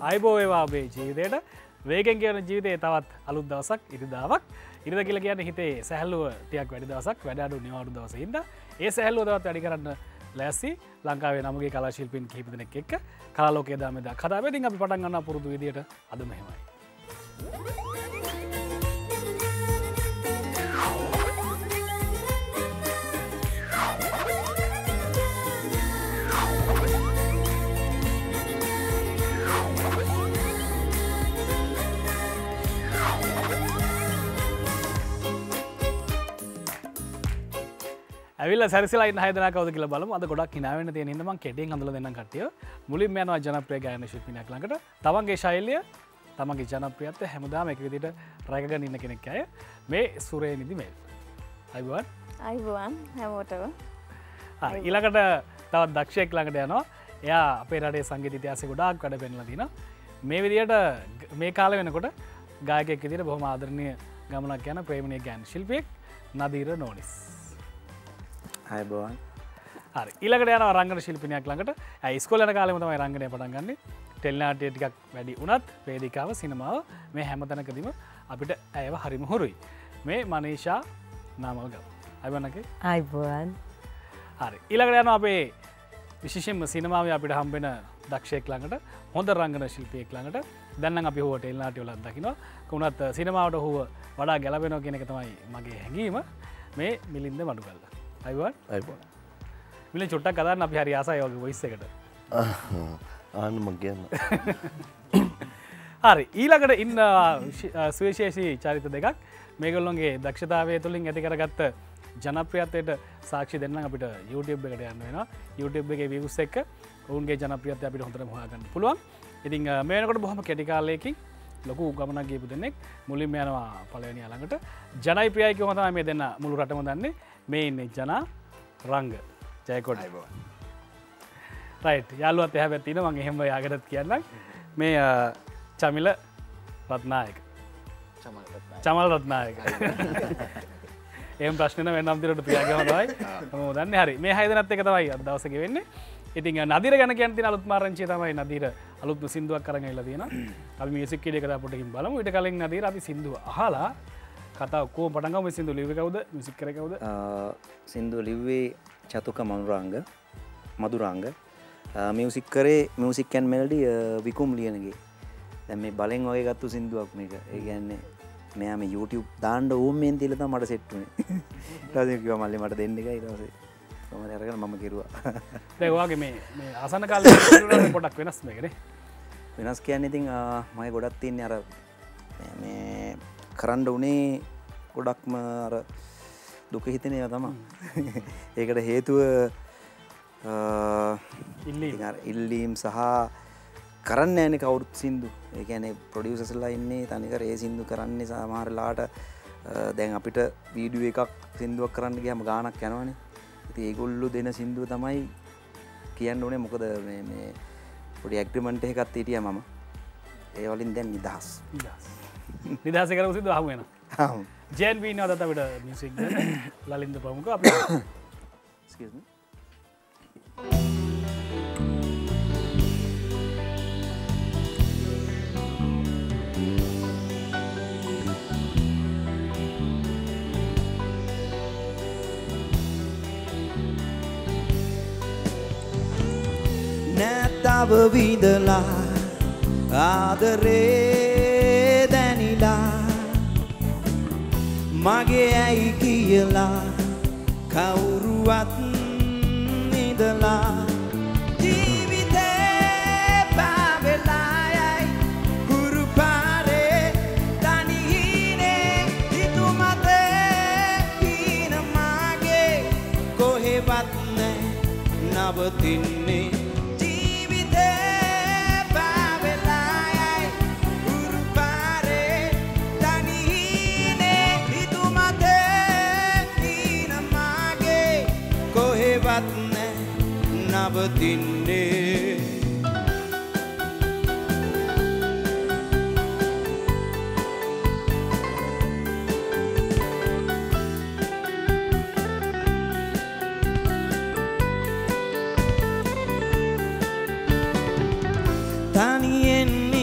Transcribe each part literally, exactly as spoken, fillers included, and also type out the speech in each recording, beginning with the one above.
අයිබෝ වේවා ඔබේ ජීවිතේට වේගෙන් කියන ජීවිතේ තවත් අලුත් දවසක් ඉරිදාවක් ඉරිදා කියලා කියන්නේ හිතේ සැහැල්ලුව ටිකක් වැඩි දවසක් වැඩ අඩු නිවාඩු දවසේ ඉඳලා ඒ සැහැල්ලුව තවත් වැඩි කරන්න ලෑස්ති ලංකාවේ නමුගේ කලා ශිල්පීන් කිහිප දෙනෙක් එක්ක කලා ලෝකයේ දාමෙදා කතාවේ ඉතින් අපි පටන් ගන්නවා පුරුදු විදියට අද මෙහෙමයි. ඇවිල්ලා සැරසිලා ඉන්න හය දෙනා කවුද කියලා බලමු. අද ගොඩක් hina වෙන්න තියෙන හින්දා මම කෙටියෙන් අඳලා දෙන්නම් කට්ටිය. මුලින්ම යනවා ජනප්‍රිය ගායන ශිල්පිනියක් ළඟට. තමන්ගේ ශෛලිය, තමන්ගේ ජනප්‍රියත්වය හැමදාම එක විදිහට රැකගෙන ඉන්න කෙනෙක් අය. මේ සුරේනිදි මේල්. අයිබෝන්. අයිබෝන් හැමෝටම. හරි ඊළඟට තවත් දක්ෂයෙක් ළඟට යනවා. එයා අපේ රටේ සංගීත ඉතිහාසයේ ගොඩාක් වැඩ පෙන්නලා තිනවා. මේ විදිහට මේ කාලේ වෙනකොට ගායකයෙක් විදිහට බොහොම ආදරණීය ගමනක් යන ප්‍රේමණීය ගායන ශිල්පියෙක් නදීර නෝනිස්. අයිබෝන්. හරි ඊළඟට යනවා රංගන ශිල්පිනියක් ළඟට. ඇයි ඉස්කෝලේ යන කාලෙම තමයි රංගනය පටන් ගන්නෙ. ටෙලිනාට්‍ය ටිකක් වැඩි වුණත් වේදිකාව සිනමාව මේ හැම තැනකදීම අපිට ඇයව හරිම හුරුයි. මේ මනීෂා නාමල්ගම. අයිබෝන් අකේ. අයිබෝන්. හරි ඊළඟට යනවා අපේ විශේෂයෙන්ම සිනමාවේ අපිට හම්බෙන දක්ෂයෙක් ළඟට හොඳ රංගන ශිල්පියෙක් ළඟට. දැන් නම් අපි හුව ටෙලිනාට්‍ය වල දකිනවා. කොහොමත් සිනමාවට හුව වඩා ගැලපෙනවා කියන එක තමයි මගේ හැඟීම. මේ මිලින්ද මඩුගල්ල. අයිබෝන්. අයිබෝන්. මිලින් චුට්ටක් කතාන්න අපි හරි ආසයි වගේ වොයිස් එකට. ආන්න මම කියන්න. හරි ඊළඟට ඉන්න සුවිශේෂී චරිත දෙකක් මේගොල්ලොන්ගේ දක්ෂතාවය තුළින් ඇති කරගත්ත ජනප්‍රියත්වයට සාක්ෂි දෙන්නම් අපිට YouTube එකට යන්න වෙනවා. YouTube එකේ views එක ඔවුන්ගේ ජනප්‍රියත්වය අපිට හොඳටම හොයාගන්න පුළුවන්. ඉතින් මේ වෙනකොට බොහොම කෙටි කාලයකින් ලොකු ගමනක් ගියපු දෙනෙක් මුලින්ම යනවා පළවෙනි ළඟට. ජනයි ප්‍රියයි කියවම තමයි මේ දෙන්න මුළු රටම දන්නේ. මේ ඉන්නේ ජනා රංග ජයකොඩ. රයිට් යාළුවත් එහා පැත්තේ ඉන්න මම එහෙම යාගටත් කියන්නම්. මේ චමිල රත්නායක. චමල් රත්නායක. චමල් රත්නායක. එහෙම ප්‍රශ්න නම් වෙනම් දිරට ප්‍රියාගම තමයි. මම දන්නේ හරි. මේ හය දෙනාත් එක තමයි අද දවසේ ගෙවෙන්නේ. ඉතින් නදීර ගැන කියන්න තියෙන අලුත් මාරංචිය තමයි නදීර අලුත්ම සින්දුවක් අරන් ඇවිල්ලා තියෙනවා. අපි මියුසික් වීඩියෝ එක පොඩ්ඩකින් බලමු. ඊට කලින් නදීර අපි සින්දුව අහලා කතා ඔක්කොම පටන් ගමු. මේ සින්දුව ලිව්වේ කවුද? මියුසික් කරේ කවුද? සින්දුව ලිව්වේ චතුක මනුරංග මදුරංග. මියුසික් කරේ music and melody Wikum Liyanage. දැන් මේ බලෙන් වගේ ගත්තු සින්දුවක් මේක. ඒ කියන්නේ මෙයා මේ YouTube දාන්න ඕම් මෙන් තියලා තමයි මට සෙට් වුනේ. ඊට පස්සේ කිව්වා මල්ලි මට දෙන්න එකයි ඊට පස්සේ කොහමද අරගෙන මම කිරුවා. දැන් ඔයාගේ මේ මේ ආසන්න කාලේ පොඩක් වෙනස් මේකනේ. වෙනස් කියන්නේ ඉතින් මගේ ගොඩක් තියන්නේ අර මේ කරන්න උනේ ගොඩක්ම අර දුක හිතෙන ඒවා තමයි. ඒකට හේතුව ඉල්ලීම් සහ කරන්න යන්නේ කවුරුත් සින්දු. ඒ කියන්නේ ප්‍රොඩියුසර්ස්ලා ඉන්නේ තනිකර ඒ සින්දු කරන්නේ සමහර ලාට දැන් අපිට වීඩියෝ එකක් සින්දුවක් කරන්න ගියාම ගාණක් යනවනේ. ඉතින් ඒගොල්ලෝ දෙන සින්දුව තමයි කියන්න ඕනේ. මොකද මේ මේ පොඩි ඇග්‍රීමන්ට් එකක් හිටියා මම. ඒ වලින් දැන් නිදහස්. නිදහස්. නිදහස කරපු සින්දුව අහු වෙනවා. හ්ම්. ජෙන් වී නේද අපිට මියුසික් දෙන ලලින්ද ප්‍රමුඛ අපි excuse me. නැතව විඳලා ආදරේ දැනිලා මගේ ඇයි කියලා කවුරුවත් ඉඳලා ජීවිතේ පාවෙලායයි හුරු පාරේ තනිහිනේ හිතුමතේ කීන මාගේ කොහෙවත් නැ නවතින්නේ නවතින්නේ තනියෙන්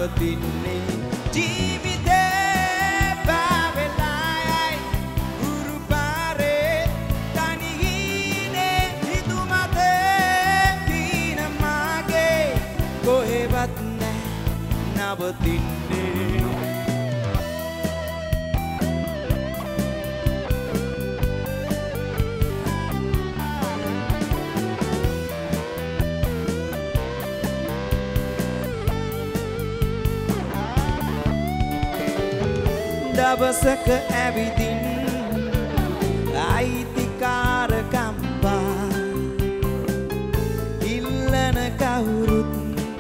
නවතින්නේ ජීවිතේ පාවෙලායි ගුරු පාරේ තනිහිනේ හිතුමතේ කීන මාගේ කොහෙවත් නෑ නවතින්නේ දවසක ඇවිදින් අයිතිකාරකම්පා ඉල්ලන කවුරුත්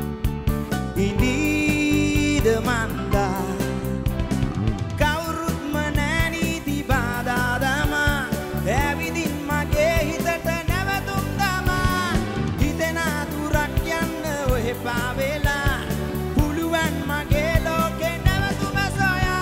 ඉඳීද මන්දා කවුරුත්ම නෑනීති බාධා දමා ඇවිදින් මගේ හිතට නැවතුම් තමා හිතෙනා දුරක් යන්න ඔහෙ පාවෙලා පුළුවන් මගේ ලෝකෙ නැවතුම සොයා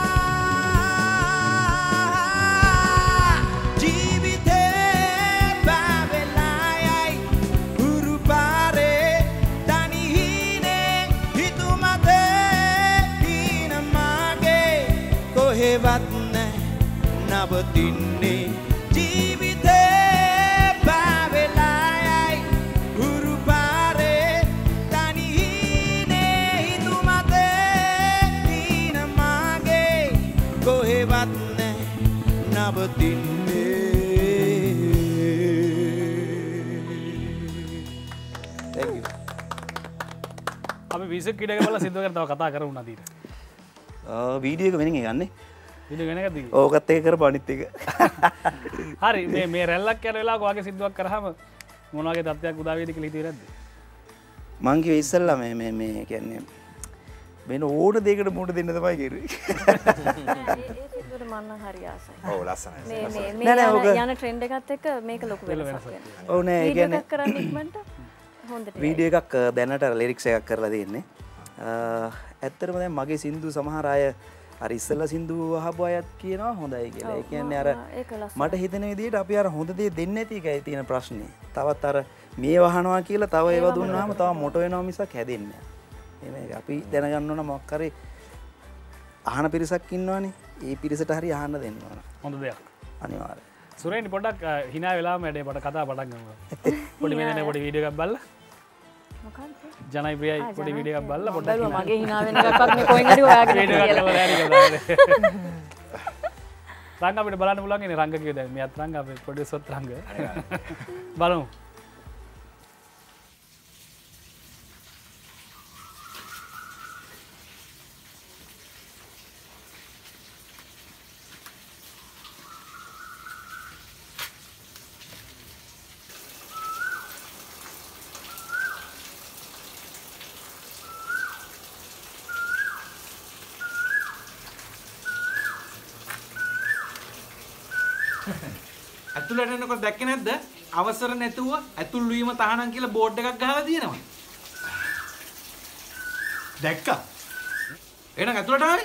කොහෙවත් නෑ නවතින්නේ ජීවිතේ පාවෙලායි හුරු පාරේ තනිහිනේ හිතුමතේ දීන මාගේ කොහෙවත් නෑ නවතින්නේ Thank you. අපි විසික් කිඩක බලලා සිද්ධ කරලා තව කතා කරමු නදීට. වීඩියෝ එක වෙනින් ගන්නේ වීඩියෝ වෙන එකද? ඕකත් එක කරපු අනිත් එක. හරි මේ මේ රැල්ලක් යන වෙලාවක ඔයගේ සිද්ධාක් කරාම මොන වගේ තත්ත්වයක් උදා වේද කියලා හිතුවේ නැද්ද? මං කිව්වේ ඉස්සල්ලා මේ මේ මේ කියන්නේ වෙන ඕන දෙයකට මුහුණ දෙන්න තමයි කිව්වේ. ඒ සිද්ධුවට මම නම් හරි ආසයි. ඔව් ලස්සනයි. මේ මේ නෑ, නෑ, මේ ඕක- යන ට්‍රෙන්ඩ් එකත් එක්ක මේක ලොකු වෙනසක් වෙනවා. ඔව් නෑ ඒ වීඩියෝ කියන්නේ එකක් කරන්න ඉක්මනට හොඳට වීඩියෝ එකක් අ, දැනට ලිරික්ස් එකක් කරලා තියෙන්නේ. අ, ඇත්තටම දැන් මගේ සින්දු සමහර අය අර ඉස්සෙල්ලා සින්දු අහපු අයත් කියනවා හොඳයි කියලා. ඒ කියන්නේ අර ඒක ලස්සනයි. මට හිතෙන විදිහට අපි අර හොඳ දේ දෙන්නේ නැති එකයි තියෙන ප්‍රශ්නේ. තවත් අර මේ වහනවා කියලා තව ඒවා දුන්නාම තව මොට වෙනවා මිසක් හැදෙන්නේ නැහැ. එහෙනම් අපි දැනගන්න ඕන මොකක් හරි අහන පිරිසක් ඉන්නවනේ. ඒ පිරිසට හරි අහන්න දෙන්න ඕන. හොඳ දෙයක්. අනිවාර්යයෙන්. සුරේනි පොඩ්ඩක් අ, hina වෙලාවම වැඩේ පොඩ කතා පටන් ගමු. පොඩි මේ දෙනේ පොඩි වීඩියෝ එකක් බලලා මොකක්ද? ජනයි ප්‍රියයි පොඩි වීඩියෝ එකක් බලලා පොඩ්ඩක් බැලුවා මගේ hina වෙන එකක්වත් මේ කොහෙන් හරි හොයාගෙන වීඩියෝ එකක් කියලා. කරලා දැරි කියලා. රංග අපිට බලන්න පුළුවන් ඉන්නේ රංග කිව්ව දැන් මෙයාත් රංග අපේ ප්‍රොඩියුසර්ත් රංග. බලමු. ඇතුළට එනකොට දැක්කේ නැද්ද? අවසර නැතුව ඇතුල් වීම තහනම් කියලා බෝඩ් එකක් ගහලා තියෙනවා. දැක්කා? එහෙනම් ඇතුළට ආවේ?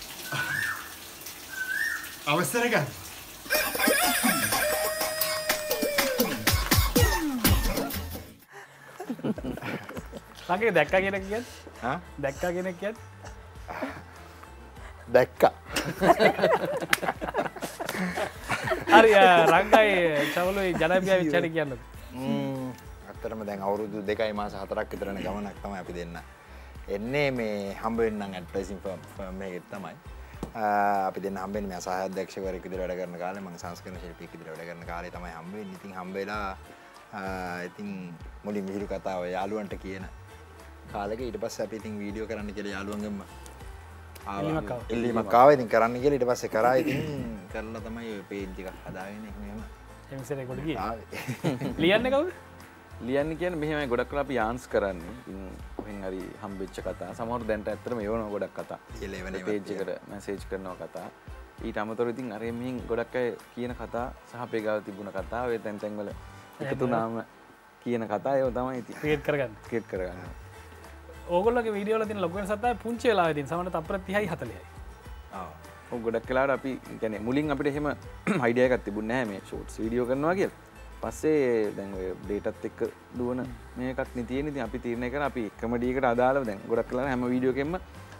අවසර ගන්න. රංගේ දැක්කා කියන එක කියන්නේ? හා? දැක්කා කියන එක කියන්නේ? දැක්කා. හරි රංගයි චවලුයි ජනප්‍රිය විචාරි කියන්නකෝ. ම්ම් අත්‍තරම දැන් අවුරුදු දෙකයි මාස හතරක් විතරන ගමනක් තමයි අපි දෙන්න. එන්නේ මේ හම්බ වෙන්න නම් ඇඩ්වර්ටයිසින් ෆර්ම් එකේ තමයි. අපි දෙන්න හම්බ වෙන්නේ මම සහාය අධ්‍යක්ෂකවරයෙක් විදිහට වැඩ කරන කාලේ මම සංස්කරණ ශිල්පියෙක් විදිහට වැඩ කරන කාලේ තමයි හම්බ වෙන්නේ. ඉතින් හම්බ වෙලා ඉතින් මුලින් මිහිරු කතාව යාළුවන්ට කියන කාලෙක ඊට පස්සේ අපි ඉතින් වීඩියෝ කරන්න කියලා යාළුවන්ගෙම ඉල්ලීමක් ආවා. ඉල්ලීමක් ආවා. ඉතින් කරන්න කියලා ඊට පස්සේ කරා ඉතින් කරලා තමයි ඔය පේජ් එකක් හදාගෙන එහෙම එම්සරේ කොට ගියේ. ආවේ. ලියන්නේ කවුද? ලියන්න කියන්නේ මෙහෙමයි ගොඩක් වෙලා අපි යාන්ස් කරන්නේ. ඉතින් කොහෙන් හරි හම්බෙච්ච කතා. සමහර දැන්ට ඇත්තටම එවනවා ගොඩක් කතා. කියලා එවන ඒවා පේජ් එකට මැසේජ් කරනවා කතා. ඊට අමතරව ඉතින් අර මෙහින් ගොඩක් අය කියන කතා සහ අපේ ගාව තිබුණ කතා ඔය තැන් තැන් වල එකතු වුණාම කියන කතා ඒව තමයි ඉතින් ක්‍රියේට් කරගන්න. ක්‍රියේට් කරගන්න. ඕගොල්ලෝගේ වීඩියෝ වල තියෙන ලොකු වෙනසක් තමයි පුංචි වෙලාවේ තියෙන සමහර තප්පර තිහයි හතලිහයි. ආ ඔව් ගොඩක් වෙලාවට අපි කියන්නේ මුලින් අපිට එහෙම අයිඩියා එකක් තිබුණේ නැහැ මේ ෂෝට්ස් වීඩියෝ කරනවා කියලා. පස්සේ දැන් ඔය ඩේටාත් එක්ක දුවන මේකක් නේ තියෙන්නේ. ඉතින් අපි තීරණය කරා අපි කමඩි එකට අදාළව දැන් ගොඩක් වෙලාවට හැම වීඩියෝ එකෙම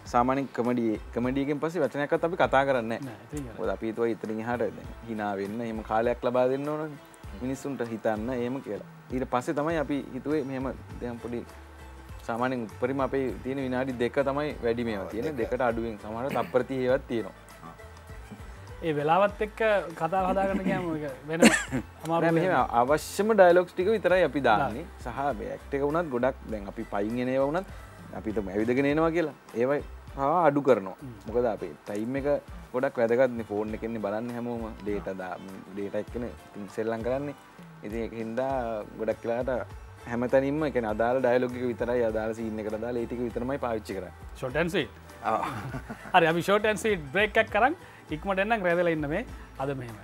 සාමාන්‍යයෙන් කමඩි කමඩි එකෙන් පස්සේ වචනයක්වත් අපි කතා කරන්නේ නැහැ. මොකද අපි හිතුවා ඉතින් එහාට දැන් hina වෙන්න එහෙම කාලයක් ලබා දෙන්න ඕනනේ. මිනිස්සුන්ට හිතන්න එහෙම කියලා. ඊට පස්සේ තමයි අපි හිතුවේ මෙහෙම දැන් පොඩි සාමාන්‍යයෙන් උඩරිම අපේ තියෙන විනාඩි දෙක තමයි වැඩි මේවා තියෙන්නේ. දෙකට අඩුවෙන් සමහරවිට තප්පර තිහ ඒවත් තියෙනවා. ඒ වෙලාවත් එක්ක කතා හදාගන්න ගියාම ඒක වෙන අමාරු නෑ මෙහෙම අවශ්‍යම ඩයලොග්ස් ටික විතරයි අපි දාන්නේ. සහ මේ ඇක්ට් එක වුණත් ගොඩක් දැන් අපි පයින් එන ඒවා වුණත් අපි හිතමු ඇවිදගෙන එනවා කියලා. ඒවයි හා අඩු කරනවා. මොකද අපේ ටයිම් එක ගොඩක් වැදගත්නේ. ෆෝන් එකෙන්නේ බලන්නේ හැමෝම ඩේටා දා ඩේටා එක්කනේ ඉතින් සෙල්ලම් කරන්නේ. ඉතින් ඒකින්ද ගොඩක් වෙලාවට හැමතැනින්ම ඒ කියන්නේ අදාළ ඩයලොග් එක විතරයි අදාළ සීන් එකට දාලා ඒ ටික විතරමයි පාවිච්චි කරන්නේ. Short and sweet. ආ. හරි අපි ෂෝට් ඇන්ඩ් ස්වීට් බ්‍රේක් එකක් කරන් ඉක්මනට එන්නම් රැඳලා ඉන්න මේ අද මෙහෙමයි.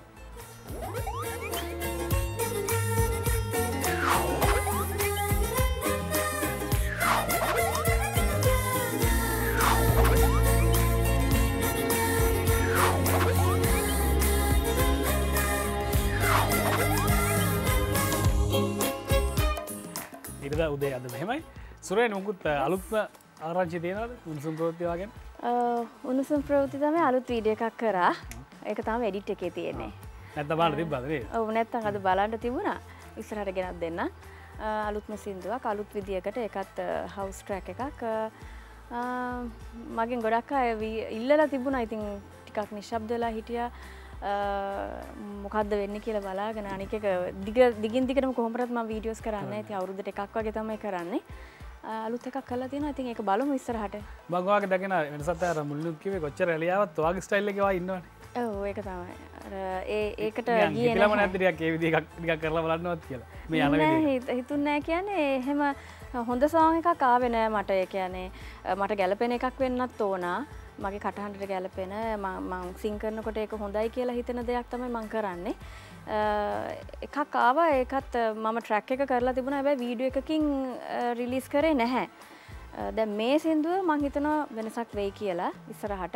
ඉරිදා උදේ අද මෙහෙමයි. සුරේන් මුකුත් අලුත්ම ආරංචි තියෙනවද? උණුසුම් ප්‍රවෘත්ති වගේ? උණුසුම් ප්‍රවෘත්ති තමයි අලුත් වීඩියෝ එකක් කරා. ඒක තමයි එඩිට් එකේ තියෙන්නේ. නැත්නම් බලන්න තිබ්බද නේද? ඔව් නැත්නම් අද බලන්න තිබුණා. ඉස්සරහට ගෙනත් දෙන්න. අලුත්ම සින්දුවක් අලුත් විදියකට ඒකත් හවුස් ට්‍රැක් එකක්. මගෙන් ගොඩක් අය ඉල්ලලා තිබුණා. ඉතින් ටිකක් නිශ්ශබ්ද වෙලා හිටියා. මොකද්ද වෙන්නේ කියලා බලාගෙන අනික එක දිග දිගින් දිගටම කොහොමවත් මම වීඩියෝස් කරන්නේ නැහැ. ඉතින් අවුරුද්දට එකක් වගේ තමයි කරන්නේ. අලුත් එකක් කරලා තියෙනවා. ඉතින් ඒක බලමු ඉස්සරහට. මම ඔයාගේ දැකගෙන වෙනසත් අර මුලිනුත් කිව්වේ කොච්චර එළියාවත් ඔයාගේ ස්ටයිල් එකේ වා ඉන්නවනේ. ඔව් ඒක තමයි. අර ඒ ඒකට ගියේ නැහැ. නැද්ද ටිකක් ඒ විදිහ එකක් ටිකක් කරලා බලන්නවත් කියලා. මේ යන විදිහ. හිතුන්නේ නැහැ කියන්නේ එහෙම හොඳ සෝං එකක් ආවේ නැහැ මට. ඒ කියන්නේ මට ගැළපෙන එකක් වෙන්නත් ඕනා. මගේ කටහඬට ගැලපෙන මං සිං කරනකොට ඒක හොඳයි කියලා හිතෙන දෙයක් තමයි මං කරන්නේ. එකක් ආවා ඒකත් මම ට්‍රැක් එක කරලා තිබුණා. හැබැයි වීඩියෝ එකකින් රිලීස් කරේ නැහැ. දැන් මේ සින්දුව මං හිතනවා වෙනසක් වෙයි කියලා ඉස්සරහට.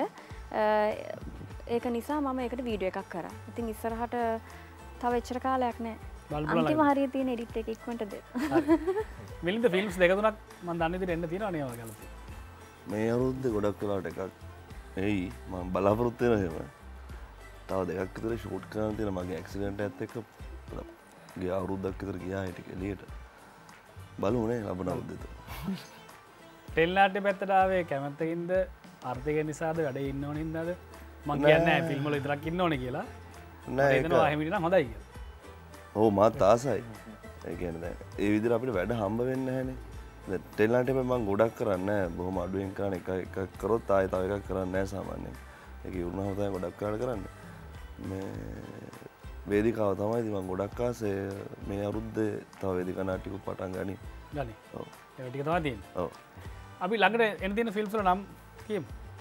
ඒක නිසා මම ඒකට වීඩියෝ එකක් කරා. ඉතින් ඉස්සරහට තව එච්චර කාලයක් නැහැ. අන්තිම හරිය තියෙන එඩිට් එක ඉක්මනට දෙන්න. හරි. මිලින්ද ෆිල්ම්ස් දෙක තුනක් මම දන්නේ ඉතින් එන්න තියෙනවා නේ ඔයාලා ගලපේ. මේ අවුරුද්දේ ගොඩක් වෙලාවට එකක් එයි මම බලාපොරොත්තු වෙන එහෙම. තව දෙකක් විතර ෂූට් කරන්න තියෙන මගේ ඇක්සිඩන්ට් එකත් එක්ක ගිය අවුරුද්දක් විතර ගියා හිටික එළියට. බලමු නේ ලබන අවුරුද්දේට. ටෙල්නාට්‍ය පැත්තට ආවේ කැමැත්තකින්ද ආර්ථික නිසාද වැඩේ ඉන්න ඕනේ හින්දාද? මම කියන්නේ නැහැ ෆිල්ම් වල විතරක් ඉන්න ඕනේ කියලා. නෑ ඒක හිතනවා එහෙම ඉන්න හොඳයි කියලා. ඔව් මාත් ආසයි. ඒ කියන්නේ දැන් ඒ විදිහට අපිට වැඩ හම්බ වෙන්නේ නැහනේ. ටෙල්නාට මං ගොඩක් කරන්න බොහොම අඩුවෙන් කරන්න එක එකක් කරොත් ආයෙ තව එකක් කරන්නේ නැහැ සාමාන්‍යයෙන්. ඒක ඉවරනම තමයි ගොඩක් කරලා කරන්නේ. මේ වේදිකාව තමයි ඉතින් මං ගොඩක් ආසේ මේ අවුරුද්දේ තව වේදිකා නාටික පටන් ගනි. ගනි. ඔව්. ඒක ටික තමයි තියෙන්නේ. ඔව්. අපි ළඟට එන තියෙන ෆිල්ම්ස් වල නම් කියමු.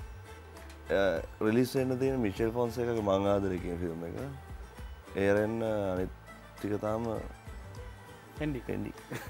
රිලීස් වෙන්න තියෙන මිෂෙල් ෆොන්සේකාගේ මං ආදරේ කියන ෆිල්ම් එක. ඒරෙන් අනිත් ටික තාම එන්ඩි එන්ඩි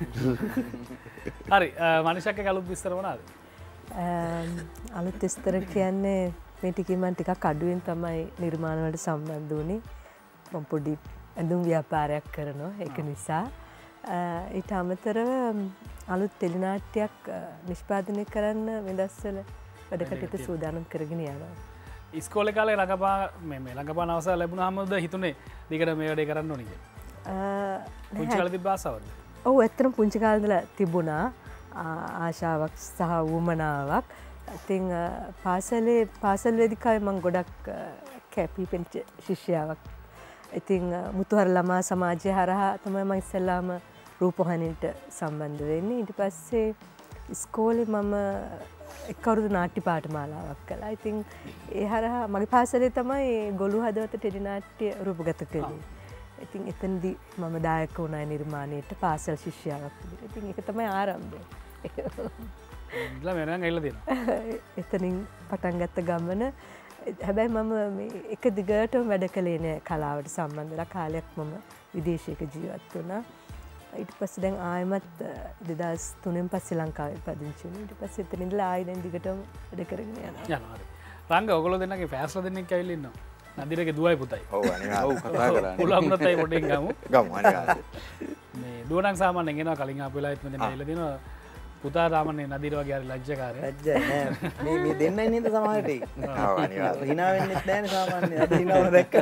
හරි මනුෂ්‍යක අලුත් විස්තර මොනවාද? අලුත් විස්තර කියන්නේ මේ ටිකේ මම ටිකක් අඩුවෙන් තමයි නිර්මාණ වලට සම්බන්ධ වුණේ. මම පොඩි ඇඳුම් ව්‍යාපාරයක් කරනවා. ඒක නිසා ඊට අමතරව අලුත් ටෙලිනාට්‍යයක් නිෂ්පාදනය කරන්න වෙනදස්වල වැඩ කටයුතු සූදානම් කරගෙන යනවා. ඉස්කෝලේ කාලේ රඟපා මේ මේ රඟපාන අවසර ලැබුණාමද හිතුනේ දිගට මේ වැඩේ කරන්න ඕනේ කියලා? පුංචි කාලේ තිබ්බ ආසාවද? ඔව් ඇත්තටම පුංචි කාලේ ඉඳලා තිබුණා ආශාවක් සහ වුමනාවක්. ඉතින් පාසලේ පාසල් වේදිකාවේ මම ගොඩක් කැපී පෙනෙච්ච ශිෂ්‍යාවක්. ඉතින් මුතුහර ළමා සමාජය හරහා තමයි මම ඉස්සෙල්ලාම රූපවාහිනියට සම්බන්ධ වෙන්නේ. ඊට පස්සේ ඉස්කෝලේ මම එක් අවුරුදු නාට්‍ය පාඨමාලාවක් කළා. ඉතින් ඒ හරහා මගේ පාසලේ තමයි ගොළු හදවත ටෙලි නාට්‍ය රූපගත කළේ. ඉතින් එතනදී මම දායක වුණා නිර්මාණයට පාසල් ශිෂ්‍යාවක් විදිහට. ඉතින් ඒක තමයි ආරම්භය. ඉතලා මම ඇවිල්ලා දෙනවා. එතනින් පටන් ගත්ත ගමන හැබැයි මම මේ එක දිගටම වැඩ කළේ නෑ කලාවට සම්බන්ධලා කාලයක් මම විදේශයක ජීවත් වුණා. ඊට පස්සේ දැන් ආයෙමත් දෙදාස් තුනෙන් පස්සේ ලංකාවේ පදිංචි වුණා. ඊට පස්සේ එතන ඉඳලා ආයෙ දැන් දිගටම වැඩ කරගෙන යනවා. යනවා. හරි. රංග ඔයගොල්ලෝ දෙන්නගේ ෆෑස්ලා දෙන්නෙක් ඇවිල්ලා ඉන්නවා. නදිරගේ දුවයි පුතයි. ඔව් අනිවාර්යයෙන්. ඔව් කතා කරන්නේ. උලංගුණතයි පොඩ්ඩෙන් ගමු. ගමු අනිවාර්යයෙන්. මේ දුවනම් සාමාන්‍යයෙන් එනවා කලින් ආපු වෙලාවෙත් මෙතන ඇවිල්ලා දිනවා. පුතා රාමනේ නදීර වගේ හරි ලැජ්ජකාරය. ලැජ්ජ නෑ. මේ මේ දෙන්නයි නේද සමහරට. ඔව් අනිවාර්යයෙන්. hina වෙන්නෙත් නෑනේ සාමාන්‍යයෙන්. අද hinaවන දැක්කා.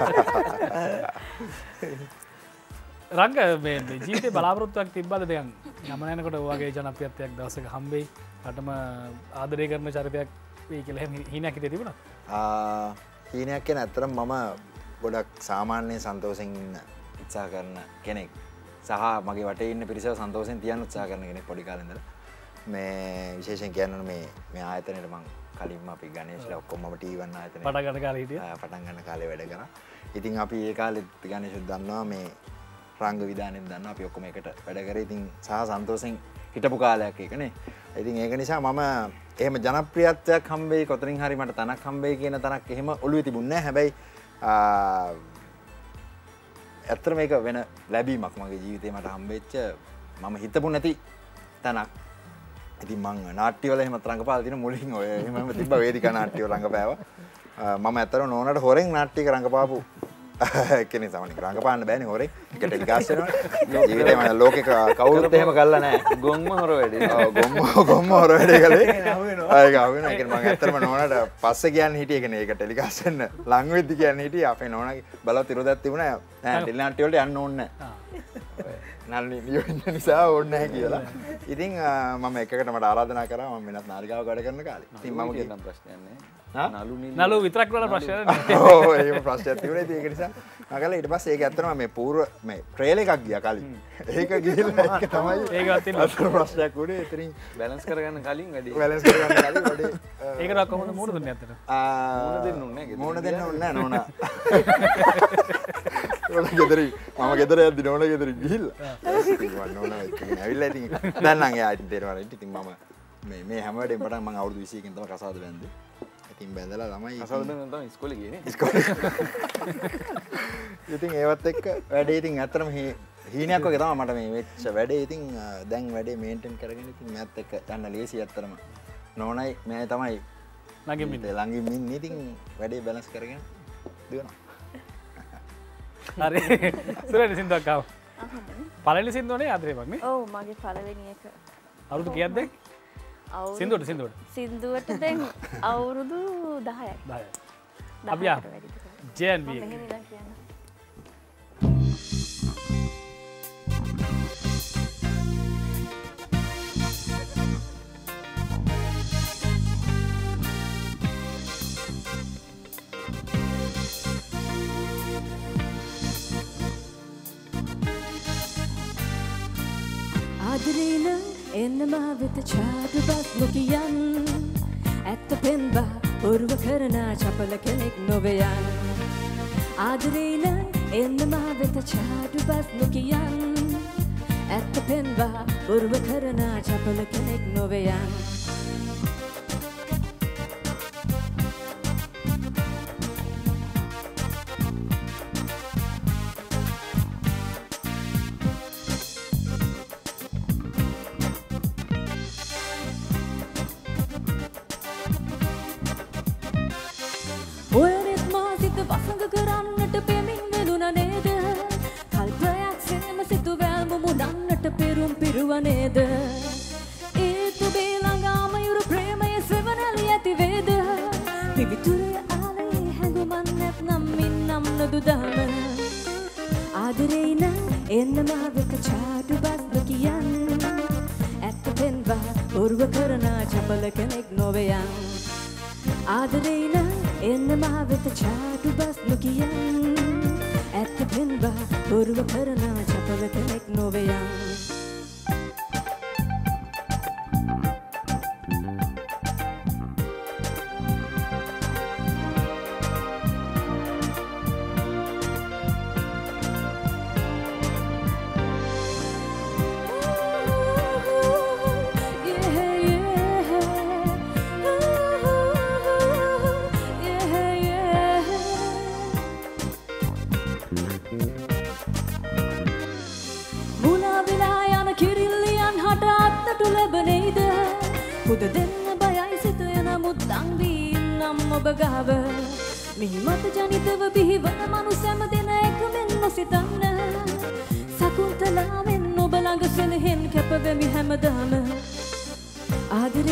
රංග මේ ජීවිතේ බලාපොරොත්තුවක් තිබ්බද දැන් යම යනකොට ඔයගේ ජනප්‍රියත්වයක් දවසක හම්බෙයි රටම ආදරය කරන චරිතයක් වෙයි කියලා එහෙම හීනයක් හිතේ තිබුණා? ආ හීනයක් කියන ඇත්තටම මම ගොඩක් සාමාන්‍ය සන්තෝෂෙන් ඉන්න උත්සාහ කරන කෙනෙක්. සහ මගේ වටේ ඉන්න පිරිසව සන්තෝෂෙන් තියන්න උත්සාහ කරන කෙනෙක් පොඩි කාලේ ඉඳලා. මේ විශේෂයෙන් කියන්න මේ මේ ආයතනයේ මම කලින්ම අපි ගණේෂ්ලා ඔක්කොම මම ටීවී වන් ආයතනයේ පටන් ගන්න කාලේ හිටියා. පටන් ගන්න කාලේ වැඩ කරා. ඉතින් අපි ඒ කාලෙත් ගණේෂුත් දන්නවා මේ රංග විධානෙත් දන්නවා අපි ඔක්කොම එකට වැඩ කරේ. ඉතින් සහ සන්තෝෂෙන් හිටපු කාලයක් ඒකනේ. ඉතින් ඒක නිසා මම එහෙම ජනප්‍රියත්වයක් හම්බෙයි කොතනින් හරි මට තනක් හම්බෙයි කියන තනක් එහෙම ඔළුවේ තිබුණේ නැහැ. හැබැයි ඇත්තට මේක වෙන ලැබීමක් මගේ ජීවිතේ මට හම්බෙච්ච මම හිතපු නැති තනක්. ඉතින් මං නාට්‍ය වල එහෙම රංගපාලා තියෙන මුලින් ඔය එහෙමම තිබ්බ වේදිකා නාට්‍ය වල රංගපෑවා. මම ඇත්තට නෝනට හොරෙන් නාට්‍යයක රංගපාපු කෙනෙක් තමයි. රංගපාන්න බෑනේ හොරෙන්. ඒක ටෙලිකාස්ට් වෙනවා. ජීවිතේ මම ලෝකෙක කවුරුත් එහෙම කළා නැහැ. ගොම්ම හොර වැඩේ. ඔව් ගොම්ම ගොම්ම හොර වැඩේ කළේ. ඒක අහුවෙනවා. ඒක මම ඇත්තටම නෝනට පස්සේ කියන්නේ හිටියේ කෙනෙක්. ඒක ටෙලිකාස්ට් වෙන්න ලඟ වෙද්දි කියන්නේ හිටියේ අපේ නෝනාගේ බලවත් විරෝධයක් තිබුණා. නෑ ටෙලි නාට්‍ය වලට යන්න ඕනේ නැහැ. නල්ලි නියොන්න නිසා ඕනේ නැහැ කියලා. ඉතින් මම එකකට මට ආරාධනා කරා මම වෙනත් නාලිකාවක වැඩ කරන කාලේ. ඉතින් මම කියන ප්‍රශ්නයක් නෑ. නලු නලු විතරක් වල ප්‍රශ්න නෑ. ඔව් ඒක ප්‍රශ්නයක් තිබුණේ. ඒක නිසා මම කළා ඊට පස්සේ ඒක ඇත්තටම මේ පූර්ව මේ ට්‍රේල් එකක් ගියා කලින්. ඒක ගිහිල්ලා ඒක තමයි ඒකවත් තියෙන අතර ප්‍රශ්නයක් උනේ. එතනින් බැලන්ස් කරගන්න කලින් වැඩේ. බැලන්ස් කරගන්න කලින් වැඩේ. ඒකට කොහොමද මූණ දුන්නේ අතට? ආ මූණ දෙන්න ඕනේ නෑ. මූණ දෙන්න ඕනේ නෑ නෝනා. නෝනා ගෙදරින් මම ගෙදර යද්දි නෝනා ගෙදරින් ගිහිල්ලා. ඉතින් නෝනා ඉතින් ඇවිල්ලා ඉතින් දැන් නම් එයා ඉතින් තේරෙනවා. ඉතින් මම මේ මේ හැම වෙලේම පටන් මම අවුරුදු විසියකින් තමයි කසාද බැන්දේ. ඉතින් බැඳලා තමයි කසාද බැන්දා තමයි ඉස්කෝලේ ගියේ නේ. ඉස්කෝලේ. ඉතින් ඒවත් එක්ක වැඩේ ඉතින් ඇත්තටම හීනයක් වගේ තමයි මට මේ වෙච්ච වැඩේ. ඉතින් දැන් වැඩේ මේන්ටේන් කරගෙන ඉතින් මෑත් එක්ක යන්න ලේසි ඇත්තටම. නෝනයි මෑයි තමයි ළඟින් ඉන්නේ. ළඟින් ඉන්නේ. ඉතින් වැඩේ බැලන්ස් කරගෙන දුවනවා. හරි. සුරේනි සින්දුවක් ආව. පළවෙනි සින්දුවනේ ආදරේවක් නේ? ඔව් මගේ පළවෙනි එක. අවුරුදු කීයක්ද? සින්දුවට සින්දුවට. සින්දුවට දැන් අවුරුදු දහයයි. දහයයි. අපි ආ ජේ එන් බී එක. ආදරේන එන්න මා වෙත චාඩු බස් නොකියන් ඇත්ත පෙන්වා ඔරුව කරන චපල කෙනෙක් නොවයන් ආදරේන එන්න මා වෙත චාඩු බස් නොකියන් ඇත්ත පෙන්වා ඔරුව කරන චපල කෙනෙක් නොවයන් කරන්නට පෙමින් වෙනුන නේද කල්පයක් සෙම සිතු වැල්ම මුදන්නට පෙරුම් පිරුව නේද ඒත් ඔබේ ළඟාම යුරු ප්‍රේමය සෙවනැලි ඇති වේද පිවිතුරේ ආලේ හැඟුමක් නැත්නම් මින්නම් නොදුදම ආදරේ නම් එන්න මා වෙත චාටු බස් කියන් ඇත්ත පෙන්වා ඔරුව කරන චපල කෙනෙක් නොවයන් ආදරේ නම් එන්න මා වෙත චාටු බස් නොකියන් ඇත්ත පෙන්වා බොරුව කරන චපල කෙනෙක් නොවයන් ලැබනේද පුද දෙන්න බයයි සිත යන මුත්තන් වී නම් ඔබ ගාව මිහි මත ජනිතව බිහිවන මනුසැම දෙන එක මෙන්න සිතන්න සකුන්තලාවෙන් ඔබ ළඟ සෙනෙහෙන් කැපවෙමි හැමදාම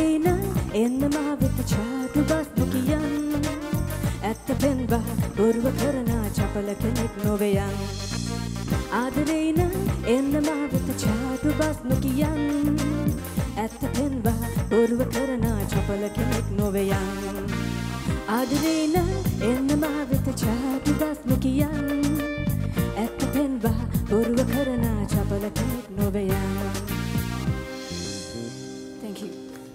ආදරේ නම් එන්න මා වෙත චාටු බස් නොකියන් ඇත්ත පෙන්වා බොරුව කරන චපල කෙනෙක් නොවයන් ආදරේ නම් එන්න මා වෙත චාටු බස් නොකියන් ඇත්ත පෙන්වා බොරුව කරන චපල කෙනෙක් නොවයන් ආදරේ නම් එන්න මා වෙත චාටු බස් නොකියන් ඇත්ත පෙන්වා බොරුව කරන චපල කෙනෙක් නොවයන්. Thank you.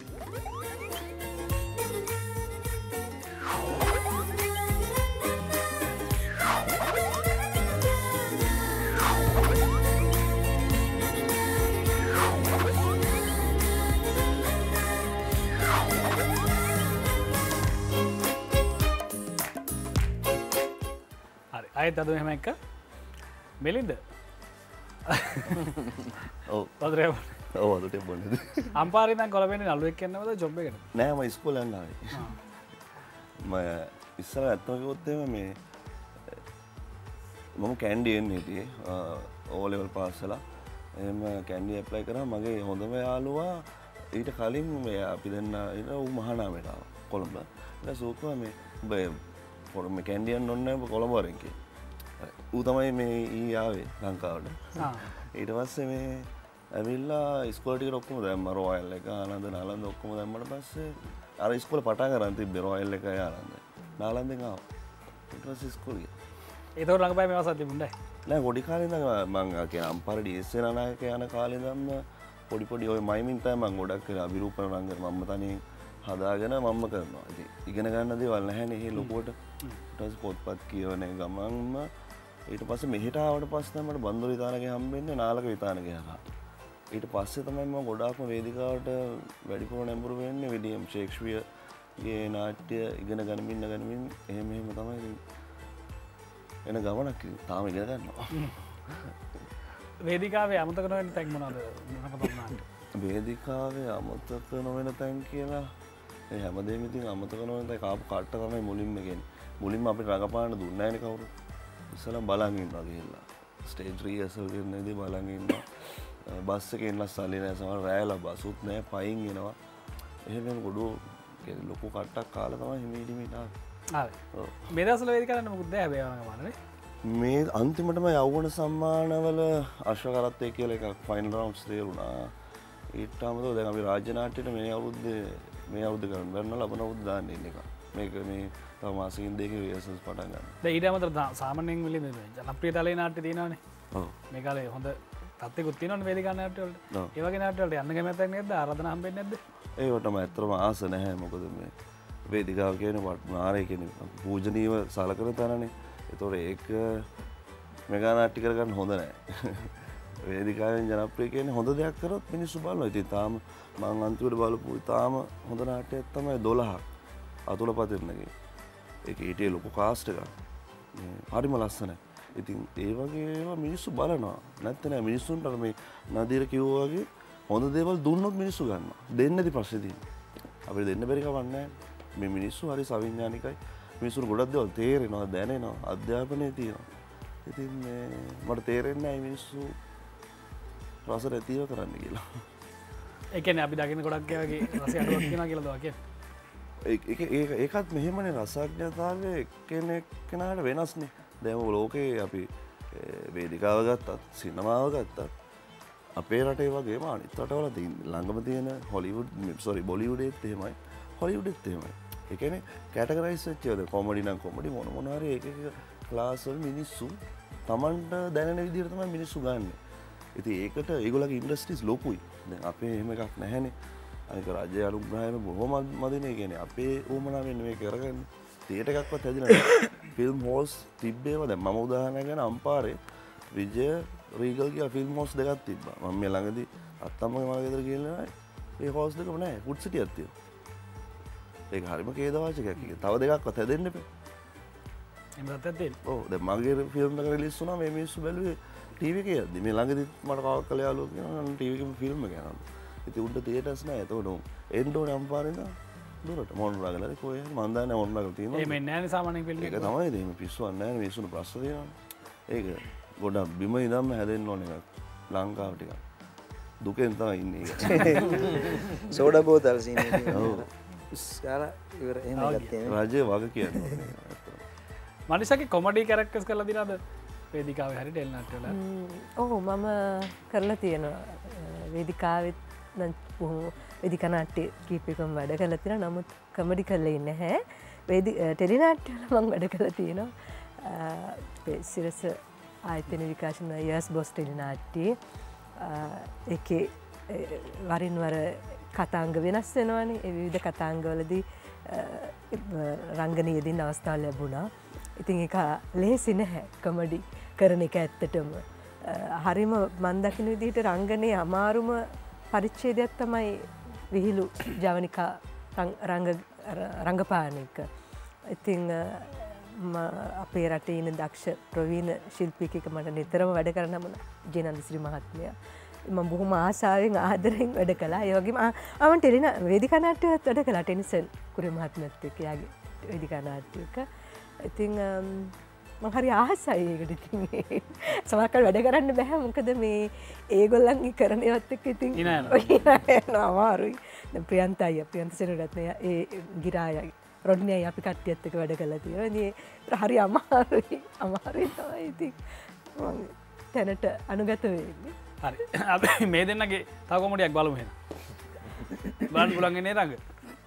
හරි අයත් අද මෙහෙම එක මෙලින්ද ඔව් වතුරේ ඔව් වතුරේ බොන්නේ අම්පාරේ දැන් කොළඹේ නළුවෙක් යන්නවද ජොබ් එකට නෑ මම ඉස්කෝලේ යන්න ආවේ මම ඉස්සර ඇත්තම කිව්වොත් එහෙම මේ මම කැන්ඩි එන්නේ හිටියේ ඕ ලෙවල් පාස් වෙලා එහෙම කැන්ඩි ඇප්ලයි කරා මගේ හොඳම යාළුවා ඊට කලින් මේ අපි දෙන්න ඉන ඌ මහානාමයට ආවා කොළඹ ඊට සූකවා මේ ඔබ පොර මේ කැන්ඩි යන්න ඕනේ නැහැ කොළඹ වරෙන් කියලා ඌ තමයි මේ ඊ ආවේ ලංකාවට ඊට පස්සේ මේ ඇවිල්ලා ඉස්කෝලේ ටිකට ඔක්කොම දැම්මා රොයල් එක ආනන්ද නාලන්ද ඔක්කොම දැම්මට පස්සේ අර ඉස්කෝලේ පටන් ගන්න තිබ්බේ රොයල් එකයි ආනන්ද නාලන්දෙන් ආවා ඊට පස්සේ ඉස්කෝලේ ඒතකොට ළඟපෑ මේ අවසන් තිබුණේ නෑ පොඩි කාලේ ඉඳන් මම කියන අම්පාර ඩීඑස් නායක යන කාලේ ඉඳන් පොඩි පොඩි ඔය මයිමින් තමයි මම ගොඩක් කරා අභිරූපණ රංගන මම තනියෙන් හදාගෙන මම්ම කරනවා ඉතින් ඉගෙන ගන්න දේවල් නැහැනේ මේ ලොකුවට ඊට පස්සේ පොත්පත් කියවන ගමන්ම ඊට පස්සේ මෙහෙට ආවට පස්සේ තමයි මට බන්දර විතානගේ හම්බෙන්නේ නාලක විතානගේ හරහා ඊට පස්සේ තමයි මම ගොඩාක්ම වේදිකාවට වැඩිපුර නැඹුරු වෙන්නේ විලියම් ෂේක්ස්පියර්ගේ නාට්‍ය ඉගෙන ගනිමින් ගනිමින් එහෙම එහෙම තමයි එන ගමනක් තාම ඉගෙන ගන්නවා වේදිකාවේ අමතක නොවෙන තැන් මොනවද මොනවද වේදිකාවේ අමතක නොවෙන තැන් කියලා ඒ හැමදේම ඉතින් අමතක නොවෙන තැන් කාපු කට්ට තමයි මුලින්ම කියන්නේ මුලින්ම අපිට රඟපාන්න දුන්නේ නැහැනේ කවුරු ඉස්සෙල්ලා බලන් ඉන්නවා ගිහිල්ලා ස්ටේජ් රිහර්සල් කරනදී බලන් ඉන්නවා බස් එකේ ඉන්න සල්ලි නැහැ සමහර රෑලා බසුත් නැහැ පයින් එනවා එහෙම ගොඩෝ ලොකු කට්ටක් කාලා තමයි හිමීටි මීට ආවේ ආවේ මේ දවස්වල වේදිකාවට මොකද දැ හැබැයි වරංගපානනේ මේ අන්තිමටම යෞවන සම්මානවල අශ්වකරත්තය කියලා එකක් ෆයිනල් රවුන්ඩ්ස් තේරුණා ඊට අමතරව දැන් අපි රාජ්‍ය නාට්‍යයට මේ අවුරුද්දේ මේ අවුරුද්ද කරන්න බැන්න ලබන අවුරුද්ද දාන්න ඉන්න එක මේක මේ තව මාසෙකින් දෙකක රිහර්සල්ස් පටන් ගන්න. දැන් ඊට අමතරව සාමාන්‍යයෙන් විලින්ද ජනප්‍රිය තලයේ නාට්‍ය තියෙනවානේ. ඔව්. මේ කාලේ හොඳ තත්ත්වෙකුත් තියෙනවානේ වේදිකා නාට්‍ය වලට. ඒ වගේ නාට්‍ය වලට යන්න කැමැත්තක් නේද? ආරාධනා හම්බෙන්නේ නැද්ද? ඒකටම ඇත්තටම ආස නැහැ මොකද මේ වේදිකාව කියන නාරය කියන්නේ පූජනීයව සලකන තැනනේ. ඒතකොට ඒක මෙගා නාට්‍ය කරගන්න හොඳ නැහැ. වේදිකාවෙන් ජනප්‍රිය කියන්නේ හොඳ දෙයක් කරොත් මිනිස්සු බලනවා. ඉතින් තාම මම අන්තිමට බලපු තාම හොඳ නාට්‍යයක් තමයි දොළහක් අතුල පතිරණගේ. ඒක ඊටේ ලොකු කාස්ට් එකක්. හරිම ලස්සනයි. ඉතින් ඒ වගේ ඒවා මිනිස්සු බලනවා. නැත්නම් නෑ මිනිස්සුන්ට මේ නදීර කිව්වා වගේ හොඳ දේවල් දුන්නොත් මිනිස්සු ගන්නවා. දෙන්නේදි ප්‍රශ්නේ තියෙන්නේ. අපිට දෙන්න බැරි කමක් නෑ. මේ මිනිස්සු හරි සවිඥානිකයි. මිනිස්සුන්ට ගොඩක් දේවල් තේරෙනවා, දැනෙනවා, අධ්‍යාපනයේ තියෙනවා. ඉතින් මේ මට තේරෙන්නේ නැහැ මිනිස්සු රස රැතිව කරන්න කියලා. ඒ කියන්නේ අපි දකින්න ගොඩක් ඒ වගේ රසය අඩුවක් තියෙනවා කියලාද ඔය කියන්නේ? ඒක ඒක ඒකත් මෙහෙමනේ රසඥතාවය එක්කෙනෙක් කෙනාට වෙනස්නේ. දැන් ලෝකේ අපි වේදිකාව ගත්තත්, සිනමාව ගත්තත් අපේ රටේ වගේම අනිත් රටවල ළඟම තියෙන හොලිවුඩ් සෝරි බොලිවුඩේත් එහෙමයි, හොලිවුඩේත් එහෙමයි. ඒ කියන්නේ කැටගරයිස් වෙච්ච ඒවාද කොමඩි නම් කොමඩි මොන මොන හරි එක එක ක්ලාස් වල මිනිස්සු Tamanට දැනෙන විදිහට තමයි මිනිස්සු ගන්න. ඉතින් ඒකට ඒගොල්ලන්ගේ ඉන්ඩස්ට්‍රීස් ලොකුයි. දැන් අපේ එහෙම එකක් නැහැනේ. අනික රාජ්‍ය අනුග්‍රහයම බොහොම මදිනේ කියන්නේ අපේ උමනාවෙන් මේක කරගන්නේ. තියටර් එකක්වත් හැදිලා නැහැ. ෆිල්ම් හෝල්ස් තිබ්බේම දැන් මම උදාහරණයක් ගන්න අම්පාරේ විජය රීගල් කියලා ෆිල්ම් හෝල්ස් දෙකක් තිබ්බා. මම මේ ළඟදී අත්තම්මගේ මල ගෙදර ගිහලා ඒ හෝල්ස් දෙකම නැහැ. ෆුඩ් සිටියක් තියෙනවා. ඒක හරිම කේදවාචකයක්. තව දෙකක්වත් හැදෙන්න එපා. එහෙම නැත්නම් තියෙන්නේ. ඔව් දැන් මගේ ෆිල්ම් එක රිලීස් වුණා මේ මිනිස්සු බැලුවේ ටීවී එකේ යද්දි. මේ ළඟදිත් මට කවක් කළ යාළුවෝ කියනවා ටීවී එකේ ෆිල්ම් එක යනවා. ඉතින් උඩ තියටර්ස් නැහැ. එතකොට එන්න ඕනේ අම්පාරේ ඉඳන් දුරට මොණරාගල හරි කොහේ හරි මන් දන්නේ මොණරාගල තියෙනවා. ඒ මෙන්නේ නැහැ සාමාන්‍ය ෆිල්ම් එක. ඒක තමයි ඉතින් මේ පිස්සුවක් නැහැ මිනිස්සුන්ට ප්‍රශ්න තියෙනවා. ඒක ගොඩක් බිම ඉඳන්ම හැදෙන්න ඕන එකක්. ලංකාව ටිකක්. දුකෙන් තමයි ඉන්නේ. සෝඩා බෝතල් සීනි. ඔව්. ඉස්සලා ඉවර එහෙම ගත්තේ නේ. රජේ වග කියන්නේ. මනිෂාගේ කොමඩි කැරක්ටර්ස් කරලා දිනවද වේදිකාවේ හරි ටෙලි නාට්‍ය වල? ඔව් මම කරලා තියෙනවා. වේදිකාවෙත් නම් බොහොම වේදිකා නාට්‍ය කීපයකම වැඩ කරලා තියෙනවා. නමුත් කොමඩි කරලා නැහැ. වේදි ටෙලි නාට්‍ය වල මම වැඩ කරලා තියෙනවා. සිරස ආයතන විකාශන යස් බොස් ටෙලි නාට්‍යයේ ඒකේ වරින් වර කතාංග වෙනස් වෙනවානේ. ඒ විවිධ කතාංගවලදී රංගනීය දින අවස්ථාව ලැබුණා. ඉතින් ඒක ලේසි නැහැ කොමඩි කරන එක ඇත්තටම. හරිම මන් දකින විදිහට රංගනයේ අමාරුම පරිච්ඡේදයක් තමයි විහිළු ජවනිකා රංග රංගපාන එක. ඉතින් අපේ රටේ ඉන්න දක්ෂ ප්‍රවීණ ශිල්පියෙක් මට නිතරම වැඩ කරන නම ජේනන්දශ්‍රී මහත්මයා. මම බොහොම ආසාවෙන් ආදරෙන් වැඩ කළා. ඒ වගේම මම ටෙලි වේදිකා නාට්‍යවත් වැඩ කළා. ටෙනිසන් කුරේ මහත්මයාත් එක්ක යාගේ වේදිකා නාට්‍යයක. ඉතින් මම හරි ආසයි ඒකට. ඉතින් සමහරවිට වැඩ කරන්න බෑ. මොකද මේ ඒගොල්ලන්ගේ කරන ඒවත් එක්ක ඉතින් ඉනනවා අමාරුයි. දැන් ප්‍රියන්තයි ප්‍රියන්ත සෙනරත්න ඒ ගිරායයි රොඩ්නියයි අපි කට්ටියත් එක්ක වැඩ කළා තියෙනවා. ඉතින් හරි අමාරුයි. අමාරුයි තමයි ඉතින් මම තැනට අනුගත වෙන්නේ. හරි අපි මේ දෙන්නගේ තව කොමඩියක් බලමු එහෙනම්. බලන්න පුළුවන් ඉන්නේ රංග.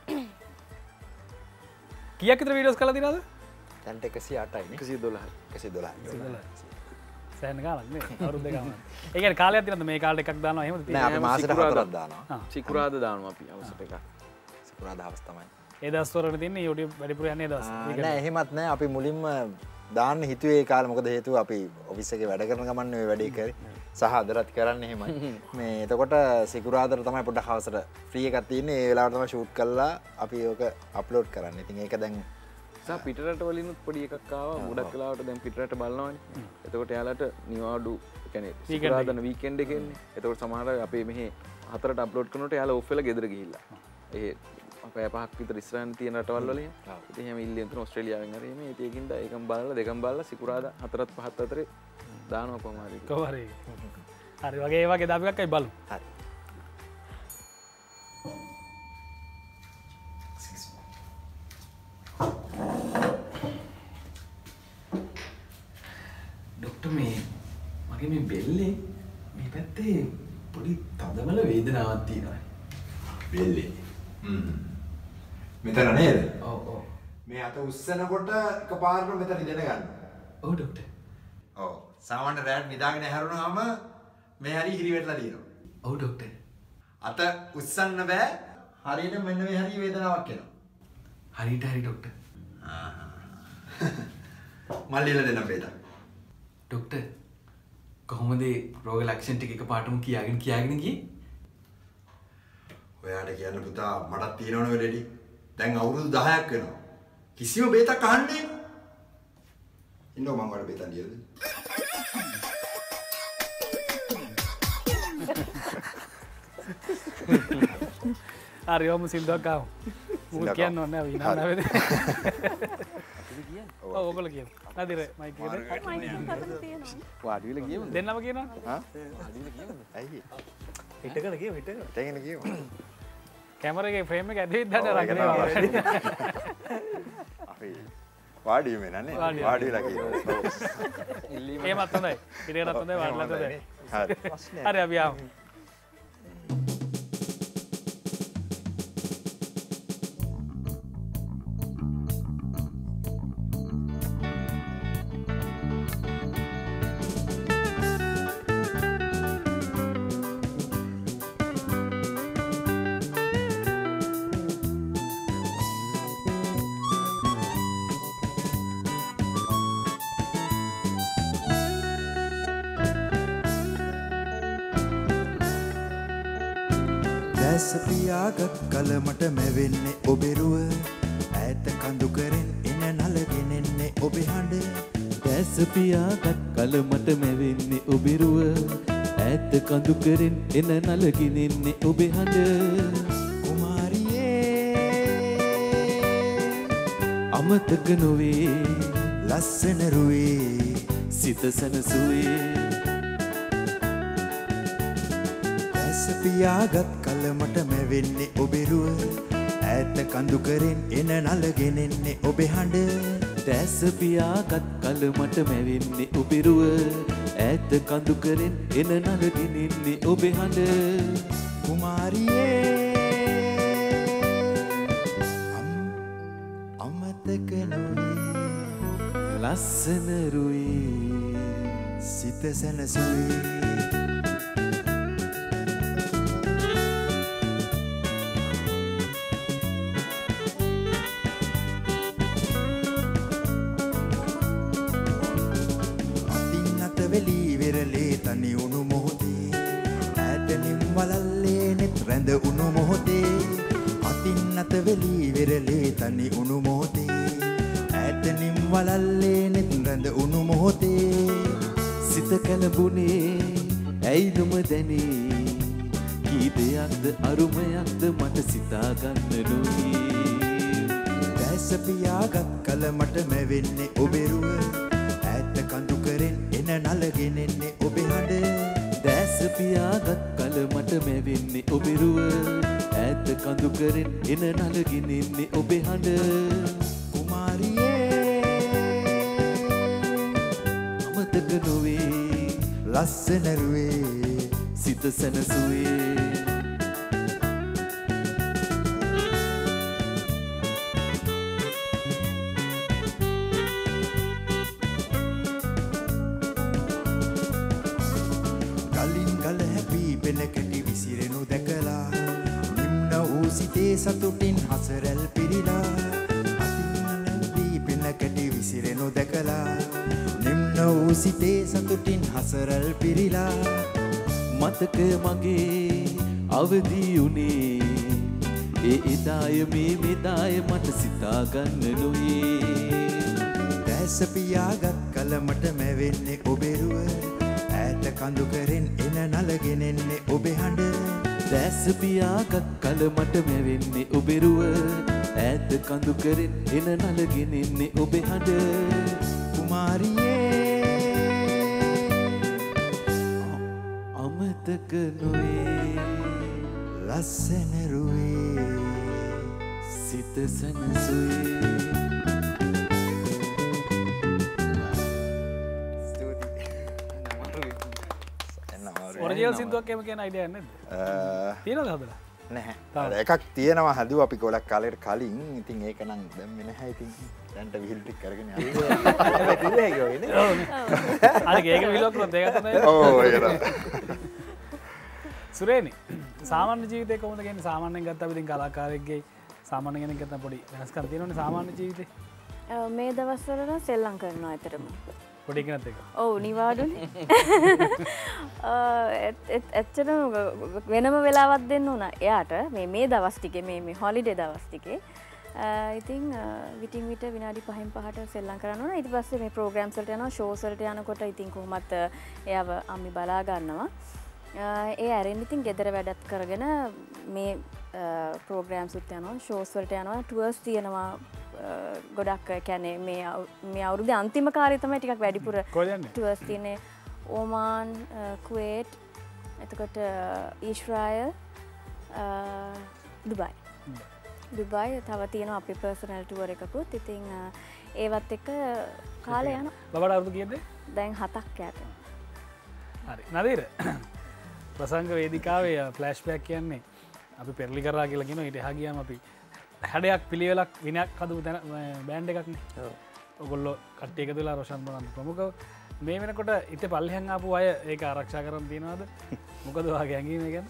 කීයක් විතර වීඩියෝස් කරලා තියෙනවද? දැන්ට එකසිය අටයි නේ. එකසිය දොළහ. එකසිය දොළහ. සෑහෙන කාලක් නේ. අවුරුදු දෙකක්. ඒ කියන්නේ කාලයක් තියෙනවද මේ කාලේ එකක් දානවා එහෙමද තියෙන්නේ? නෑ අපි මාසෙට හතරක් දානවා. සිකුරාදා දානවා අපි අවසට එකක්. සිකුරාදා හවස තමයි. ඒ දවස් වල තියෙන්නේ YouTube වැඩිපුර යන්නේ දවස්. නෑ එහෙමත් නෑ අපි මුලින්ම දාන්න හිතුවේ ඒ කාලේ මොකද හේතුව අපි ඔෆිස් එකේ වැඩ කරන ගමන් ඔය වැඩේ කරේ. සහ අදටත් කරන්නේ එහෙමයි. මේ එතකොට සිකුරාදාට තමයි පොඩ්ඩක් හවසට ෆ්‍රී එකක් තියෙන්නේ. ඒ වෙලාවට තමයි ෂූට් කරලා අපි ඕක අප්ලෝඩ් කරන්නේ. ඉතින් ඒක දැන් සහ පිටරට වලිනුත් පොඩි එකක් ආවා. ගොඩක් වෙලාවට දැන් පිටරට බලනවානේ. එතකොට එයාලට නිවාඩු කියන්නේ සිකුරාදාන වීකෙන්ඩ් එකේ ඉන්නේ. එතකොට සමහර අපේ මෙහි හතරට අප්ලෝඩ් කරනකොට එයාලා ඔෆ් වෙලා ගෙදර ගිහිල්ලා. ඒ අපේ පහක් විතර ඉස්සරහින් තියෙන රටවල් වල එහෙම. ඉතින් එහෙම ඉල්ලෙන් තුන ඕස්ට්‍රේලියාවෙන් හරි එහෙම. ඉතින් ඒකින්ද ඒකම බලලා දෙකම බලලා සිකුරාදා හතරත් පහත් අතරේ දානවා කොහොම හරි. කොහොම හරි. හරි වගේ ඒ වගේ දාපු එකක් අයි බලමු. හරි. ඩොක්ටර් මේ මගේ මේ බෙල්ලේ මේ පැත්තේ පොඩි තදබල වේදනාවක් තියෙනවා. බෙල්ලේ. හ්ම්. මෙතන නේද? ඔව් ඔව්. මේ අත උස්සනකොට එකපාරට මෙතන ඉඳන ගන්න. ඔව් ඩොක්ටර්. ඔව්. සාමාන්‍ය රැට් නිදාගෙන හැරුණාම මේ හරි හිරි වැටලා තියෙනවා. ඔව් ඩොක්ටර්. අත උස්සන්න බෑ. හරියට මෙන්න මේ හරි වේදනාවක් එනවා. හරියට හරි ඩොක්ටර්. ආ. මල්ලිලා දෙන්න බේතා. ඩොක්ටර් කොහොමද රෝග ලක්ෂණ ටික එකපාරටම කියාගෙන කියාගෙන ගියේ? ඔයාට කියන්න පුතා මටත් තියෙනවනේ වෙලෙඩි. දැන් අවුරුදු දහයක් වෙනවා. කිසිම බේතක් අහන්නේ නෑ. ඉන්නව මං වල බේතක් ලියලා දෙන්න. හරි ඔහොම සින්දුවක් ආවෝ. මොකද කියන්න ඕනේ නැහැ විනාඩි නවද. ඔව් ඔයගොල්ලෝ කියමු. නදිර මයික් එකට. මයික් එක අතන තියෙනවා. වාඩි වෙලා ගියමු. දෙන්නම කියනවා. හා? වාඩි වෙලා ගියමු. ඇයි? හිටගෙන කියමු හිටගෙන. හිටගෙන කියමු. කැමරා එකේ ෆ්‍රේම් එක ඇදෙද්දී දැන් රංගනේ අපි වාඩි වෙන්නේ නැන්නේ. වාඩි වෙලා කියමු. එහෙමත් හොඳයි. පිටේටත් හොඳයි වාඩිලත් හොඳයි. හරි. හරි අපි ආමු. පියාගත් කලමට මැවෙන්නේ ඔබෙරුව ඈත කඳු කරෙන් එන නලගෙනෙන්නේ ඔබේ හඬ දැස පියාගත් කලමට මැවෙන්නේ ඔබෙරුව ඈත කඳු කරෙන් එන නලගෙනෙන්නේ ඔබේ හඬ කුමාරියේ අමතක නොවේ ලස්සන රුවේ සිත සනසුවේ දැස පියාගත් කල මට මැවෙන්නේ ඔබෙරුව ඈත කඳු කරෙන් එන නලගෙනෙන්නේ ඔබේ හඬ දැස පියාගත් කල මට මැවෙන්නේ ඔබෙරුව ඈත කඳු කරෙන් එන නලගෙනෙන්නේ ඔබේ හඬ කුමාරියේ අමතක නොවේ ලස්සන රුවේ සිත සැනසුවේ තනි උණු මොහොතේ ඈතනින් වලල්ලේ නෙත් රැඳ උණු මොහොතේ අතින් අත වෙලී වෙරළේ තනි උණු මොහොතේ ඈතනින් වලල්ලේ නෙත් රැඳ උණු මොහොතේ සිත කලබුනේ ඇයි නොම දැනේ කී දෙයක්ද අරුමයක්ද මට සිතා ගන්න නොවේ දැස පියාගත් කල මට මැවෙන්නේ ඔබෙරුව ඈත කඳු කරෙන් එන නලගෙනෙන්නේ ඔබේ හඬ දැස පියාගත් කල මට මැවෙන්නේ ඔබෙරුව ඈත කඳු කරෙන් එන නලගෙනෙන්නේ ඔබේ හඬ කුමාරියේ අමතක නොවේ ලස්සන රුවේ සිත සැනසුවේ සතුටින් හසරැල් පිරිලා අතින් වී පෙන කැටි විසිරෙනු දැකලා නිම්න වූ සිතේ සතුටින් හසරැල් පිරිලා මතකය මගේ අවදී උනේ ඒ එදාය මේ මෙදාය මට සිතා ගන්න නොවේ දැස පියාගත් කල මට මැවෙන්නේ ඔබෙරුව ඈත කඳු කරෙන් එන නලගෙනෙන්නේ ඔබේ හඬ දැස පියාගත් කල මට මැවෙන්නේ ඔබෙරුව ඈත කඳු කරෙන් එන නලගෙනෙන්නේ ඔබේ හඬ කුමාරියේ අමතක නොවේ ලස්සන රුවේ සිත සැනසුවේ ඔරිජිනල් සින්දුවක් එහෙම කියන අයිඩියා නැද්ද? තියෙනවද හදලා? නැහැ. එකක් තියෙනවා හදුවා අපි ගොඩක් කාලෙකට කලින්. ඉතින් ඒක නම් දැම්මේ නැහැ. ඉතින් දැන්ට විහිළු ටික කරගෙන යනවා. ඒක කිව්වේ ඒක වගේ නේ. ඔව් නේ. අර ඒක විහිළුවක් කරොත් ඒක තමයි. ඔව් ඒක තමයි. සුරේනි සාමාන්‍ය ජීවිතේ කොහොමද කියන්නේ? සාමාන්‍යයෙන් ගත්ත අපි ඉතින් කලාකාරයෙක්ගේ සාමාන්‍ය කෙනෙක් ගත්ත පොඩි වෙනස්කම් තියෙනවනේ සාමාන්‍ය ජීවිතේ. මේ දවස්වල නම් සෙල්ලම් කරනවා ඇතරම. පොඩි කෙනෙක් එක. ඔව් නිවාඩුනේ. ඇත්තටම වෙනම වෙලාවක් දෙන්න උනා එයාට මේ මේ දවස් ටිකේ මේ මේ හොලිඩේ දවස් ටිකේ. ඉතින් විටින් විට විනාඩි පහෙන් පහට සෙල්ලම් කරන්න ඕන. ඊට පස්සේ මේ ප්‍රෝග්‍රෑම්ස් වලට යනවා, ෂෝස් වලට යනකොට ඉතින් කොහොමත් එයාව අම්මි බලා ගන්නවා. ඒ ඇරෙන් ඉතින් ගෙදර වැඩත් කරගෙන මේ ප්‍රෝග්‍රෑම්ස් උත් යනවා, ෂෝස් වලට යනවා, ටුවර්ස් තියෙනවා. ගොඩක් කැනේ මේ මේ අවුරුදු අන්තිම කාර්යය තමයි ටිකක් වැඩිපුර ටුවර්ස් තියෙන්නේ ඕමාන් කුවේට් එතකොට ඊශ්‍රායල් දුබයි දුබයි තව තියෙනවා අපේ පර්සනල් ටුවර් එකකුත් ඉතින් ඒවත් එක්ක කාලය යනවා බබට අවුරුදු කීයද දැන් හතක් යට හරි නදීර ප්‍රසංග වේදිකාවේ ෆ්ලෑෂ් බෑක් කියන්නේ අපි පෙරලි කරා කියලා කියනවා ඊට එහා ගියාම අපි හැඩයක් පිළිවෙලක් විනයක් හදපු තැන බෑන්ඩ් එකක්නේ. ඔයගොල්ලෝ කට්ටිය එකතු වෙලා රොෂන් බනන්ත ප්‍රමුඛව මේ වෙනකොට ඉත පල්ලෙහාන් ආපු අය ඒක ආරක්ෂා කරන් තියනවාද? මොකද ඔයාගේ ඇඟීම ගැන?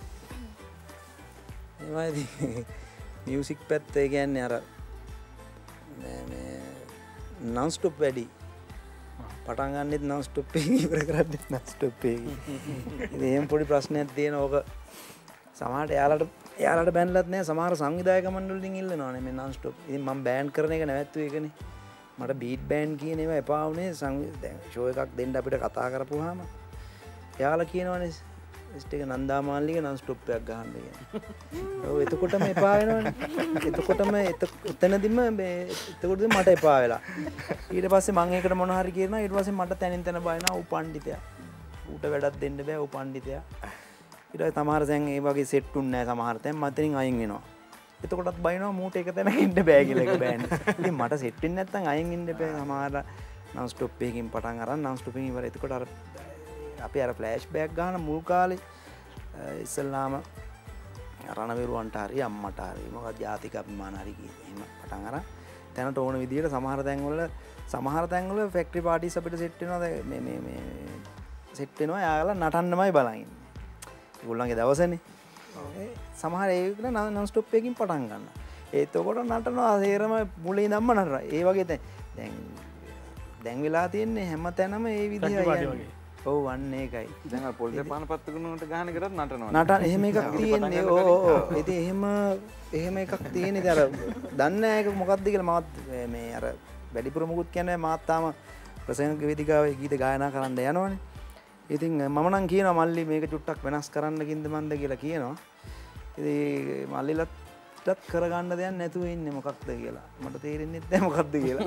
එමයදී මියුසික් පැත්ත ඒ කියන්නේ අර මේ මේ non stop වැඩි. පටන් ගන්නෙත් non stop එකකින් ඉවර කරද්දිත් non stop එකකින්. ඉතින් එහෙම පොඩි ප්‍රශ්නයක් තියෙන ඕක සමහරට එයාලට එයාලට බෑන්ඩ්ලත් නෑ සමහර සංවිධායක මණ්ඩල වලින් ඉල්ලනවානේ මේ non stop. ඉතින් මම බෑන්ඩ් කරන එක නැවැත්තුවේ ඒකනේ. මට බීට් බෑන්ඩ් කියන ඒවා එපා වුණේ දැන් ෂෝ එකක් දෙන්න අපිට කතා කරපුවාම එයාලා කියනවනේ ටෙස්ට් එක නන්දා මාල්ලිගේ non stop එකක් ගහන්න කියලා. ඔව් එතකොටම එපා වෙනවනේ. එතකොටම එතනදිම මේ එතකොටද මට එපා වෙලා. ඊට පස්සේ මම ඒකට මොන හරි කියනවා ඊට පස්සේ මට තැනින් තැන බයනවා ඌ පණ්ඩිතයා. ඌට වැඩක් දෙන්න බෑ ඌ පණ්ඩිතයා. ඊට පස්සේ සමහර දැන් ඒ වගේ සෙට් උන්නේ නැහැ සමහර තැන් මතින් අයින් වෙනවා. එතකොටත් බයිනවා මූට එක තැනක ඉන්න බෑ කියලා එක බෑනේ. ඉතින් මට සෙට් වෙන්නේ නැත්නම් අයින් ඉන්න බෑ. සමහර නන් ස්ටොප් එකකින් පටන් අරන් නන් ස්ටොප් එකකින් ඉවර. එතකොට අර අපි අර ෆ්ලෑෂ් බෑක් ගන්න මුල් කාලේ ඉස්සල්ලාම රණවිරුවන්ට හරි අම්මට හරි මොකක්ද ජාතික අභිමාන හරි කියන්නේ. එහෙම පටන් අරන් තැනට ඕන විදිහට සමහර තැන්වල සමහර තැන්වල ෆැක්ටරි පාටිස් අපිට සෙට් වෙනවා මේ මේ මේ සෙට් වෙනවා යාලා නටන්නමයි බලන් ඉන්නේ. ඒගොල්ලන්ගේ දවසනේ. සමහර ඒක නන් ස්ටොප් එකකින් පටන් ගන්නවා. ඒත් ඔකට නටනවා සේරම මුලින් ඉඳන්ම නටනවා. ඒ වගේ දැන් දැන් වෙලා තියෙන්නේ හැම තැනම ඒ විදිහයි. ඔව් අන්න ඒකයි. දැන් අර පොල්තේ පාන පත්තු කරනකොට ගහන කරත් නටනවා. නටන එහෙම එකක් තියෙන්නේ. ඕ ඕ. ඉතින් එහෙම එහෙම එකක් තියෙන්නේ. ඉතින් අර දන්නේ නැහැ ඒක මොකක්ද කියලා මාත් මේ අර වැඩිපුර මුකුත් කියන්නේ මාත් තාම ප්‍රසංග වේදිකාවේ ගීත ගායනා කරන්න යනවනේ. ඉතින් මම නම් කියනවා මල්ලි මේක චුට්ටක් වෙනස් කරන්න කින්ද මන්ද කියලා කියනවා. ඉතින් මල්ලිලටත් කරගන්න දෙයක් නැතුව ඉන්නේ මොකක්ද කියලා. මට තේරෙන්නේ නැහැ මොකක්ද කියලා.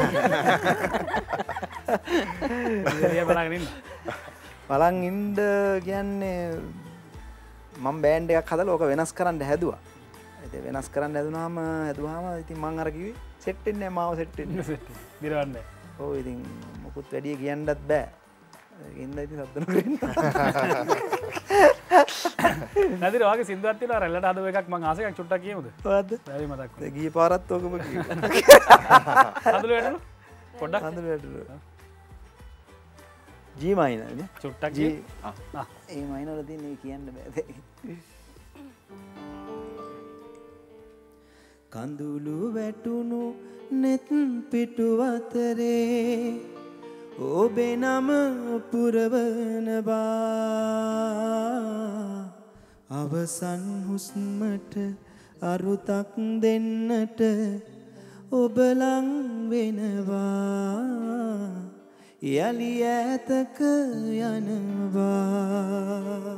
ඉතින් බලන් ඉන්න. බලන් ඉන්න කියන්නේ මම බෑන්ඩ් එකක් හදලා ඕක වෙනස් කරන්න හැදුවා. ඉතින් වෙනස් කරන්න හැදුනාම හැදුවාම ඉතින් මං අර කිව්වේ සෙට් වෙන්නේ නැහැ මාව සෙට් වෙන්නේ. දිරවන්නේ. ඔව් ඉතින් මොකුත් වැඩි කියන්නත් බෑ. ඉන්න ඉතින් සද්ද නොකරින්න. නැදිර වාගේ සින්දුවක් තියෙනවා රැල්ලට හදව එකක් මං ආස එකක් චුට්ටක් කියමුද? මොකද්ද? බැරි මතක් වුණා. ගිය පාරත් ඕකම කිව්වා. හදලු වැටුණා? පොඩ්ඩක් හදලු වැටුණා. ජී මයිනර් නේ? චුට්ටක් ජී. ආ. ඒ මයිනර් වල තියෙන කියන්න බෑ. කඳුළු වැටුණු නෙත් පිටු අතරේ ඔබේ නම පුරවනවා අවසන් හුස්මට අරුතක් දෙන්නට ඔබ ලං වෙනවා යලි ඈතක යනවා.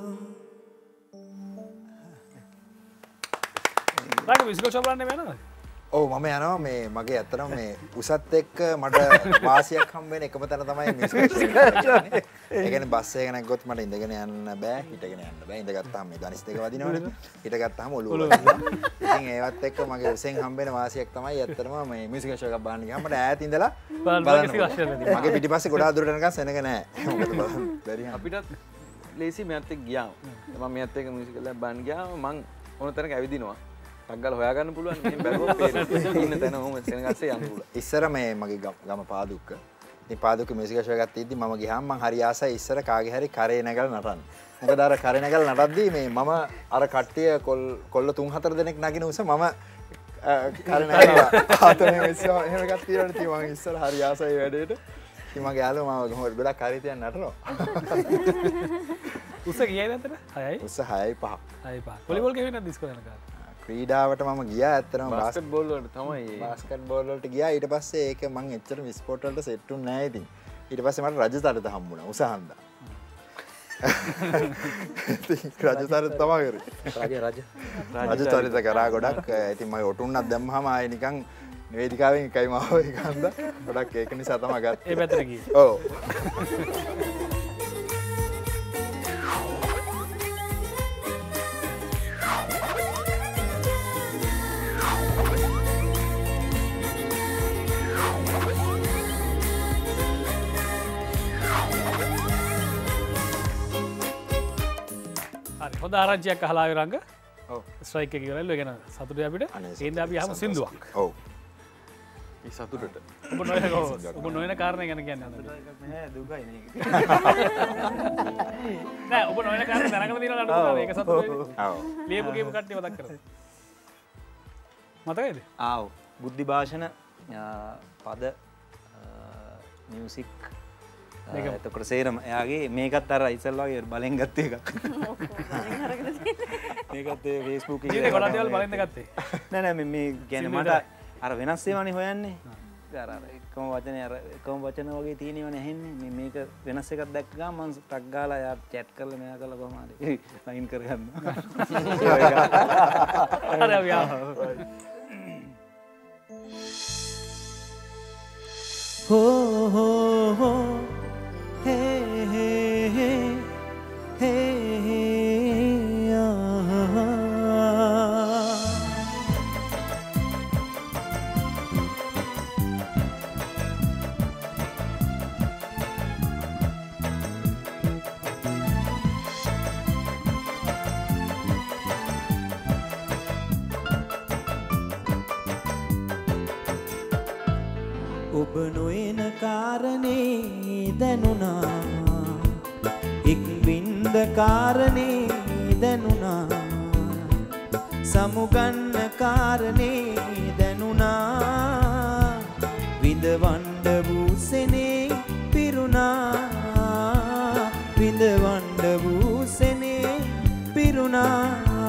රාග මියුසිකල් ෂෝ බලන්න යනවද? ඔව් මම යනවා මේ මගේ ඇත්තටම මේ උසත් එක්ක මට වාසියක් හම්බ වෙන එකම තැන තමයි මියුසිකල් ෂෝ. ඒ කියන්නේ බස් එක නැග්ගොත් මට ඉඳගෙන යන්න බෑ හිටගෙන යන්න බෑ. ඉඳගත්තාම මේ ධනිස් දෙක වදිනවනේ. හිටගත්තාම ඔළුව වදිනවා. ඉතින් ඒවත් එක්ක මගේ උසෙන් හම්බ වෙන වාසියක් තමයි ඇත්තටම මේ මියුසිකල් ෂෝ එකක් බලන්න ගියාම මට ඈත ඉඳලා බලන්න. මගේ පිටිපස්සේ ගොඩාක් දුරට යනකම් සෙනග නෑ. මොකද බැරි අපිටත් ලේසි මෙයත් එක්ක ගියාම මම මෙයත් එක්ක මියුසිකල් එකක් බලන්න ගියාම මං ඕන තැනක ඇවිදිනවා. ටග්ගල හොයාගන්න පුළුවන් මේ බැලුවොත් පේනවා ඉන්න තැන ඔහොම සෙනගස්සේ යන්න පුළුවන්. ඉස්සර මේ මගේ ගම පාදුක්ක. ඉතින් පාදුක්ක මියුසිකල් ෂෝ එකක් තියද්දි මම ගියාම මං හරි ආසයි ඉස්සර කාගේ හරි කරේ නැගලා නටන්න. මොකද අර කරේ නැගලා නටද්දි මේ මම අර කට්ටිය කොල්ල තුන් හතර දෙනෙක් නගින උස මම කරේ නැගලා ආතනේ මෙස්සම එහෙම එකක් තියෙනවා ඉතින් මං ඉස්සර හරි ආසයි වැඩේට. ඉතින් මගේ යාළුවා මම ගොඩක් කරේ තියන් නටනවා. උස ගියයි නැතර? හයයි. උස හයයි පහ. හයයි පහ. වොලිබෝල් ගෙවෙන්නේ නැද්ද ඉස්කෝලේ යන කාලේ? ක්‍රීඩාවට මම ගියා ඇත්තටම බාස්කට් බෝල් වලට තමයි බාස්කට් බෝල් වලට ගියා. ඊට පස්සේ ඒක මං එච්චරම ස්පෝර්ට් වලට සෙට් උන්නේ නැහැ ඉතින්. ඊට පස්සේ මට රජතරද හම්බුණා උසහන්දා. රජතරද තමයි කරේ. රජ රජ රජතරද කරා ගොඩක්. ඉතින් මම ඔටුන්නක් දැම්මහම ආයේ නිකන් වේදිකාවෙන් එකයි මාව ඒක හන්දා. ගොඩක් ඒක නිසා තමයි ගත්තේ. ඒ පැත්තට ගියේ. ඔව්. හොඳ ආරංචියක් අහලා ආවේ රංග. ඔව්. ස්ට්‍රයික් එක ඉවරයි. ඒ කියන්නේ සතුටුයි අපිට. ඒඳ අපි ආවම සින්දුවක්. ඔව්. ඒ සතුටට. ඔබ නොයන ඔබ නොයන කාරණේ ගැන කියන්නේ නෑ දුකයි නේ. නෑ ඔබ නොයන කාරණේ දැනගෙන තියෙනවා නඩු ඒක සතුටුයි. ඔව්. ලියපු ගේම කට්ටිය මතක් කරගන්න. මතකයිද? ආව්. බුද්ධි භාෂණ පද මියුසික් එතකොට සේරම එයාගේ මේකත් අර ඉස්සල් වගේ බලෙන් ගත්තේ එකක්. මේකත් ඒ Facebook එකේ ඉතින් ගොඩක් දේවල් බලෙන්ද ගත්තේ. නෑ නෑ මේ මේ කියන්නේ මට අර වෙනස් ඒවානේ හොයන්නේ. අර අර එකම වචනේ අර එකම වචන වගේ තියෙනවනේ ඇහෙන්නේ. මේ මේක වෙනස් එකක් දැක්ක ගමන් මම ටක් ගාලා යා chat කරලා මෙයා කරලා කොහොම හරි ලයින් කරගන්නවා. අර අපි ආවා. හෝ හෝ හෝ Hey, hey, hey, hey, දැනුණා එක් බින්ද කාරණේ දැනුණා සමුගන්න කාරණේ දැනුණා විඳවන්න වූසෙනේ පිරුණා විඳවන්න වූසෙනේ පිරුණා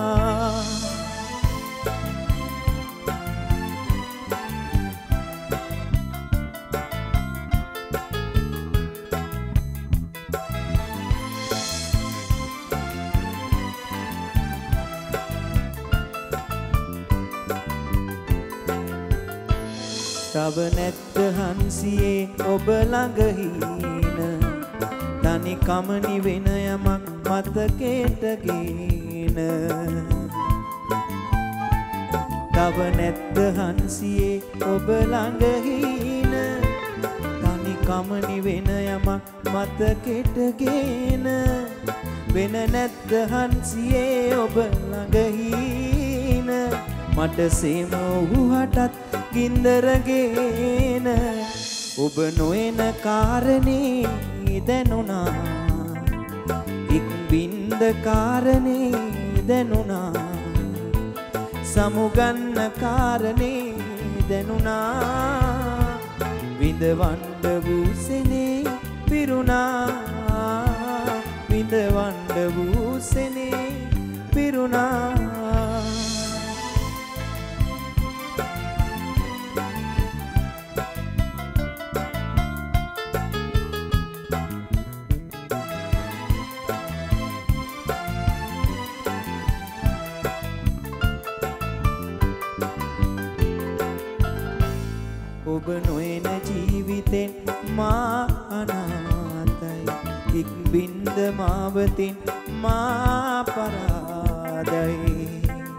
තව නැත්ත හන්සියේ ඔබ ළඟ හීන තනි කමනි වෙන යමක් මතකේටගෙන තව නැත්ත හන්සියේ ඔබ ළඟ හීන තනි කමනි වෙන යමක් මතකේටගෙන වෙන නැත්ත හන්සියේ ඔබ ළඟ හීන මට සේම වූහටත් ගින්දරගෙන ඔබ නොයන කාරණේ දැනුණා එක් බින්ද කාරණේ දැනුණා සමුගන්න කාරණේ දැනුණා විඳවන්න වූසෙනේ පිරුණා විඳවන්න වූසෙනේ පිරුණා ඔබ නොයන ජීවිතෙන් මා අනාතයි එක් බින්ද මාවතින් මා පරාදයි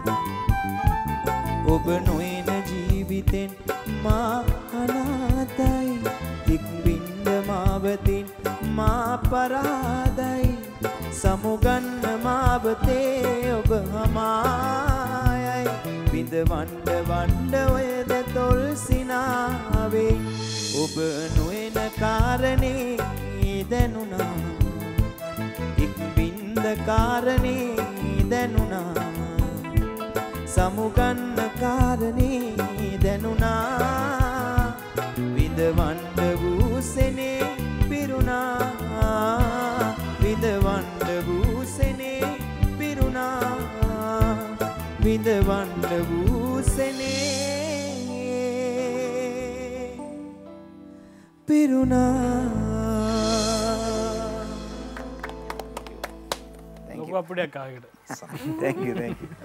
ඔබ නොයන ජීවිතෙන් මා අනාතයි එක් බින්ද මාවතින් මා පරාදයි සමුගන්න මාවතේ ඔබ හමායයි විඳවන්න වණ්ඩ ඔයද තොල් සිනාවේ ඔබ නොයන කාරණේ දැනුණා එක් බින්ද කාරණේ දැනුණා සමුගන්න කාරණේ දැනුණා විඳවන්න වූසෙනේ පිරුණා විඳවන්න වූසෙනේ පිරුණා විඳවන්න වූසෙනේ පිරුණා ලොකු අප්ඩේට් කාගෙට thank you thank you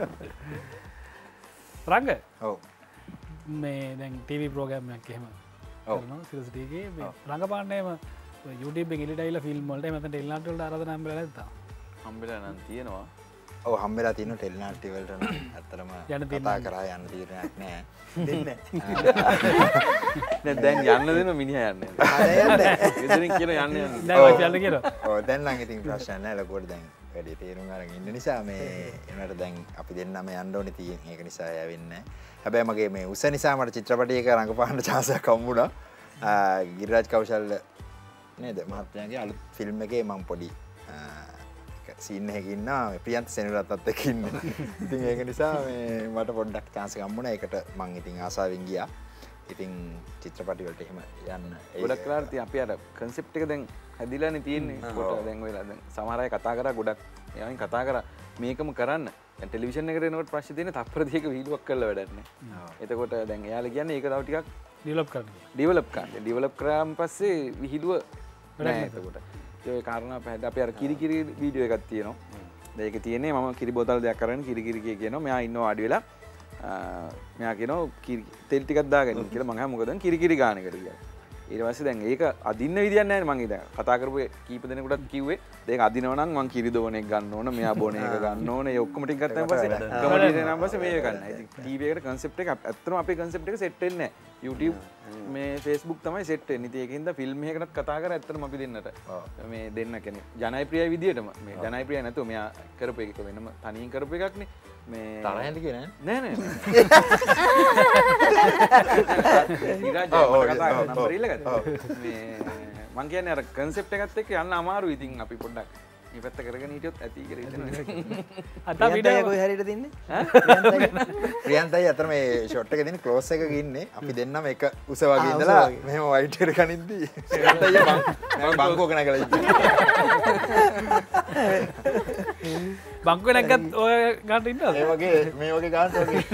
Ranga ඔව් මේ දැන් ටීවී ප්‍රෝග්‍රෑම් එකක් එහෙම කරනවා සිරසිටි එකේ මේ රංගපාන්නේම YouTube එකේ එලිටයිලා ෆිල්ම් වලට මෙතන ටෙලිනාට්‍ය වලට ආරාධනා හම්බෙලා නැද්ද? හම්බෙලා නම් තියෙනවා. ඔව් හම්බෙලා තියෙනවා ටෙලිනාට්‍ය වලට නම් ඇත්තටම කතා කරා යන්න තීරණයක් නෑ. දෙන්නේ. දැන් දැන් යන්න දෙන මිනිහා යන්නේ. ආ යන්නේ. ඉතින් කියන යන්න යන්න. දැන් ඔය යන්න කියලා. ඔව් දැන් නම් ඉතින් ප්‍රශ්න නෑ ලොකුවට දැන් වැඩි තේරුම් අරගෙන ඉන්න නිසා මේ එනකට දැන් අපි දෙන්නම යන්න ඕනේ තියෙන. ඒක නිසා යවෙන්නේ. හැබැයි මගේ මේ උස නිසා මට චිත්‍රපටයක රඟපාන්න chance එකක් හම්බුණා. ගිරිරාජ් කෞශල් නේද මහත්මයාගේ අලුත් ෆිල්ම් එකේ මම පොඩි සීන් එකක ඉන්නවා ප්‍රියන්ත සෙනවිරත්නත් එක්ක ඉන්නේ. ඉතින් ඒක නිසා මේ මට පොඩ්ඩක් chance එකක් හම්බුණා. ඒකට මම ඉතින් ආසාවෙන් ගියා. ඉතින් චිත්‍රපටි වලට එහෙම යන්න. ගොඩක් වෙලාවට ඉතින් අපි අර concept එක දැන් හැදිලානේ තියෙන්නේ. කොට දැන් ඔයලා දැන් සමහර අය කතා කරා ගොඩක් එයායින් කතා කරා මේකම කරන්න. දැන් ටෙලිවිෂන් එකට එනකොට ප්‍රශ්නේ තියෙන්නේ තප්පර දෙකක වීඩියෝක් කරලා වැඩක් නැහැ. එතකොට දැන් එයාලා කියන්නේ ඒක තව ටිකක් ඩෙවලොප් කරන්න. ඩෙවලොප් කරන්න. ඩෙවලොප් කරාන් පස්සේ විහිළුව නැහැ එතකොට. ඒ කාරණා පැහැදිලි අපි අර කිරි කිරි වීඩියෝ එකක් තියෙනවා. දැන් ඒක තියෙන්නේ මම කිරි බෝතල් දෙයක් අරගෙන කිරි කිරි කිය කියනවා. මෙයා ඉන්නවා ආඩි වෙලා මෙයා කියනවා කිරි තෙල් ටිකක් දාගන්න කියලා. මම අහා මොකද කිරි කිරි ගාන එකට කියලා. ඊට පස්සේ දැන් ඒක අදින්න විදියක් නැහැ මම ඉතින් කතා කරපු කීප දෙනෙකුටත් කිව්වේ දැන් අදිනව නම් මං කිරි දෝන එක ගන්න ඕන මෙයා බෝන එක ගන්න ඕන ඒ ඔක්කොම ටික ගත්තාන් පස්සේ කමඩි දෙනාන් පස්සේ මේක ගන්න. ඉතින් ටීවී එකට concept එක ඇත්තටම අපේ concept එක set වෙන්නේ නැහැ. YouTube මේ Facebook තමයි set වෙන්නේ. ඉතින් ඒකින්ද ෆිල්ම් එකකටත් කතා කර ඇත්තටම අපි දෙන්නට මේ දෙන්න කියන්නේ ජනප්‍රියයි විදියටම මේ ජනප්‍රිය නැතුව මෙයා කරපු එක වෙනම තනියෙන් කරපු එකක් නේ. මේ තරහින්ද කියන්නේ නෑ නෑ නෑ. ඉරාජ් මම කතා කරන නම්බර ඉල්ලගත්තා. මේ මං කියන්නේ අර concept එකත් එක්ක යන්න අමාරුයි. ඉතින් අපි පොඩ්ඩක් මේ පැත්ත කරගෙන හිටියොත් ඇති කියලා හිතනවා. අත වීඩියෝ කොයි හරියට තින්නේ? ප්‍රියන්තයි අතර මේ ෂොට් එක දෙන්නේ ක්ලෝස් එකක ඉන්නේ. අපි දෙන්නම එක උස වගේ ඉඳලා මෙහෙම වයිට් එකට කනින්දී. ප්‍රියන්තයි මම බංකුවක නැගලා ඉන්නේ. බංකුවේ නැග්ගත් ඔය ගන්න ඉන්නවද? මේ වගේ මේ වගේ ගන්න වගේ.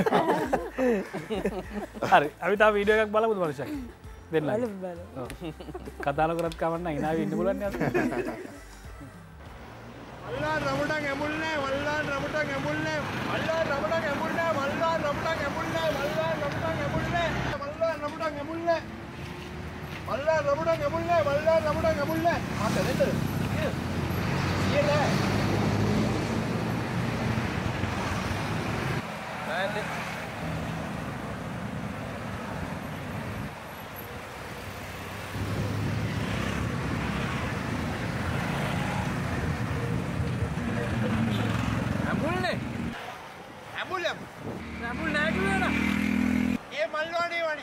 හරි. අපි තාම වීඩියෝ එකක් බලමුද මනුෂ්‍යයෙක්? දෙන්න. බලමු බලමු. කතා නොකරත් කවන්න hina වෙන්න පුළුවන් නේ අද. මල්ලාන් රමුටන් ඇමුල් නෑ මල්ලාන් රමුටන් ඇමුල් නෑ මල්ලාන් රමුටන් ඇමුල් නෑ මල්ලාන් රමුටන් ඇමුල් නෑ මල්ලාන් රමුටන් ඇමුල් නෑ මල්ලාන් රමුටන් ඇමුල් නෑ මල්ලාන් රමුටන් ඇමුල් නෑ මල්ලාන් රමුටන් ඇමුල් නෑ ආත දෙන්නද සියල නෑ නමුල් නෑ කිව්වේ නා. ඒ මල්වානේ වනේ.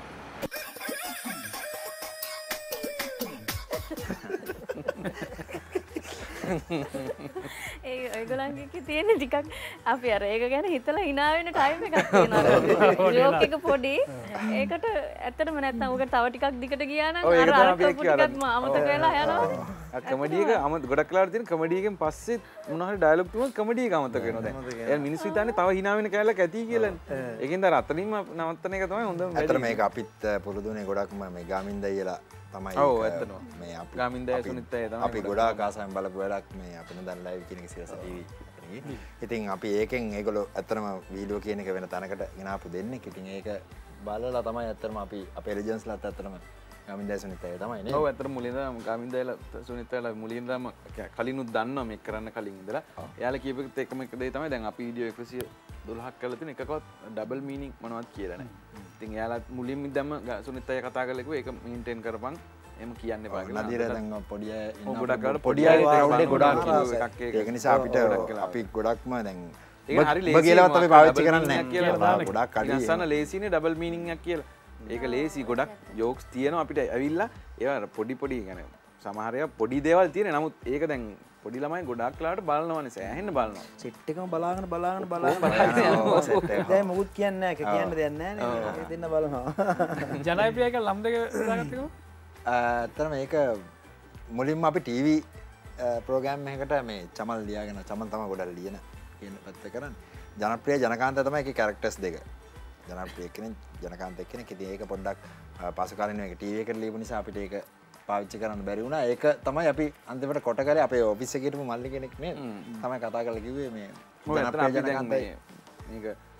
ඒ ඔයගොල්ලන්ගේ තියෙන ටිකක් අපි අර ඒක ගැන හිතලා hina වෙන ටයිම් එකක් තියෙනවා. ජෝක් එක පොඩි. ඒකට ඇත්තටම නැත්තම් උකට තව ටිකක් දිගට ගියා නම් අර අර ටිකක් අමතක වෙලා යනවා. කමඩි එක අමත ගොඩක් වෙලාවට තියෙන කමඩි එකෙන් පස්සේ මොනවා හරි ඩයලොග් තුනක් කමඩි එක අමතක වෙනවා දැන්. ඒ මිනිස්සු හිතන්නේ තව hina වෙන කැලලක් ඇති කියලානේ. ඒකෙන්ද අර අතනින්ම නවත්තන එක තමයි හොඳම වැඩි. ඇත්තට මේක අපිත් පුරුදුනේ ගොඩක්ම මේ ගාමින්ද අයියලා තමයි ඔව් ඇත්තටම මේ අපි ගාමින්ද අය සුනිත් අය තමයි අපි ගොඩාක් ආසයෙන් බලපු වැඩක් මේ අපි නදන් ලයිව් කියන එක සිරස ටීවී. ඉතින් අපි ඒකෙන් ඒගොල්ලෝ ඇත්තටම වීඩියෝ කියන එක වෙන තැනකට ගෙනාපු දෙන්නෙක්. ඉතින් ඒක බලලා තමයි ඇත්තටම අපි අපේ ලෙජන්ස්ලාත් ඇත්තටම ගාමින්ද අය සුනිත් අය තමයි නේ. ඔව් ඇත්තටම මුලින්ම ගාමින්ද අයලා සුනිත් අයලා මුලින්ම කලිනුත් දන්නවා මේක කරන්න කලින් ඉඳලා. එයාලා කියපෙකත් එකම එක දෙය තමයි දැන් අපි වීඩියෝ එකසිය දොළහක් කරලා තියෙන එකකවත් ඩබල් මීනින් මොනවද කියලා නැහැ. ඉතින් එයාලා මුලින්ම ඉඳන්ම සුනිත් අය කතා කරලා කිව්වා ඒක මේන්ටේන් කරපන්. එහෙම කියන්න එපා කියලා. නදීර දැන් පොඩි අය ඉන්නවා. ගොඩක් අය පොඩි අය රවුන්ඩේ ගොඩක් එකක් ඒක නිසා අපිට අපි ගොඩක්ම දැන් ඒක හරි ලේසි. බගේලවත් අපි පාවිච්චි කරන්නේ නැහැ කියලා. ගොඩක් අඩි. අසන ලේසිනේ ඩබල් මීනින් එකක් කියලා. ඒක ලේසි ගොඩක් ජෝක්ස් තියෙනවා අපිට ඇවිල්ලා ඒවා පොඩි පොඩි يعني සමහර ඒවා පොඩි දේවල් තියෙන. නමුත් ඒක දැන් පොඩි ළමයි ගොඩක් ලාට බලනවනේ සෑහෙන්න බලනවා. සෙට් එකම බලාගෙන බලාගෙන බලාගෙන දැන් මොකුත් කියන්නේ නැහැ. කියන්න දෙයක් නැහැ නේ. ඒක දෙන්න බලනවා. ජනප්‍රිය එක ලම් දෙක දාගත්තකෝ. ඇත්තටම මේක මුලින්ම අපි ටීවී ප්‍රෝග්‍රෑම් එකකට මේ චමල් ලියාගෙන චමල් තමයි ගොඩක් ලියන කියන පැත්ත කරන්නේ. ජනප්‍රිය ජනකාන්ත තමයි ඒකේ කැරක්ටර්ස් දෙක. ජනප්‍රිය කෙනෙක් ජනකාන්ත කෙනෙක්. ඉතින් ඒක පොඩ්ඩක් පසු කාලිනව ඒක ටීවී එකට ලියපු නිසා අපිට ඒක පාවිච්චි කරන්න බැරි වුණා. ඒක තමයි අපි අන්තිමට කොට කරේ අපේ ඔෆිස් එකේ හිටපු මල්ලි කෙනෙක් නේද? තමයි කතා කරලා කිව්වේ මේ ජනප්‍රිය ජනකාන්තයි මේක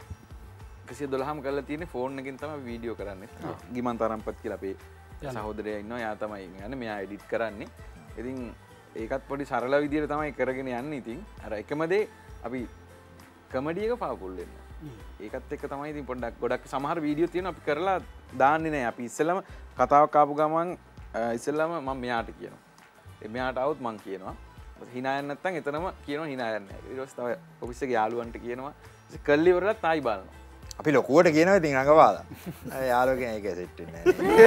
එකසිය දොළහම කරලා තියෙන්නේ ෆෝන් එකකින් තමයි වීඩියෝ කරන්නේ. ගිමන් තරම්පත් කියලා අපේ සහෝදරයා ඉන්නවා. යා තමයි යන්නේ මෙයා එඩිට් කරන්නේ. ඉතින් ඒකත් පොඩි සරල විදියට තමයි කරගෙන යන්නේ. ඉතින් අර එකම දේ අපි කමඩි එක පාවුල් වෙන්න. ඒකත් එක්ක තමයි ඉතින් පොඩ්ඩක් ගොඩක් සමහර වීඩියෝ තියෙනවා අපි කරලා දාන්නේ නැහැ. අපි ඉස්සෙල්ලම කතාවක් ආපු ගමන් ඉස්සෙල්ලම මම මෙයාට කියනවා. ඒ මෙයාට આવුත් මං කියනවා. hina යන්න නැත්නම් එතනම කියනවා hina යන්නේ නැහැ. ඊට පස්සේ තව ඔෆිස් එකේ යාළුවන්ට කියනවා. ඉතින් කල්ලි ඉවරලා තායි බලනවා. අපි ලොකුවට කියනවා ඉතින් රඟපාලා. යාළුවෝ කියන එක සෙට් වෙන්නේ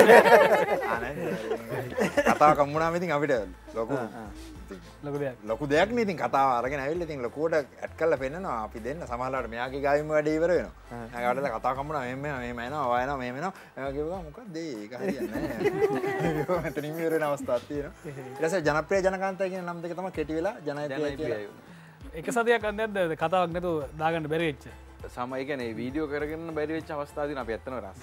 නැහැ. කතාව කම්මුණාම ඉතින් අපිට ලොකු ලොකු දෙයක්. ලොකු දෙයක් නේ ඉතින් කතාව අරගෙන ඇවිල්ලා ඉතින් ලොකුවට ඇඩ් කරලා පෙන්නනවා. අපි දෙන්න සමහරවිට මෙයාගේ ගාවිම වැඩේ ඉවර වෙනවා. මම ගාඩලා කතාව කම්මුණා මෙහෙම මෙහෙම මෙහෙම එනවා, ඔය එනවා, මෙහෙම එනවා. එයා කිව්වා මොකක්ද ඒක හරියන්නේ නැහැ. මෙතනින් ඉවර වෙන අවස්ථාවක් තියෙනවා. ඊට පස්සේ ජනප්‍රිය ජනකාන්තය කියන නම් දෙක තමයි කෙටි වෙලා ජනප්‍රිය කියලා. එක සතියක් නැද්ද කතාවක් නැතුව දාගන්න බැරි වෙච්ච? සමයි කියන්නේ වීඩියෝ කරගෙන බැරි වෙච්ච අවස්ථා තියෙනවා. අපි ඇත්තම රස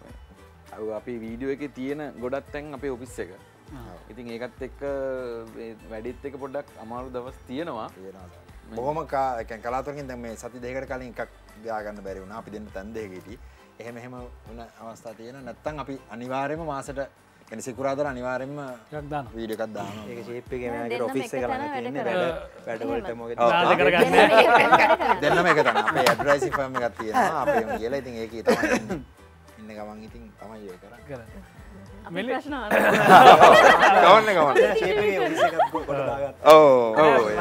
අපි වීඩියෝ එකේ තියෙන ගොඩක් තැන් අපේ ඔෆිස් එක. ඉතින් ඒකත් එක්ක වැඩිත් එක පොඩ්ඩක් අමාරු දවස් තියෙනවා. බොහොම කලාතුරකින් දැන් මේ සති දෙකකට කලින් එකක් ගාගන්න බැරි වුණා. අපි දෙන්න තැන් දෙකක හිටියේ. එහෙම එහෙම වුණ අවස්ථා තියෙනවා. නැත්තම් අපි අනිවාර්යයෙන්ම මාසෙට කියන්නේ සිකුරාදා අනිවාර්යයෙන්ම එකක් දානවා. වීඩියෝ එකක් දානවා. ඒක ෂේප් එකේ මෙයාගේ ඔෆිස් එක ළඟ තියෙන්නේ වැඩ වැඩ වලට මොකද රාජ කරගන්න. දෙන්නම එක තමයි. අපේ ඇඩ්වර්ටයිසින් ෆර්ම් එකක් තියෙනවා. අපේම කියලා. ඉතින් ඒකේ තමයි ඉන්න ගමන් ඉතින් තමයි ඒක කරන්නේ. අපි ප්‍රශ්න ගවන්න ගවන්න ඔව්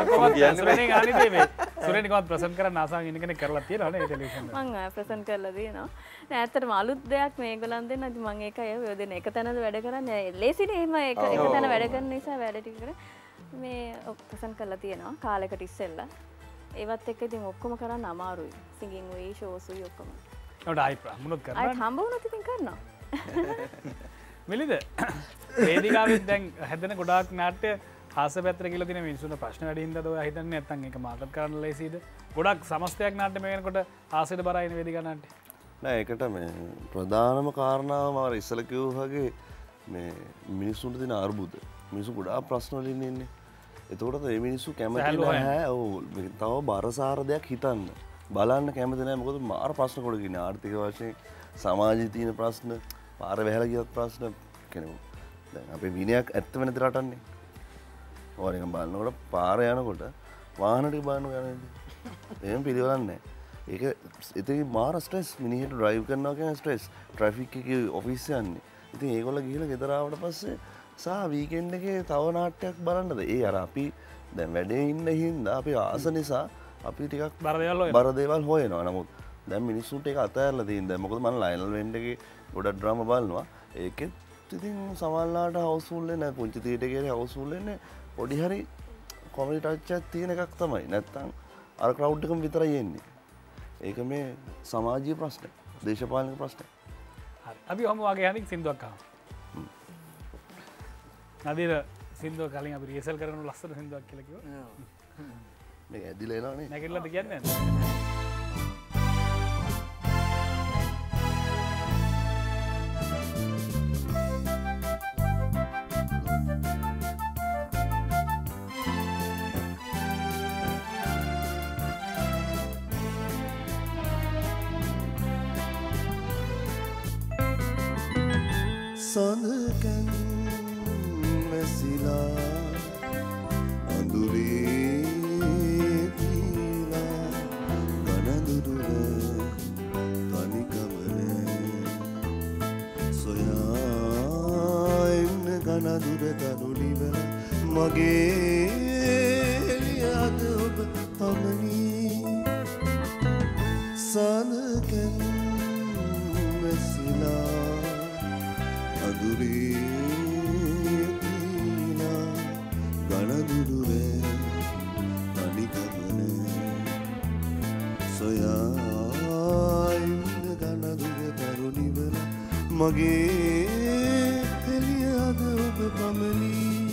සුරේනිකවත් ප්‍රසන්ට් කරන්න ආසාවෙන් ඉන්න කෙනෙක් කරලා තියෙනවා නේ ටෙලිවිෂන් එක. මම ප්‍රසන්ට් කරලා තියෙනවා. නෑ ඇත්තටම අලුත් දෙයක් මේගොල්ලන් දෙන්න ඉතින් මම ඒකයි ඔය දෙන්න එක තැනද වැඩ කරන්නේ. ලේසිනේ එහෙම එක එක තැන වැඩ කරන නිසා වැඩ ටික කර මේ ප්‍රසන්ට් කරලා තියෙනවා කාලයකට ඉස්සෙල්ලා. ඒවත් එක්ක ඉතින් ඔක්කොම කරන්න අමාරුයි. සිංගින් වෙයි ෂෝස් උයි ඔක්කොම. ඒකට ආයි ප්‍රමුණුත් කරනවා. ආයි හම්බ වුණොත් ඉතින් කරනවා. මිලිද වේදිකාවෙත් දැන් හැදෙන ගොඩාක් නාට්‍ය හාස පැත්තට කියලා තියෙන මිනිස්සුන්ට ප්‍රශ්න වැඩි හින්දාද ඔය හිතන්නේ නැත්නම් ඒක මාකට් කරන්න ලේසියිද? ගොඩක් සමස්තයක් නාට්‍ය මේ වෙනකොට ආසෙට බරයින වේදිකා නාට්‍ය. නෑ ඒකට මේ ප්‍රධානම කාරණාව මම අර ඉස්සල කිව්වා වගේ මේ මිනිස්සුන්ට තියෙන අර්බුද. මිනිස්සු ගොඩාක් ප්‍රශ්න වලින් ඉන්නේ. එතකොට මේ මිනිස්සු කැමති නැහැ. ඔව් තව බරසාර දෙයක් හිතන්න. බලන්න කැමති නැහැ. මොකද මාර ප්‍රශ්න කොට ගිනේ ආර්ථික වශයෙන් සමාජයේ තියෙන ප්‍රශ්න, පාර වැහැලා ගියත් ප්‍රශ්න කෙනෙකු. දැන් අපේ විනයක් ඇත්ත වෙනද රටන්නේ. ඕනිකම් බලනකොට පාර යනකොට වාහන ටික බලන්න යන්නේ. එහෙම පිළිවෙලක් නැහැ. ඒක ඉතින් මාර ස්ට්‍රෙස් මිනිහෙට ඩ්‍රයිව් කරනවා කියන්නේ ස්ට්‍රෙස්. ට්‍රැෆික් එකේ ඔෆිස් යන්නේ. ඉතින් ඒගොල්ලෝ ගිහලා ගෙදර ආවට පස්සේ සා වීකෙන්ඩ් එකේ තව නාට්‍යයක් බලන්නද? ඒ අර අපි දැන් වැඩේ ඉන්න හින්දා අපි ආස නිසා අපි ටිකක් බර දේවල් හොයනවා. බර දේවල් හොයනවා. නමුත් දැන් මිනිස්සුන්ට ඒක අතහැරලා තියෙන. දැන් මොකද මම ලයනල් වෙන්ඩ් එකේ ගොඩක් ඩ්‍රාමා බලනවා. ඒකෙත් ඉතින් සමහරලාට හවුස්ෆුල් වෙන්නේ නැහැ. පුංචි තියටර් එකේ හවුස්ෆුල් වෙන්නේ පොඩි හරි කොමඩි ටච් එකක් තියෙන එකක් තමයි. නැත්තම් අර ක්‍රවුඩ් එකම විතරයි එන්නේ. ඒක මේ සමාජීය ප්‍රශ්නයක්. දේශපාලනික ප්‍රශ්නයක්. හරි. අපි ඔහම වගේ යන්නේ සින්දුවක් අහමු. නදීර සින්දුව කලින් අපි රියසල් කරන ලස්සන සින්දුවක් කියලා කිව්වා. මේක ඇදිලා එනවනේ. නැගිටලාද කියන්නේ නැහැ. සඳකන් වැසිලා අඳුරේ දීලා ගනඳුදුර තනිකමනේ සොයා එන්න ගනඳුර දනුලිවල මගේ එළියද ඔබ පමණි සඳකන් වැසිලා අඳුරේ දීලා ගනඳුදුරේ තනිකමනේ සොයා ඉන්න ගනඳුර දරුණිවල මගේ එළියද ඔබ පමණි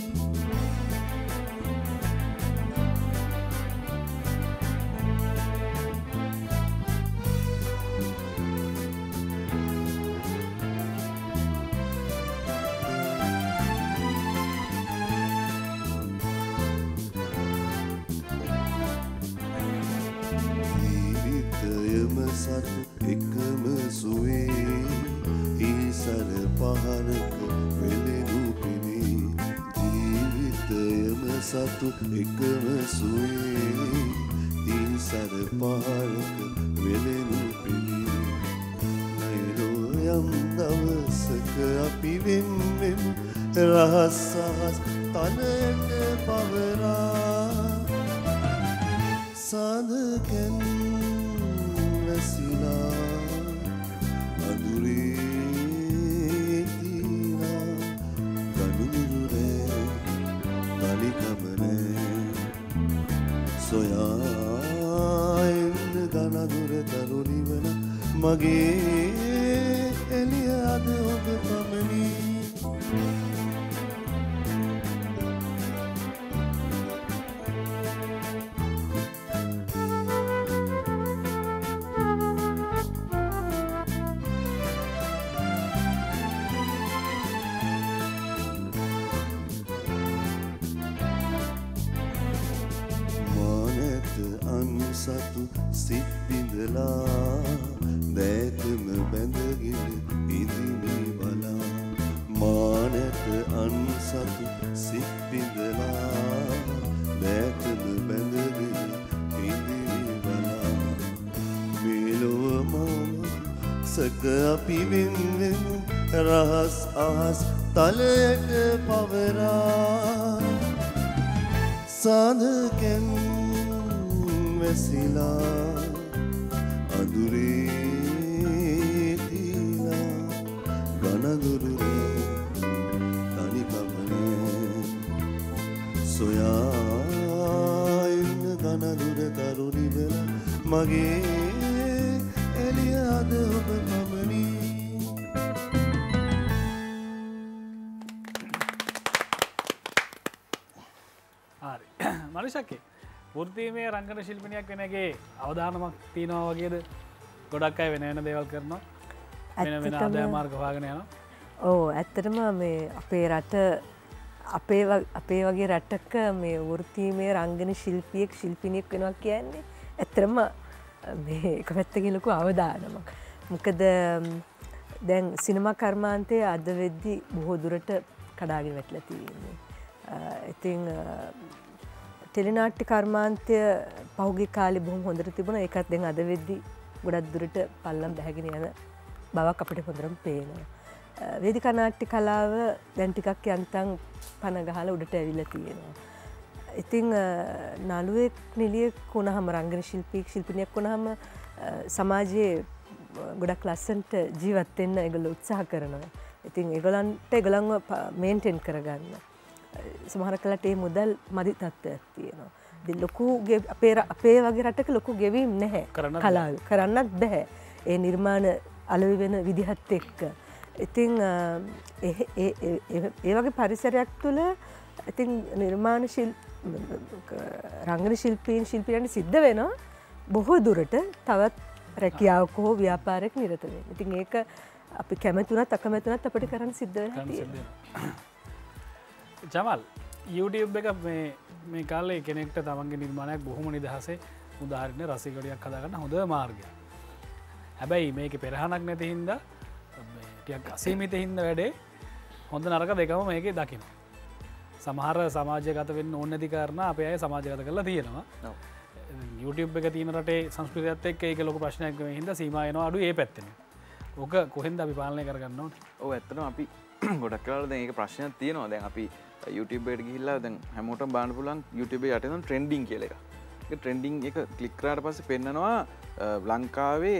සතු එකම සුවේ ඊසර පහරක වෙලෙනු පිණි ජීවිතයම සතු එකම සුවේ ඊසර පහරක වෙලෙනු පිණි නයිලෝ යම් දවසක අපි වෙන්වෙමු රහස් සහස් තනට පවරා සඳකන් වැසිලා අඳුරේ දීලා ගනුදුරේ තනිකමනේ සොයා එන්න ගනදුර දරුණිවල මගේ එළිය අද ඔබ පමණි සතු සිත් බිඳලා දැතම බැඳගෙන ඉදිමි බලා මානත අන් සතු සිත් බිඳලා දැතම බැඳගෙන ඉදිමි බලා මෙලොව මම සක අපි වෙන්වෙමු රහස් අහස් තලයට පවරා සාධකෙන් වැසිලා අදුරේ තිලා ගනදුරුරේ තනිකමනේ සොයා ඉන්න ගනදුර තරුණි වෙලා මගේ එළිය අද ඔබ පමණි. හරි මනුෂ්‍යකේ වෘත්තීමේ රංගන ශිල්පිනියක් වෙනගේ අවධානමක් තියෙනවා වගේද? ගොඩක් අය වෙන වෙන දේවල් කරනවා. වෙන වෙන ආදාය මාර්ග හොයාගෙන යනවා. ඔව් ඇත්තටම මේ අපේ රට අපේ අපේ වගේ රටක මේ වෘත්තීමේ රංගන ශිල්පියෙක් ශිල්පිනියෙක් වෙනවා කියන්නේ ඇත්තටම මේ එක පැත්තකින් ලොකු අවදානමක්. මොකද දැන් සිනමා කර්මාන්තයේ අද වෙද්දි බොහෝ දුරට කඩාගෙන වැටලා තියෙන්නේ. ඉතින් ටෙලිනාට්‍ය කර්මාන්තය පහුගිය කාලේ බොහොම හොඳට තිබුණා. ඒකත් දැන් අද වෙද්දි ගොඩක් දුරට පල්ලම් බැහැගෙන යන බවක් අපිට හොඳටම පේනවා. වේදිකා නාට්‍ය කලාව දැන් ටිකක් යන්තම් පන ගහලා උඩට ඇවිල්ලා තියෙනවා. ඉතින් නළුවෙක් නිලියෙක් වුණාම රංගන ශිල්පියෙක් ශිල්පිනියක් වුණාම සමාජයේ ගොඩක් ලස්සනට ජීවත් වෙන්න ඒගොල්ලෝ උත්සාහ කරනවා. ඉතින් ඒගොල්ලන්ට ඒගොල්ලන්ව මේන්ටේන් කරගන්න සමහර කලට ඒ මුදල් මදි තත්ත්වයක් තියෙනවා. ඉතින් ලොකු අපේ අපේ වගේ රටක ලොකු ගෙවීම් නැහැ කලාව කරන්නත් බෑ. ඒ නිර්මාණ අලෙවි වෙන විදිහත් එක්ක. ඉතින් ඒ වගේ පරිසරයක් තුළ ඉතින් නිර්මාණ ශිල්ප රංගන ශිල්පීන් ශිල්පියන්ට සිද්ධ වෙනවා බොහෝ දුරට තවත් රැකියාවක හෝ ව්‍යාපාරයක නිරත වෙන්න. ඉතින් ඒක අපි කැමතුණත් අකමැතුණත් අපිට කරන්න සිද්ධ වෙනවා තියෙනවා. ජමල් YouTube එක මේ මේ කාලේ කෙනෙක්ට තමන්ගේ නිර්මාණයක් බොහොම නිදහසේ උදාහරණයක් රසිකඩියක් හදාගන්න හොඳ මාර්ගයක්. හැබැයි මේකේ පෙරහනක් නැති හින්දා මේ ටිකක් අසීමිත හින්දා වැඩේ හොඳ නරක දෙකම මේකේ දකින්න. සමහර සමාජගත වෙන්න ඕන නැති කාරණා අපේ අය සමාජගත කරලා තියෙනවා. YouTube එක තියෙන රටේ සංස්කෘතියත් එක්ක ඒක ලොකු ප්‍රශ්නයක් වෙන හින්දා සීමා වෙනවා අඩු ඒ පැත්තෙන්. ඕක කොහෙන්ද අපි පාලනය කරගන්න ඕනේ? ඔව් ඇත්තටම අපි ගොඩක් වෙලාවට දැන් ඒක ප්‍රශ්නයක් තියෙනවා. දැන් අපි YouTube එකට ගිහිල්ලා දැන් හැමෝටම බලන්න පුළුවන් YouTube එකේ යටින් ට්‍රෙන්ඩින් කියලා එකක්. ඒක ට්‍රෙන්ඩින් එක ක්ලික් කරාට පස්සේ පෙන්නනවා ලංකාවේ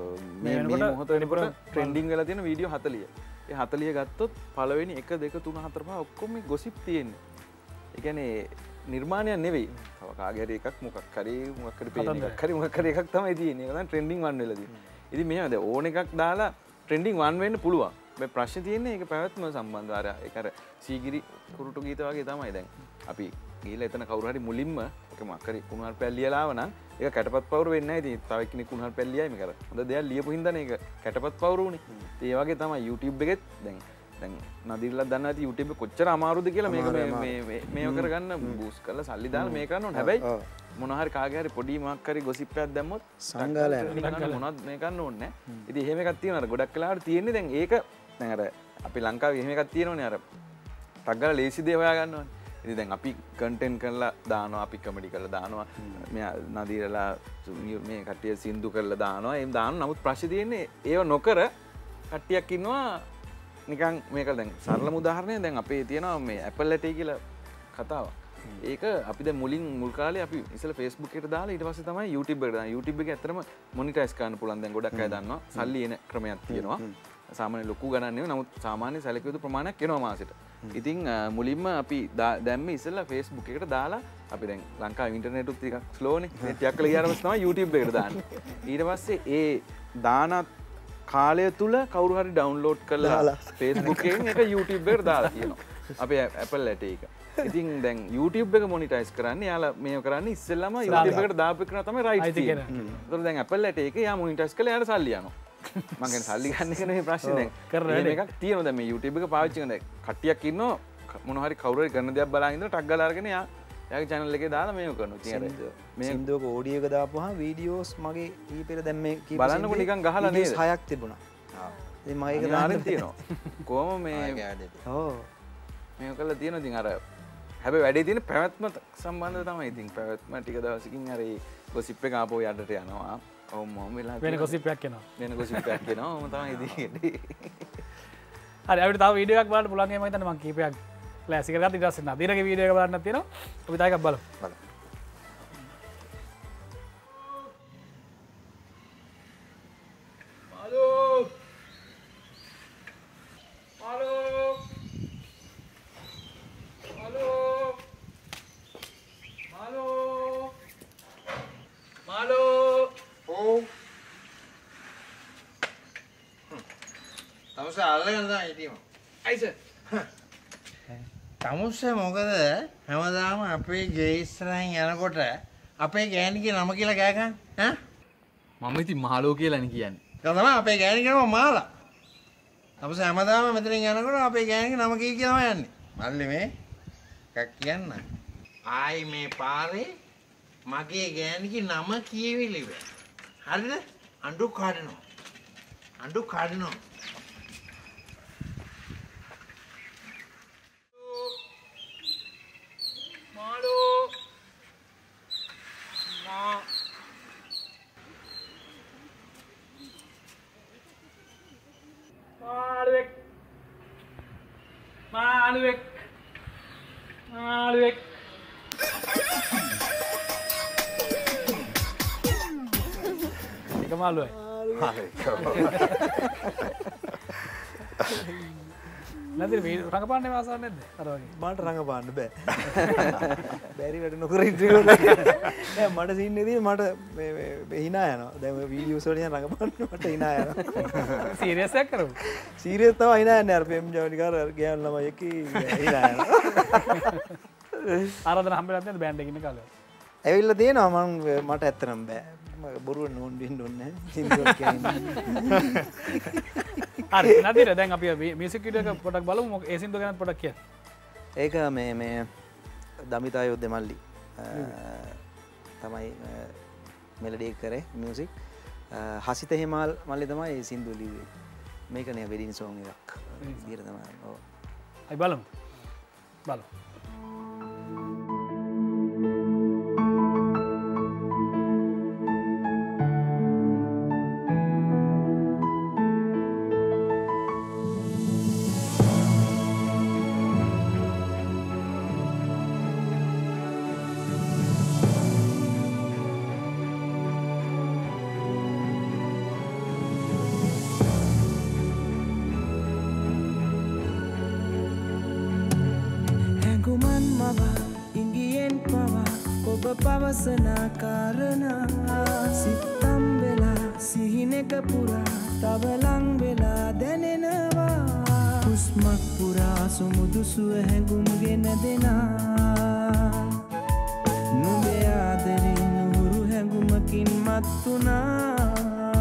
මේ මේ මොහොත වෙනකොට ට්‍රෙන්ඩින් වෙලා තියෙන වීඩියෝ හතලිය. ඒ හතලිය ගත්තොත් පළවෙනි එක දෙක තුන හතර පහ ඔක්කොම මේ ගොසිප් තියෙන්නේ. ඒ කියන්නේ නිර්මාණයක් නෙවෙයි. තව කාගේ හරි එකක් මොකක් හරි මොකක් හරි පේන එකක් හරි මොකක් හරි එකක් තමයි තියෙන්නේ. ඒක තමයි ට්‍රෙන්ඩින් වන් වෙලා තියෙන්නේ. ඉතින් මෙහෙම දැන් ඕන එකක් දාලා ට්‍රෙන්ඩින් වන් වෙන්න පුළුවන්. මේ ප්‍රශ්නේ තියෙන්නේ ඒක පැවැත්ම සම්බන්ධව අර ඒක අර සීගිරි කුරුටු ගීත වගේ තමයි දැන් අපි ගිහලා එතන කවුරු හරි මුලින්ම ඒක මොකක් හරි කුණුහරුපයක් ලියලා ආව නම් ඒක කැටපත් පවුරු වෙන්නේ නැහැ. ඉතින් තව එක්කෙනෙක් කුණුහරුපයක් ලියයි මේක අර හොඳ දෙයක් ලියපු හින්දානේ ඒක කැටපත් පවුරු උනේ. ඉතින් ඒ වගේ තමයි YouTube එකෙත් දැන් දැන් නදීරලා දන්නවා ඇති YouTube එක කොච්චර අමාරුද කියලා මේක මේ මේ මේව කරගන්න බූස්ට් කරලා සල්ලි දාලා මේක කරන්න ඕනේ. හැබැයි මොන හරි කාගේ හරි පොඩි මොකක් හරි ගොසිප් එකක් දැම්මොත් සංගාලය මොනවද මේ කරන්න ඕනේ නැහැ. ඉතින් එහෙම එකක් තියෙනවා. අර ගොඩක් වෙලාවට තියෙන්නේ දැන් ඒක දැන් අර අපි ලංකාවේ එහෙම එකක් තියෙනවනේ අර ටක් ගාලා ලේසි දේ හොයා ගන්න ඕනේ. ඉතින් දැන් අපි කන්ටෙන්ට් කරලා දානවා අපි කමෙඩි කරලා දානවා මෙයා නදීරලා මේ කට්ටිය සින්දු කරලා දානවා එහෙම දානවා. නමුත් ප්‍රශ්නේ තියෙන්නේ ඒව නොකර කට්ටියක් ඉන්නවා නිකන් මේක දැන් සරලම උදාහරණයක් දැන් අපේ තියෙනවා මේ Apple ඇටේ කියලා කතාවක්. ඒක අපි දැන් මුලින් මුල් කාලේ අපි ඉස්සෙල්ලා Facebook එකට දාලා ඊට පස්සේ තමයි YouTube එකට දාන්නේ. YouTube එක ඇත්තටම මොනිටයිස් කරන්න පුළුවන් දැන් ගොඩක් අය දන්නවා. සල්ලි එන ක්‍රමයක් තියෙනවා. සාමාන්‍ය ලොකු ගණන් නෙවෙයි නමුත් සාමාන්‍ය සැලකිය යුතු ප්‍රමාණයක් එනවා මාසෙට. ඉතින් මුලින්ම අපි දැම්මේ ඉස්සෙල්ලා Facebook එකට දාලා අපි දැන් ලංකාවේ ඉන්ටර්නෙට් උත් ටිකක් ස්ලෝනේ. නෙට් එකක් කියලා ගියාට පස්සේ තමයි YouTube එකට දාන්නේ. ඊට පස්සේ ඒ දාන කාලය තුල කවුරු හරි ඩවුන්ලෝඩ් කරලා Facebook එකෙන් ඒක YouTube එකට දාලා තියෙනවා. අපේ Apple ඇටේ එක. ඉතින් දැන් YouTube එක මොනිටයිස් කරන්නේ යාලා මේව කරන්නේ ඉස්සෙල්ලාම YouTube එකට දාපු එක තමයි රයිට්ස් තියෙන්නේ. ඒතකොට දැන් Apple ඇටේ එක යා මොනිටයිස් කරලා යාට සල්ලි යනවා. මම කියන්නේ සල්ලි ගන්න එක නෙමෙයි ප්‍රශ්නේ දැන්. කරන එකක් තියෙනවා දැන් මේ YouTube එක පාවිච්චි කරන දැන් කට්ටියක් ඉන්නවා මොන හරි කවුරු හරි කරන දෙයක් බලාගෙන ඉඳලා ටක් ගාලා අරගෙන යා යාගේ channel එකේ දාලා මේව කරනවා. ඉතින් අර මේ සින්දුවක ඔඩියෝ එක දාපුවාම වීඩියෝස් මගේ ඊපෙර දැන් මේ කීප බලන්නකො නිකන් ගහලා නේද? හයක් තිබුණා. ආ. ඉතින් මම ඒක දාන්න තියෙනවා. කොහොම මේ ඔව්. මේක කරලා තියෙනවා ඉතින් අර හැබැයි වැඩේ තියෙන පැවැත්ම සම්බන්ධව තමයි. ඉතින් පැවැත්ම ටික දවසකින් අර ගොසිප් එක ආපහු යඩට යනවා. ඔව් මොම වෙලා වෙන ගොසිප් එකක් එනවා. වෙන ගොසිප් එකක් එනවා. ඔම තමයි ඉතින්. හරි අපිට තව වීඩියෝ එකක් බලන්න පුළුවන් මම හිතන්නේ මම කීපයක් ක්ලාසික කරගත්ත ඊට පස්සේ නදීරගේ වීඩියෝ එක බලන්නත් තියෙනවා අපි තව එකක් බලමු බලමු තමුස්ස මොකද හැමදාම අපේ ගේ ඉස්සරහින් යනකොට අපේ ගෑණිගේ නම කියලා කෑ ගන්න ඈ මම ඉතින් මාළෝ කියලානේ කියන්නේ. ඒක තමයි අපේ ගෑණිගේ නම මාලා. තමුස්ස හැමදාම මෙතනින් යනකොට අපේ ගෑණිගේ නම කී කියලා තමයි යන්නේ. මල්ලි මේ එකක් කියන්න. ආයි මේ පාරේ මගේ ගෑණිගේ නම කියවිලි වේ. හරිද? අඬු කඩනවා. අඬු කඩනවා. Maluek, Maluek, Maluek. Ika maluek. නැතිර මේ රඟපාන්නේ වාසාවක් නැද්ද? අර වගේ. මට රඟපාන්න බෑ. බැරි වැඩ නොකර ඉන්ටර්වියු නෑ මට සීන් එකේදී මට මේ මේ hina යනවා. දැන් මේ වීඩියෝස් වලින් රඟපාන්න මට hina යනවා. සීරියස් එකක් කරමු. සීරියස් තමයි hina යන්නේ අර පෙම් ජවනිකාර ගෑනු ළමයි එක්ක hina යනවා. ආරාධන හම්බෙලා නැද්ද බෑන්ඩ් එකේ ඉන්න කාලේ? ඇවිල්ලා තියෙනවා මම මට ඇත්තටම බෑ. බොරුව නෝන් වෙන්න ඕනේ නැහැ. සින්දුවක් කියන්නේ. හරි නදීර දැන් අපි මියුසික් වීඩියෝ එක පොඩක් බලමු ඒ සින්දුව ගැන පොඩක් කියන්න. ඒක මේ මේ දමිතා යොද්ද මල්ලි තමයි මෙලඩි එක කරේ මියුසික්. හසිත හිමාල් මල්ලි තමයි මේ සින්දුව ලිව්වේ. මේක නේ වෙඩින් සෝන් එකක්. විදියට තමයි. ඔව්. අපි බලමු. බලමු. පවසනා කාරණා සිත්තම් වෙලා සිහිනෙක පුරා තවලං වෙලා දැනෙනවා හුස්මක් පුරා සුමුදු සුව හැඟුම් ගෙන දෙනා නුඹේ ආදරෙන් නුහුරු හැඟුමකින් මත් වුණා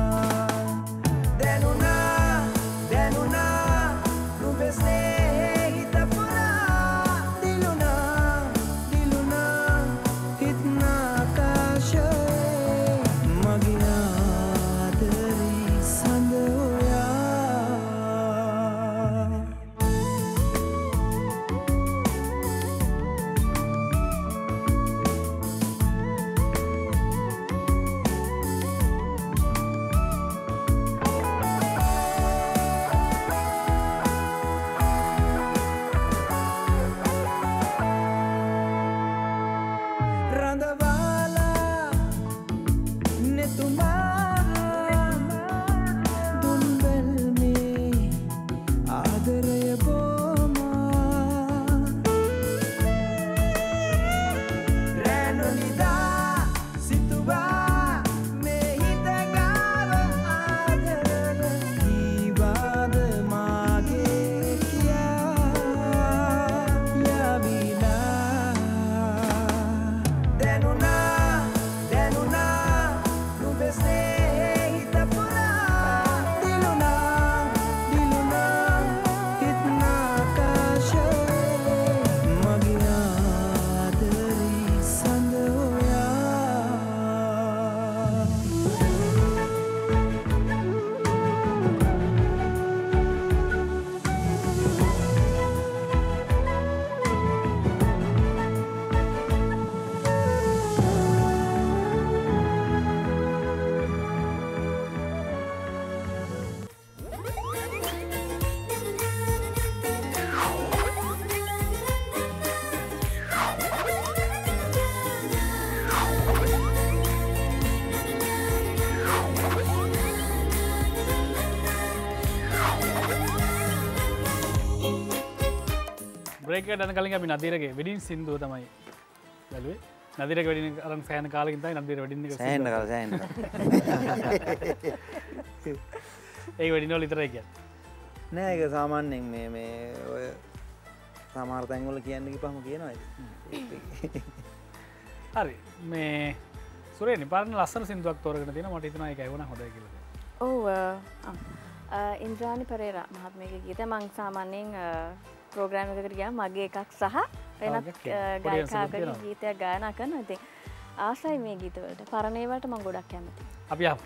දැනුණා දැනුණා නුඹේ ස්නේහේ හිත පුරා දිලුණා දිලුණා හිත්නා ආකාශයේ මගේ ආදරේ සඳ ඔයා. බ්‍රේක් එකට යන කලින් අපි නදීරගේ වෙඩින් සින්දුව තමයි බැලුවේ. නදීරගේ වෙඩින් අරන් ෆෑන් කාලෙකින් තමයි නදීර වෙඩින් එක සෑහෙන කාලා සෑහෙන. ඒ වෙඩින් වල විතරයි කියන්නේ. නෑ ඒක සාමාන්‍යයෙන් මේ මේ ඔය සමහර තැන්වල කියන්න ගිහපම කියනවා ඒක. හරි මේ සුරේනි පරණ ලස්සන සින්දුවක් තෝරගෙන තියෙනවා මට හිතෙනවා ඒක ඇහුණා හොඳයි කියලා. ඔව් ඉන්ද්‍රානි පෙරේරා මහත්මියගේ ගීතය මම සාමාන්‍යයෙන් ප්‍රෝග්‍රෑම් එකකට ගියාම මගේ එකක් සහ වෙනත් ගායකයෙකුගේ ගීතයක් ගායනා කරනවා. ඉතින් ආසයි මේ ගීතවලට. පරණ ඒවාට මම ගොඩක් කැමතියි. අපි ආමු.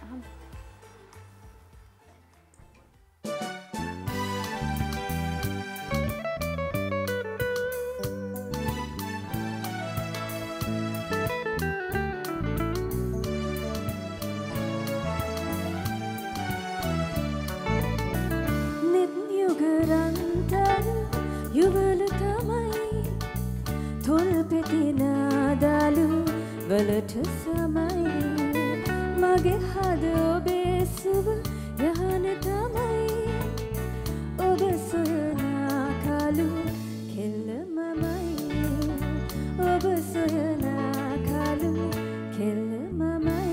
යුවල තමයි තොල් පෙතිනාදාලු වලට සමයි මගේ හද ඔබේ සුව යහන තමයි ඔබ සොයනා කාලු කෙල්ල මමයි ඔබ සොයනා කාලු කෙල්ල මමයි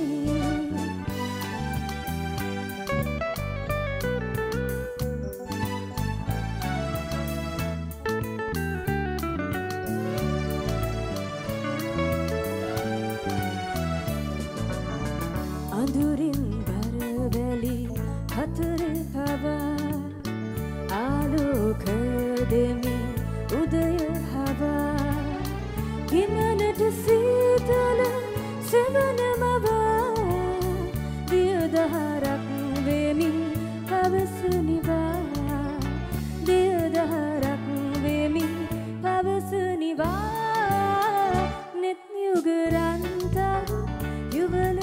අඳුරින් බරවැලි හතර පවා ආලෝක දෙමි උදය හවා හිමනට සීතල සෙවන මවා දියදහරක් වෙමි පවස නිවා දියදහරක් වෙමි පවස නිවා නෙත් යුගරන්තා යුවල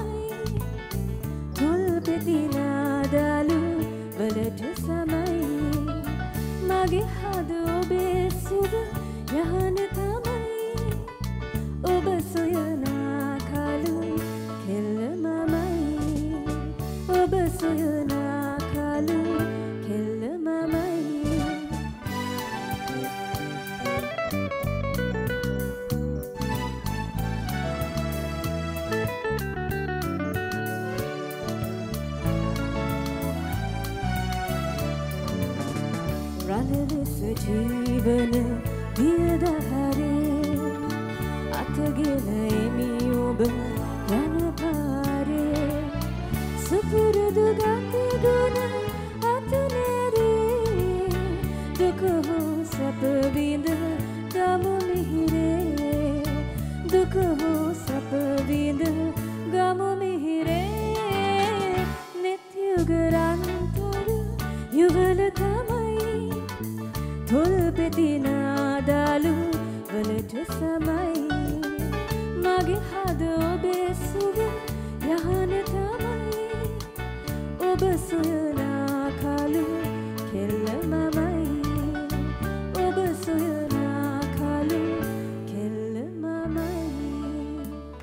පෙතිනාදාලු වලට සමයි මගේ හද ඔබේ සුව යහන තමයි ඔබ සොයනා කාලු කෙල්ල මමයි ඔබ සොයනා කාලු කෙල්ල මමයි රළලෙස ජීවන දියදහරේ අතගෙන එමි ඔබ යන පාරේ සුපුරුදු ගතිගුණ අතනැරේ දුක හෝ සැප විඳ ගමු මිහිරේ දුක හෝ සැප විඳ ගමු මිහිරේ නෙත් යුගරන්තර යුවල තමයි තොල් පෙතිනාදාලු වලට සමයි මගේ හද ඔබේ සුව යහන තමයි ඔබ සොයනා කාලු කෙල්ල මමයි ඔබ සොයනා කාලු කෙල්ල මමයි.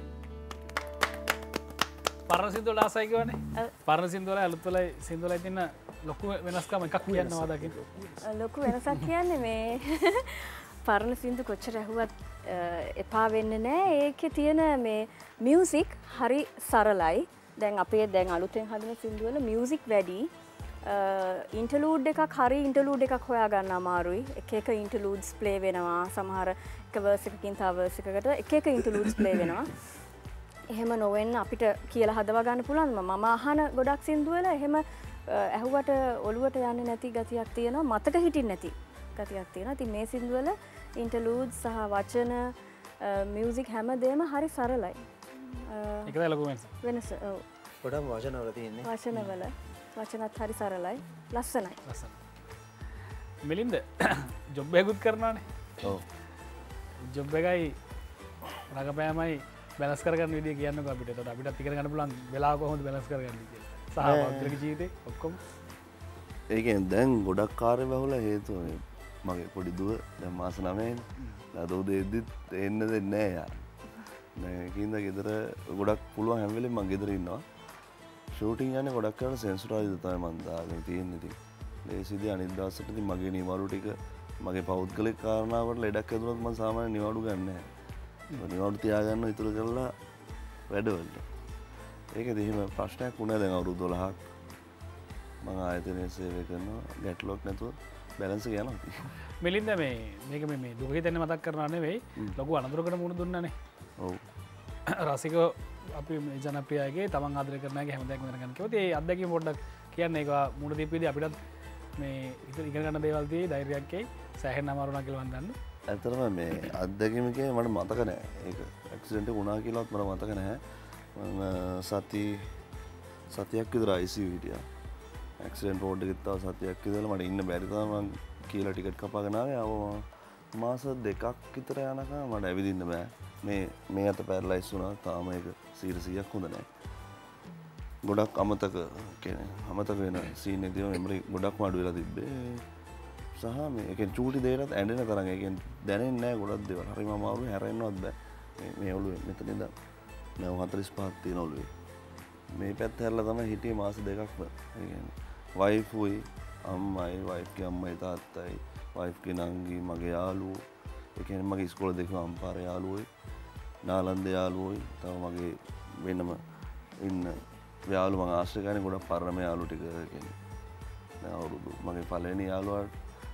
පරණ සින්දුවල ආසයි කියවනේ. පරණ සින්දුවල අලුත් වල සින්දුවලයි තියෙන ලොකු වෙනස්කම එකක් කියන්නවා දකින්න. ලොකු වෙනසක් කියන්නේ මේ පරණ සින්දු කොච්චර ඇහුවත් එපා වෙන්නේ නැහැ. ඒකේ තියෙන මේ මියුසික් හරි සරලයි. දැන් අපේ දැන් අලුතෙන් හදන සින්දු වල මියුසික් වැඩි. ඉන්ටර්ලූඩ් එකක් හරි ඉන්ටර්ලූඩ් එකක් හොයාගන්න අමාරුයි. එක එක ඉන්ටර්ලූඩ්ස් ප්ලේ වෙනවා. සමහර එක වර්ස් එකකින් තව වර්ස් එකකට එක එක ඉන්ටර්ලූඩ්ස් ප්ලේ වෙනවා. එහෙම නොවෙන්න අපිට කියලා හදවා ගන්න පුළුවන්. මම අහන ගොඩක් සින්දු වල එහෙම ඇහුවට ඔළුවට යන්නේ නැති ගතියක් තියෙනවා. මතක හිටින්නේ නැති ගතියක් තියෙනවා. ඉතින් මේ සින්දු වල ඉන්ටර්ලූඩ්ස් සහ වචන මියුසික් හැමදේම හරි සරලයි. ඒක තමයි ලොකු වෙනස. වෙනස. ඔව්. ගොඩක් වචන වල තියෙන්නේ. වචන වල වචනත් හරි සරලයි. ලස්සනයි. ලස්සනයි. මිලින්ද ජොබ් එකකුත් කරනවානේ. ඔව්. ජොබ් එකයි රඟපෑමයි බැලන්ස් කරගන්න විදිය කියන්නකෝ අපිට. එතකොට අපිටත් ඉගෙන ගන්න පුළුවන් වෙලාව කොහොමද බැලන්ස් කරගන්නේ කියලා. සහ පෞද්ගලික ජීවිතේ ඔක්කොම. ඒ කියන්නේ දැන් ගොඩක් කාර්ය බහුල හේතුව මගේ පොඩි දුව දැන් මාස නවයනේ. අද උදේ එද්දිත් එන්න දෙන්නේ නැහැ යා. දැන් ඒකින්ද ගෙදර ගොඩක් පුළුවන් හැම වෙලෙම මම ගෙදර ඉන්නවා. ෂූටින් යන්නේ ගොඩක් කරන සෙන්සුරයිස්ද තමයි මම දාගෙන තියෙන්නේ ඉතින්. ලේසිදී අනිත් දවසට ඉතින් මගේ නිවාරු ටික මගේ පෞද්ගලික කාරණාවට ලෙඩක් ඇතුළත් මම සාමාන්‍ය නිවාඩු ගන්න නැහැ. නිවාඩු තියාගන්න ඉතුරු කරලා වැඩවලට. ඒකද එහෙම ප්‍රශ්නයක් වුණා දැන් අවුරුදු දොළහක් මම ආයතනයේ සේවය කරනවා ගැටලුවක් නැතුව බැලන්ස් එක යනවා. මිලින්ද මේ මේක මේ දුක හිතෙන්න මතක් කරනවා නෙවෙයි ලොකු අනතුරකට මුහුණ දුන්නානේ. ඔව්. රසිකෝ අපි මේ ජනප්‍රියගේ තමන් ආදරය කරන අය හැමදාම ඉගෙන ගන්න කිව්වොත් ඒ අත්දැකීම පොඩ්ඩක් කියන්න ඒක මුහුණ දීපෙදී අපිටත් මේ ඉගෙන ගන්න දේවල් තියෙයි ධෛර්යයක් එයි සෑහෙන අමාරු වුණා කියලා මම දන්නවා. ඇත්තටම මේ අත්දැකීම කියන්නේ මට මතක නැහැ. ඒක ඇක්සිඩන්ට් එක වුණා කියලාත් මට මතක නැහැ. මම සති සතියක් විතර I C U හිටියා. ඇක්සිඩන්ට් රෝඩ් එකේ තව සතියක් විතර මට ඉන්න බැරි තරම් මං කියලා ටිකට් කපාගෙන ආවේ. ආව මාස දෙකක් විතර යනකම් මට ඇවිදින්න බෑ. මේ මේ අත පැරලයිස් වුණා. තාම ඒක සීර සීයක් හොඳ නැහැ. ගොඩක් අමතක කියන්නේ අමතක වෙන සීන් එකදී මෙමරි ගොඩක් අඩු වෙලා තිබ්බේ. සහ මේ ඒ කියන්නේ චූටි දෙයකට ඇඬෙන තරම් ඒ කියන්නේ දැනෙන්නේ නැහැ ගොඩක් දේවල්. හරිම අමාරුයි හැරෙන්නවත් බෑ. මේ මේ ඔළුවේ මෙතන ඉඳන් මම හතළිස් පහක් තියෙන ඔළුවේ. මේ පැත්ත හැරලා තමයි හිටියේ මාස දෙකක්ම. ඒ කියන්නේ වයිෆුයි අම්මයි වයිෆ්ගේ අම්මයි තාත්තයි වයිෆ්ගේ නංගි මගේ යාළුවෝ ඒ කියන්නේ මගේ ඉස්කෝලේ දෙකම අම්පාර යාළුවෝයි නාලන්ද යාළුවෝයි තව මගේ වෙනම ඉන්න යාළුවෝ මම ආශ්‍රය කරන ගොඩක් පරණ යාළුවෝ ටික කියන්නේ දැන් අවුරුදු මගේ පළවෙනි යාළුවාට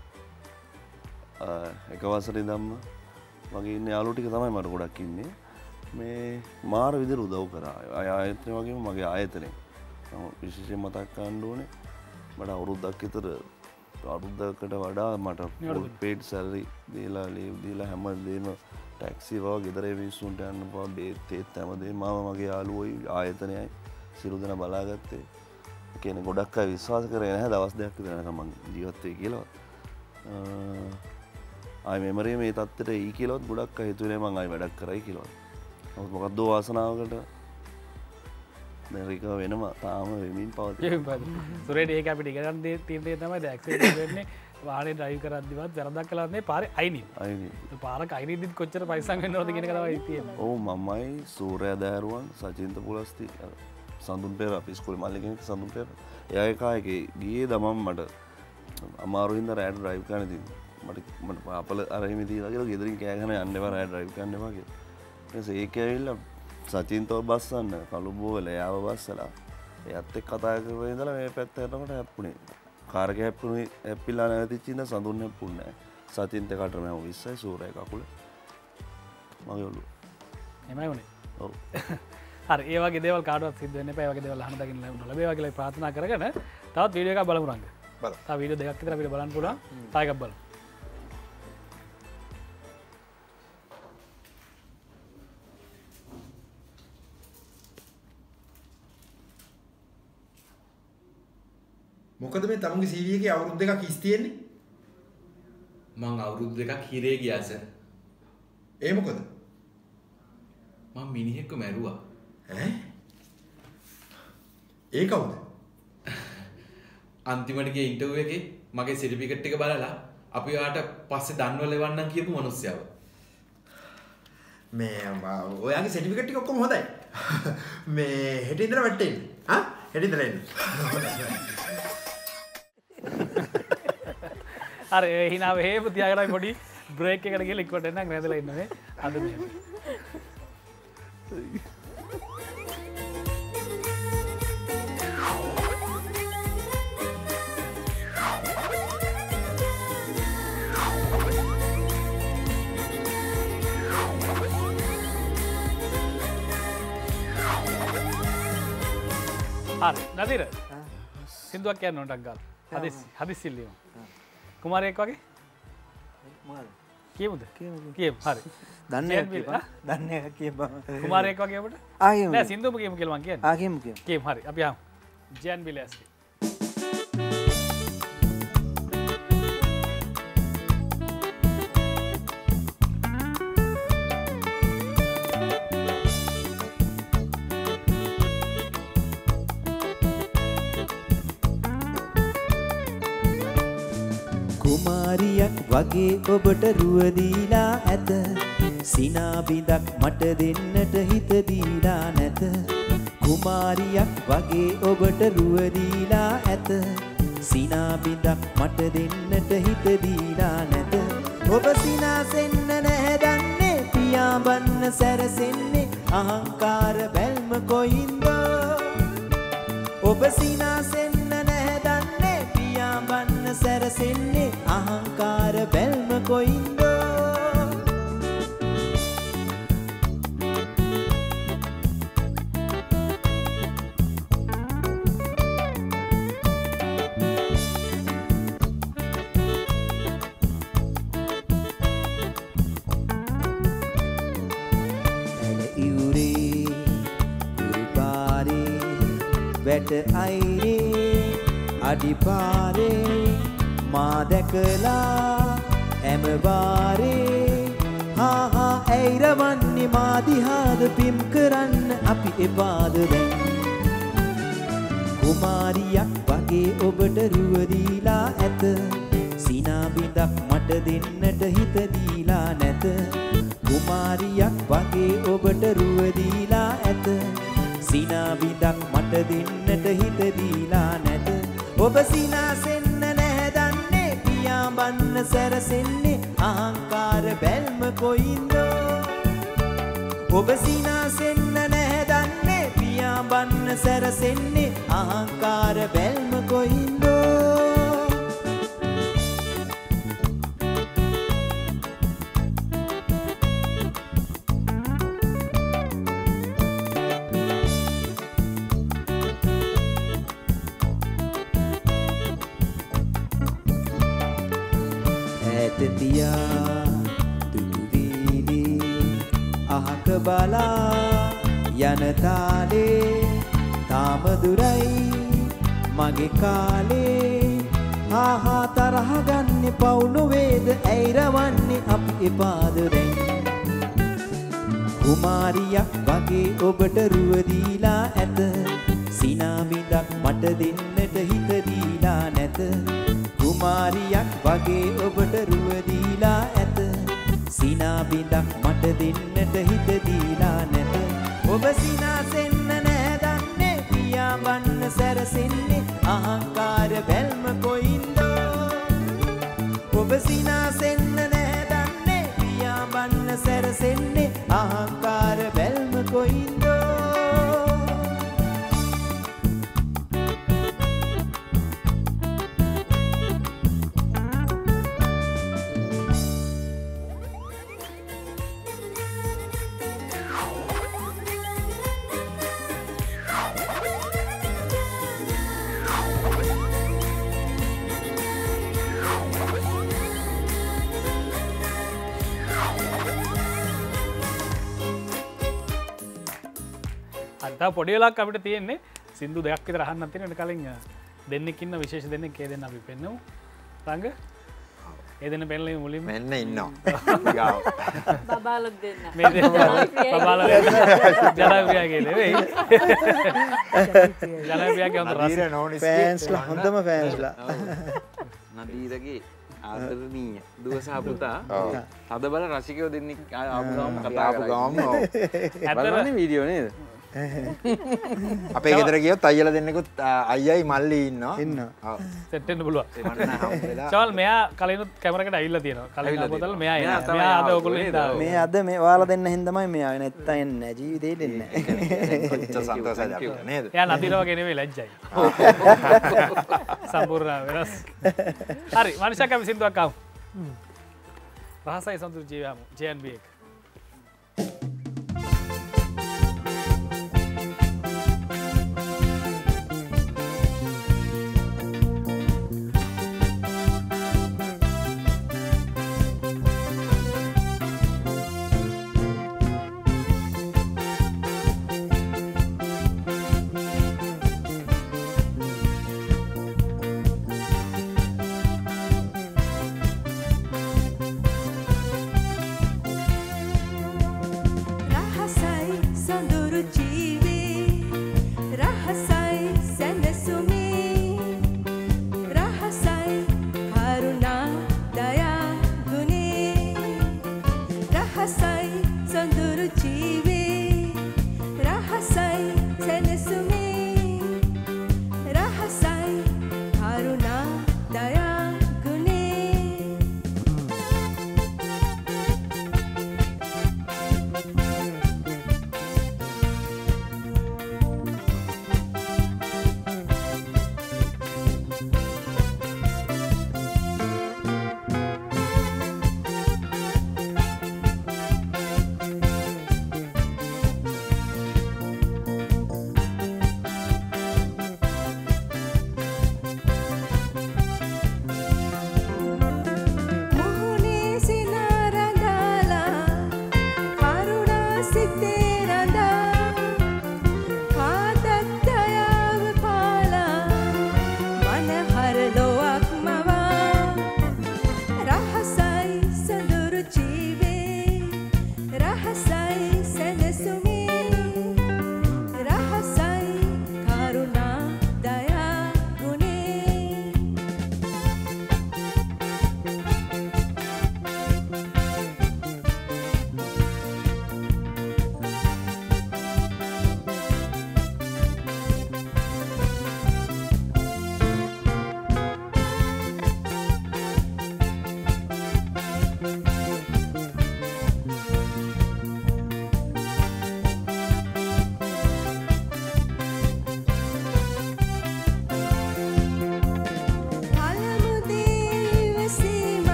එක වසරේ ඉඳන්ම මගේ ඉන්න යාළුවෝ ටික තමයි මට ගොඩක් ඉන්නේ මේ මාර විදිහට උදව් කරා ආයතනය වගේම මගේ ආයතනය මම විශේෂයෙන් මතක් කරන්න ඕනේ මට අවුරුද්දක් විතර අවුරුද්දකට වඩා මට ෆුල් පේඩ් සැලරි දීලා ලීව් දීලා හැමදේම ටැක්සි වගේ ගෙදර මිනිස්සුන්ට යන්න පුළුවන් බේත් ඒත් හැමදේම මම මගේ යාළුවෝයි ආයතනයයි සියලු දෙනා බලාගත්තේ. ඒ කියන්නේ ගොඩක් අය විශ්වාස කරේ නැහැ දවස් දෙකක් විතර යනකම් මම ජීවත් වෙයි කියලා. ආයි මෙමරි මේ තත්ත්වයට එයි කියලාවත් ගොඩක් අය හිතුවේ මම ආයි වැඩක් කරයි කියලා. නමුත් මොකද්ද වාසනාවකට දැන් රික වෙනම තාම වෙමින් පවතිනවා. සුරේට ඒක අපිට ඉගෙන ගන්න තියෙන දේ තමයි දැන් ඇක්සිඩන්ට් වෙන්නේ වාහනේ ඩ්‍රයිව් කරද්දිවත් වැරද්දක් කළා නේ පාරේ අයිනින්. අයිනින්. පාරක අයිනින්දිත් කොච්චර පයිසම් වෙනවද කියන එක තමයි තියෙන්නේ. ඔව් මමයි සූර්යා දෑරුවන් සචින්ත පුලස්ති සඳුන් පෙර අපි ඉස්කෝලේ මල්ලි කෙනෙක් සඳුන් පෙර. එයා එකයි ගියේ දමම් මට අමාරුවෙන්ද රෑට ඩ්‍රයිව් කරන්න ඉතින් මට මට අපල අරහිම තියලා කියලා ගෙදරින් කෑ ගහන යන්න එපා රෑ ඩ්‍රයිව් කරන්න එපා කියලා. ඊට ඒක ඇවිල්ලා සචින්තව බස්සන්න කළුබෝවල එයාව බස්සලා එයත් එක්ක කතා කරගෙන ඉඳලා මේ පැත්ත යනකොට හැප්පුණේ. කාර් එක හැප්පුණේ හැප්පිලා නැතිච්ච ඉඳන් සඳුන් හැප්පුන්නේ නැහැ. සචින්ත කට මම විශ්සයි සූරය කකුල. මගේ ඔළුව. එමයි උනේ. ඔව්. හරි ඒ වගේ දේවල් කාටවත් සිද්ධ වෙන්න එපා. ඒ වගේ දේවල් අහන්න දකින්න ලැබේවා කියලා ප්‍රාර්ථනා කරගෙන තවත් වීඩියෝ එකක් බලමු රංග. බලමු. තව වීඩියෝ දෙකක් විතර අපිට බලන්න පුළුවන්. තව එකක් බලමු. මොකද මේ තමුන්ගේ සීවී එකේ අවුරුදු දෙකක් හිස් තියෙන්නේ? මං අවුරුදු දෙකක් හිරේ ගියා සර්. ඒ මොකද? මං මිනිහෙක්ව මැරුවා. ඈ? ඒ කවුද? අන්තිමට ගිය ඉන්ටර්විව් එකේ මගේ සර්ටිෆිකේට් එක බලලා අපි ඔයාට පස්සේ දන්වල එවන්නම් කියපු මිනිස්සයව. මේ ඔයාගේ සර්ටිෆිකේට් ටික ඔක්කොම හොඳයි. මේ හෙට ඉඳලා වැටෙන්නේ. හා? හෙට ඉඳලා එන්න. හරි හිනාව හේම තියාගෙන පොඩි බ්‍රේක් එකකට ගිහලා ඉක්කොට එන්නම් රැඳලා ඉන්න මේ අද මෙහෙම. හරි නදීර සින්දුවක් කියන්න ඕනටක් ගාලා. හදිස්සි හදිස්සි ලියමු. කුමාරයෙක් වගේ කියමුද කියමු හරි දන්නේ දන්නේ කියපන් කුමාරයෙක් වගේ අපිට ආ කියමු නෑ සින්දුවම කියමු කියලා මං කියන්නේ ආ කියමු කියමු කියමු හරි අපි ආමු ජයන් බිලෑස්ටි කුමාරියක් වගේ ඔබට රුව දීලා ඇත සිනා බිඳක් මට දෙන්නට හිත දීලා නැත කුමාරියක් වගේ ඔබට රුව දීලා ඇත සිනා බිඳක් මට දෙන්නට හිත දීලා නැත. ඔබ සිනාසෙන්න නැහැ දන්නේ පියාඹන්න සැරසෙන්නේ අහංකාර බැල්ම කොයින්දෝ. ඔබ සිනාසෙන්න නැහැ දන්නේ පියාඹන්න සැරසෙන්නේ අහංකාර බැල්ම කොයින්දෝ. වැට අයිරේ අඩිපාරේ මා දැකලා හැමවාරේ හා හා ඇයිරවන්නේ මා දිහාද පිම් කරන්න අපි එපාද දැන්. කුමාරියක් වගේ ඔබට රුව දීලා ඇත. සිනා බිඳක් මට දෙන්නට හිත දීලා නැත. කුමාරියක් වගේ ඔබට රුව දීලා ඇත. සිනා බිඳක් මට දෙන්නට හිත දීලා නැත. ඔබ සිනාසෙන්න නැහැ දන්නේ පියාඹන්න සැරසෙන්නේ අහංකාර බැල්ම කොයින්දෝ. ඔබ සිනාසෙන්න නැහැ දන්නේ පියාඹන්න සැරසෙන්නේ අහංකාර බැල්ම කොයින්දෝ. තියා දුදුවීදී අහක බලා යන තාලේ තාම දුරයි මගේ කාලේ. හා හා තරහ ගන්නේ පවුන වේද ඇයිරවන්නේ අපි එපාද දැන්. කුමාරියක් වගේ ඔබට රුව දීලා ඇත. සිනා බිඳක් මට දෙන්නට හිත දීලා නැත. කුමාරියක් වගේ ඔබට රුව දීලා ඇත. සිනා බිඳක් මට දෙන්නට හිත දීලා නැත. ඔබ සිනාසෙන්න නැහැ දන්නේ පියාඹන්න සැරසෙන්නේ අහංකාර බැල්ම කොයින්දෝ. ඔබ සිනාසෙන්න නැහැ දන්නේ පියාඹන්න සැරසෙන්නේ අහංකාර බැල්ම කොයින්දෝ. අන්තා පොඩි වෙලාවක් අපිට තියෙන්නේ සින්දු දෙකක් විතර අහන්න තියෙන කලින් දෙන්නෙක් ඉන්න විශේෂ දෙන්නෙක් ඒ දෙන්න අපි පෙන්නමු. රංග ඒ දෙන්න පෙන්නලා මුලින්ම මෙන්න ඉන්නවා. ගාව. බබාලොත් දෙන්න. මේ දෙන්න බබාලා ජනප්‍රියගේ නෙවෙයි. ජනප්‍රියගේ හොඳ රස. ෆෑන්ස්ලා හොඳම ෆෑන්ස්ලා. නදීරගේ ආදරණීය දුව සහ පුතා අද බල රසිකයෝ දෙන්නෙක් ආපු ගාම කතා ආපු ගාම බලන්නේ වීඩියෝ නේද? අපේ ගෙදර ගියොත් අයියලා දෙන්නෙකුත් අයියයි මල්ලි ඉන්නවා. ඉන්නවා. සෙට් වෙන්න පුළුවන්. චවල් මෙයා කලිනුත් කැමරකට ඇවිල්ලා තියෙනවා. කලින් ආපුවතල මෙයා එනවා. මෙයා අද ඔයගොල්ලෝ ඉඳලා මේ අද මේ ඔයාලා දෙන්න හින්දාමයි මෙයා ආවේ නැත්තම් එන්නේ නැහැ. ජීවිතේ දෙන්නේ නැහැ. කොච්චර සන්තෝෂයිද අපිට නේද? එයා නදීර වගේ නෙවෙයි ලැජ්ජයි. සම්පූර්ණ වෙනස්. හරි මනුෂ්‍යක අපි සින්දුවක් ආමු. රහසයි සතුරු ජීවමු. ජේ එන් බී එක.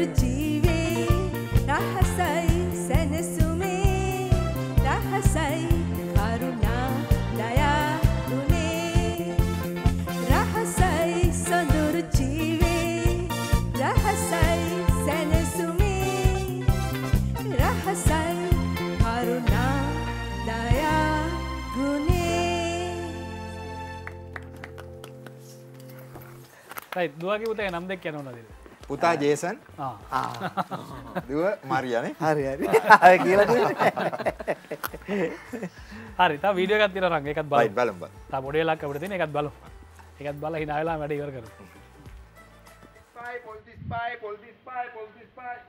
ජීවේ රහසයි සැනසුමේ රහසයි කරුණා දයා ගුණේ රහසයි සොඳුරු ජීවේ රහසයි සැනසුමේ රහසයි කරුණා දයා ගුණේ. රයිට් දුවගේ පුතේ නම් දෙක කියන්න ඕනද? පුතා ජේසන් ආ දුව මාරියානේ. හරි හරි අය කියලා දෙන්නේ. හරි තා වීඩියෝ එකක් තියෙනවා රංග ඒකත් බලමු. රයිට් බලමු බලමු. තා පොඩි වෙලාවක් අපිට තියෙන ඒකත් බලමු. ඒකත් බලලා hina වෙලා වැඩ ඉවර කරමු. Spy, police spy, police spy, police spy.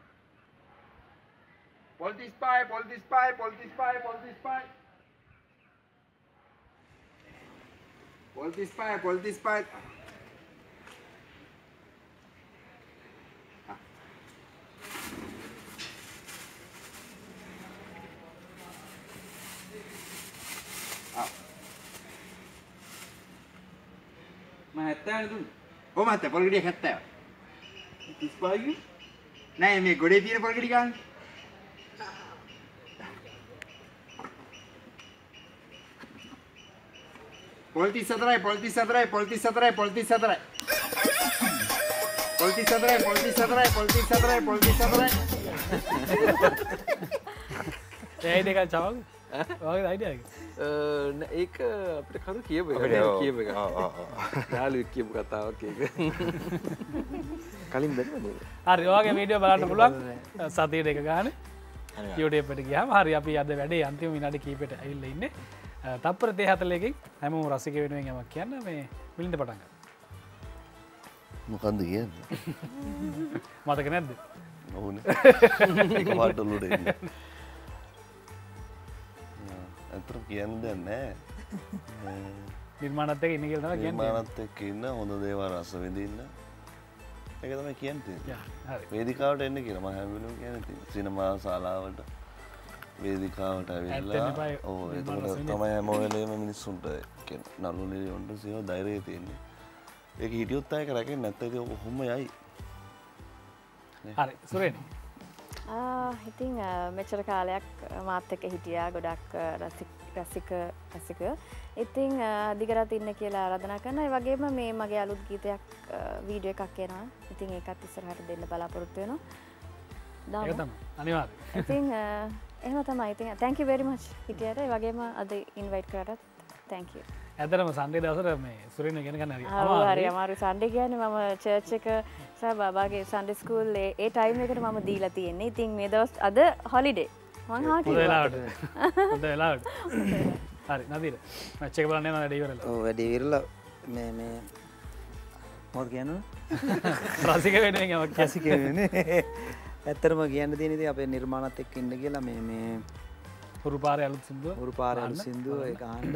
Police spy, police spy, police spy, police spy. Police spy, police spy. මම හැත්තෑවනේ දුන්නේ. ඔව් මහත්තයා පොල් ගෙඩියක් හැත්තෑව. තිස් පහකින් නෑ මේ ගොඩේ තියෙන පොල් ගෙඩි ගන්න. පොල් තිස් හතරයි පොල් තිස් හතරයි පොල් තිස් හතරයි පොල් තිස් හතරයි. පොල් තිස් හතරයි පොල් තිස් හතරයි පොල් තිස් හතරයි පොල් තිස් හතරයි. ඒ දෙක චවල්. ඔයගේ අයිඩියා එක. ඒක අපිට කරු කියපු එක කියපු එක. ඔව් ඔව් ඔව්. යාළුවෙක් කියපු කතාවක් ඒක. කලින් බැලුවද? හරි ඔයගේ වීඩියෝ බලන්න පුළුවන් සතිය දෙක ගන්න. YouTube එකට ගියාම හරි අපි අද වැඩේ අන්තිම විනාඩි කීපෙට ඇවිල්ලා ඉන්නේ. තප්පර තිහ හතලිහකින් හැමෝම රසික වෙනුවෙන් යමක් කියන්න මේ මිලින්ද පටන් ගන්න. මොකන්ද කියන්නේ? මතක නැද්ද? ඔව්නේ. ඒක පාට ඔලුවට එන්නේ. අතර කියන්න දෙයක් නැහැ. නිර්මාණත් එක්ක ඉන්න කියලා තමයි කියන්නේ. නිර්මාණත් එක්ක ඉන්න හොඳ දේවල් රස විඳින්න. ඒක තමයි කියන්නේ. හරි. වේදිකාවට එන්න කියලා මම හැම වෙලේම කියන්නේ. සිනමා ශාලාවට වේදිකාවට ඇවිල්ලා ඔව් එතකොට තමයි හැම වෙලේම මිනිස්සුන්ට කියන්නේ නළු නිලියොන්ට සියව ධෛර්යය තියෙන්නේ. ඒක හිටියොත් ආයක රැකෙන්නේ නැත්නම් ඒක කොහොම යයි. හරි සුරේනි. ආ ඉතින් මෙච්චර කාලයක් මාත් එක්ක හිටියා ගොඩක් රසික රසික රසික. ඉතින් දිගටත් ඉන්න කියලා ආරාධනා කරනවා. ඒ වගේම මේ මගේ අලුත් ගීතයක් වීඩියෝ එකක් එනවා. ඉතින් ඒකත් ඉස්සරහට දෙන්න බලාපොරොත්තු වෙනවා. ඒක තමයි අනිවාර්යයෙන්. ඉතින් එහෙම තමයි. ඉතින් thank you very much හිටියට. ඒ වගේම අද invite කරාට thank you. ඇත්තටම සන්ඩේ දවසට මේ සුරින ගෙන ගන්න හරි අමාරුයි. හරි අමාරුයි. සන්ඩේ කියන්නේ මම චර්ච් එක සහ බබාගේ සන්ඩේ ස්කූල් ඒ ඒ ටයිම් එකට මම දීලා තියෙන්නේ. ඉතින් මේ දවස් අද හොලිඩේ. මං හා කිව්වා. හොඳ වෙලාවට. හොඳ වෙලාවට. හරි නදීර. මැච් එක බලන්න යනවා වැඩ ඉවරලා. ඔව් වැඩ ඉවරලා මේ මේ මොකද කියන්නේ? රසික වෙනුවෙන් යමක් රසික වෙනුවෙන්. ඇත්තටම කියන්න තියෙන ඉතින් අපේ නිර්මාණත් එක්ක ඉන්න කියලා මේ මේ හුරු පාරේ අලුත් සින්දුව හුරු පාරේ අලුත් සින්දුව ඒක අහන්න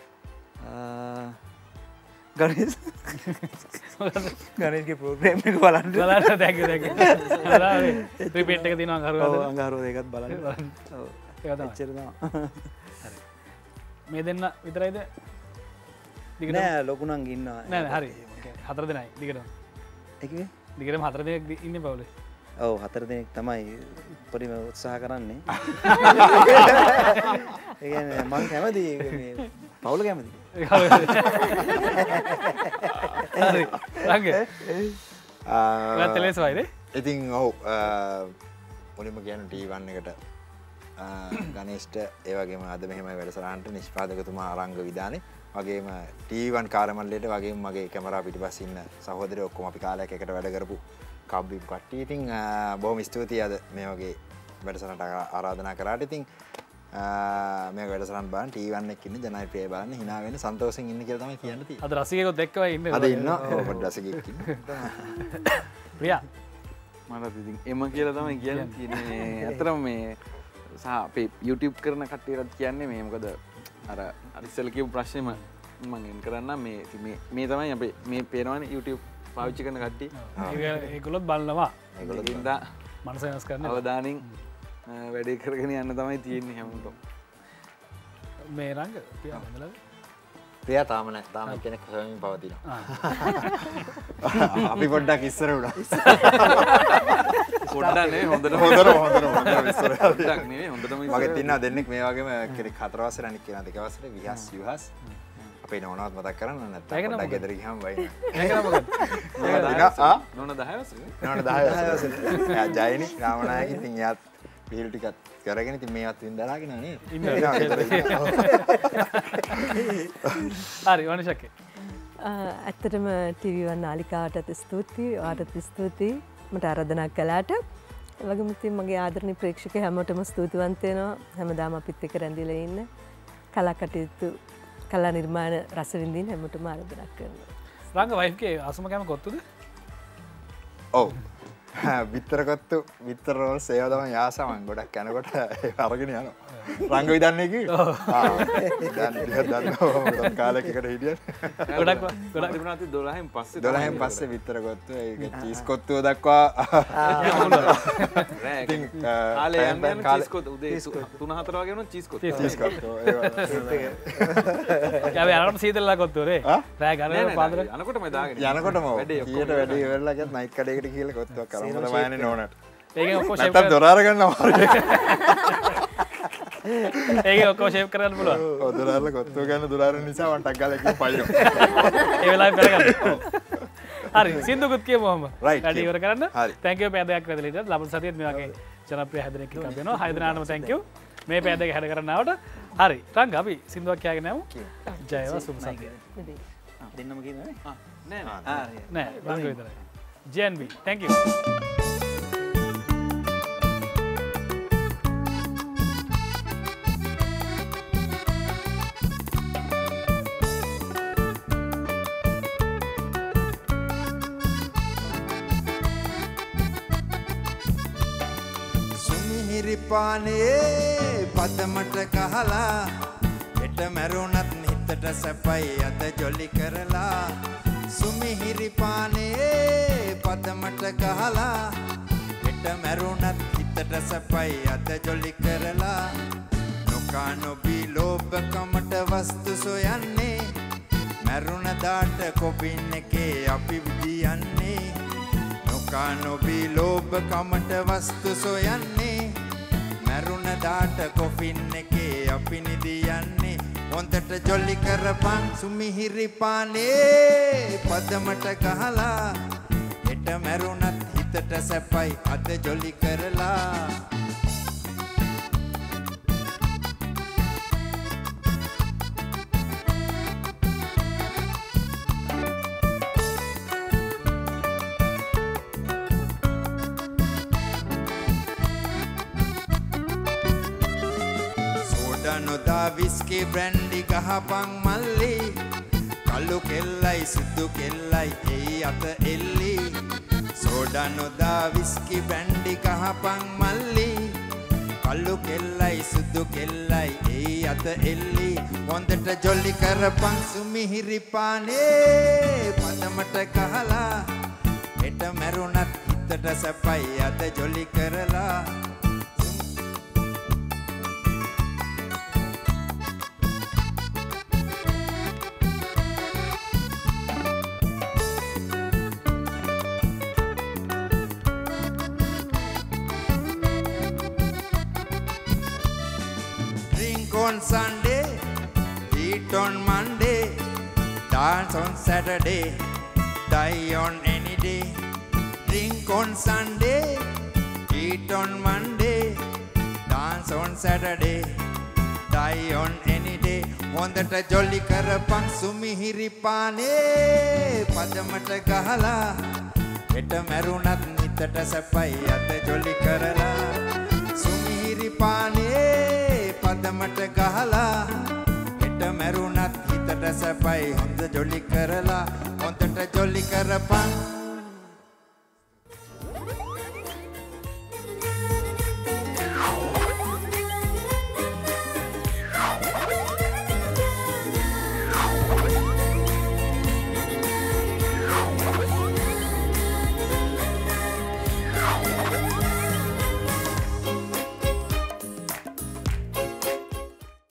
ගණේෂ් ගණේෂ්ගේ ප්‍රෝග්‍රෑම් එක බලන්න බලන්න thank you thank you repeat එක තියෙනවා අඟහරුවාද ඔව් අඟහරුවාද ඒකත් බලන්න ඔව් ඒක තමයි එච්චර තමයි හරි මේ දෙන්න විතරයිද දිගට නෑ ලොකු නංගි ඉන්නවා නෑ හරි හතර දෙනයි දිගටම ඒ කිව්වේ දිගටම හතර දෙනෙක් ඉන්නේ පවුලේ ඔව් හතර දෙනෙක් තමයි උපරිම උත්සාහ කරන්නේ. ඒ කියන්නේ මම කැමති මේ පවුල කැමති. හරි. රංගේ. ආ තෙලස් වයිනේ. ඉතින් ඔව් මුලින්ම කියන්නේ ටී වන් එකට ගණේෂ්ට ඒ වගේම අද මෙහෙමයි වැඩසටහනට නිෂ්පාදකතුමා අරංග විදානේ වගේම ටී වන් කාර්යමණ්ඩලයට වගේම මගේ කැමරා පිටිපස්සේ ඉන්න සහෝදරයෝ ඔක්කොම අපි කාලයක් එකට වැඩ කරපු කබ්බි කට්ටිය ඉතින් බොහොම ස්තුතියි අද මේ වගේ වැඩසටහනට ආරාධනා කරාට ඉතින් මේ වැඩසටහන බලන්න ටී වන් එකේ ඉන්න ජනප්‍රිය බලන්න hina වෙන්න සන්තෝෂෙන් ඉන්න කියලා තමයි කියන්න තියෙන්නේ. අද රසිකයෙකුත් එක්කම ඉන්නේ. අද ඉන්නවා. ඔව් පොඩ්ඩක් රසිකයෙක් ඉන්නවා. ප්‍රියා මට ඉතින් එම කියලා තමයි කියන්නේ. අතරම මේ සහ අපේ YouTube කරන කට්ටියටත් කියන්නේ මේ මොකද අර අර ඉස්සෙල් කියපු ප්‍රශ්නේම මම එන් කරන්න මේ මේ මේ තමයි අපේ මේ පේනවනේ YouTube පාවිච්චි කරන කට්ටිය. ඒගොල්ලොත් බලනවා. ඒගොල්ලෝ දින්දා මනස වෙනස් කරන්න අවදානින් වැඩේ කරගෙන යන්න තමයි තියෙන්නේ හැමෝටම. මේ රංග ප්‍රියා බඳලාද? ප්‍රියා තාම නැහැ. තාම කෙනෙක් හොයමින් පවතිනවා. අපි පොඩ්ඩක් ඉස්සර වුණා. පොඩ්ඩක් නේ හොඳට හොඳට හොඳට හොඳට විස්තර පොඩ්ඩක් නෙමෙයි හොඳටම විස්තර මගේ තියනවා දෙන්නෙක් මේ වගේම කෙනෙක් හතර වසරේ අනික් කෙනා දෙක වසරේ විහස් යුහස් අපේ නෝනාවත් මතක් කරන්න නැත්නම් පොඩ්ඩක් ගෙදර ගියාම වයින් ඒක නම මොකද ආ නෝන දහ වසරේ නෝන දහ වසරේ එයා ජයනි රාමනායක ඉතින් එයාත් පිහිල් ටිකක් කරගෙන ඉතින් මේවත් වින්දලාගෙන නේද ඉන්නවා හරි වනිෂකේ ඇත්තටම ටීවී වන් නාලිකාවටත් ස්තුතියි ඔයාටත් ස්තුතියි මට ආරාධනා කළාට ඒ වගේම ඉතින් මගේ ආදරණීය ප්‍රේක්ෂක හැමෝටම ස්තුතිවන්ත වෙනවා හැමදාම අපිත් එක්ක රැඳිලා ඉන්න කලා කටයුතු කලා නිර්මාණ රස විඳින්න හැමෝටම ආරාධනා කරනවා රංග වයිෆ්ගේ අසම කැම කොත්තුද ඔව් විතර කොත්තු විතර රෝල් සේව තමයි යාසමන් ගොඩක් යනකොට අරගෙන යනවා රංග විදන්නේ කි ආ දැන් ටිකක් දන්නවා මම කාලෙක එකට හිටියා ගොඩක් ගොඩක් තිබුණා ති දොළහෙන් පස්සේ දොළහෙන් පස්සේ විතර කොත්තු ඒක චීස් කොත්තුව දක්වා ඉතින් කාලේ යන්න යන චීස් කොත්තු උදේ තුන හතර වගේ වුණා චීස් කොත්තු චීස් කොත්තු ඒක යාවේ අරම සීතලලා කොත්තු රේ රෑ ගන්න පාන්දර යනකොටම දාගෙන යනකොටම කීයට වැඩි ඉවරලා ගියත් නයිට් කඩේකට කියලා කොත්තුවක් කරමු තමයි යන්නේ නෝනට ඒකෙන් ඔක්කොම ෂේප් නැත්තම් දොර අරගන්න අමාරුයි ඒකෙන් ඔක්කොම ෂේප් කරගන්න පුළුවන් ඔව් දොර අරලා කොත්තුව ගන්න දොර අරන නිසා වන් ටක් ගාලා එකකින් පයින්නවා ඒ වෙලාවේ කරගන්න හරි සින්දුකුත් කියමුම Right, වැඩි ඉවර කරන්න හරි. thank you පෑදයක් වැදලා ඉතින් ලබන සතියේත් මේ වගේ ජනප්‍රිය හැදෙන එකක් අපි වෙනවා හය දෙනාටම thank you මේ පෑදක හැද කරන්න ආවට හරි රංග අපි සින්දුවක් කියගෙන යමු ජයව සුබ සතිය දෙන්නම කියනනේ නෑ නෑ නෑ රංග විතරයි J N B thank you පානේ පදමට කහලා එට මැරුණත් හිතට සැපයි අත ජොලි කරලා සුමිහිරි පානේ පදමට කහලා එට මැරුණත් හිතට සැපයි අත ජොලි කරලා නොකා නොබී ලෝභකමට වස්තු සොයන්නේ මැරුණ දාට කොපින් එකේ අපි විදියන්නේ නොකා නොබී ලෝභකමට වස්තු සොයන්නේ මැරුණ දාට කොෆින් එකේ අපි නිදියන්නේ හොඳට ජොලි කරපන් සුමිහිරි පානේ පදමට ගහලා එට මැරුණත් හිතට සැපයි අද ජොලි කරලා නොදා විස්කි බ්‍රැන්ඩි ගහපන් මල්ලි කළු කෙල්ලයි සුදු කෙල්ලයි එයි අත එල්ලි සෝඩා නොදා විස්කි බ්‍රැන්ඩි ගහපන් මල්ලි කළු කෙල්ලයි සුදු කෙල්ලයි එයි අත එල්ලි හොඳට ජොලි කරපන් සුමිහිරි පානේ පදමට ගහලා එට මැරුණත් හිතට සැපයි අද ජොලි කරලා on Sunday, eat on Monday, dance on Saturday, die on any day. Drink on Sunday, eat on Monday, dance on Saturday, die on any day. හොඳට ජොලි කරපන් සුමිහිරි පානේ පදමට ගහලා එට මැරුණත් නිතට සැපයි අද ජොලි කරලා සුමිහිරි පානේ පදමට ගහලා එට මැරුණත් හිතට සැපයි හොඳ ජොලි කරලා හොඳට ජොලි කරපන්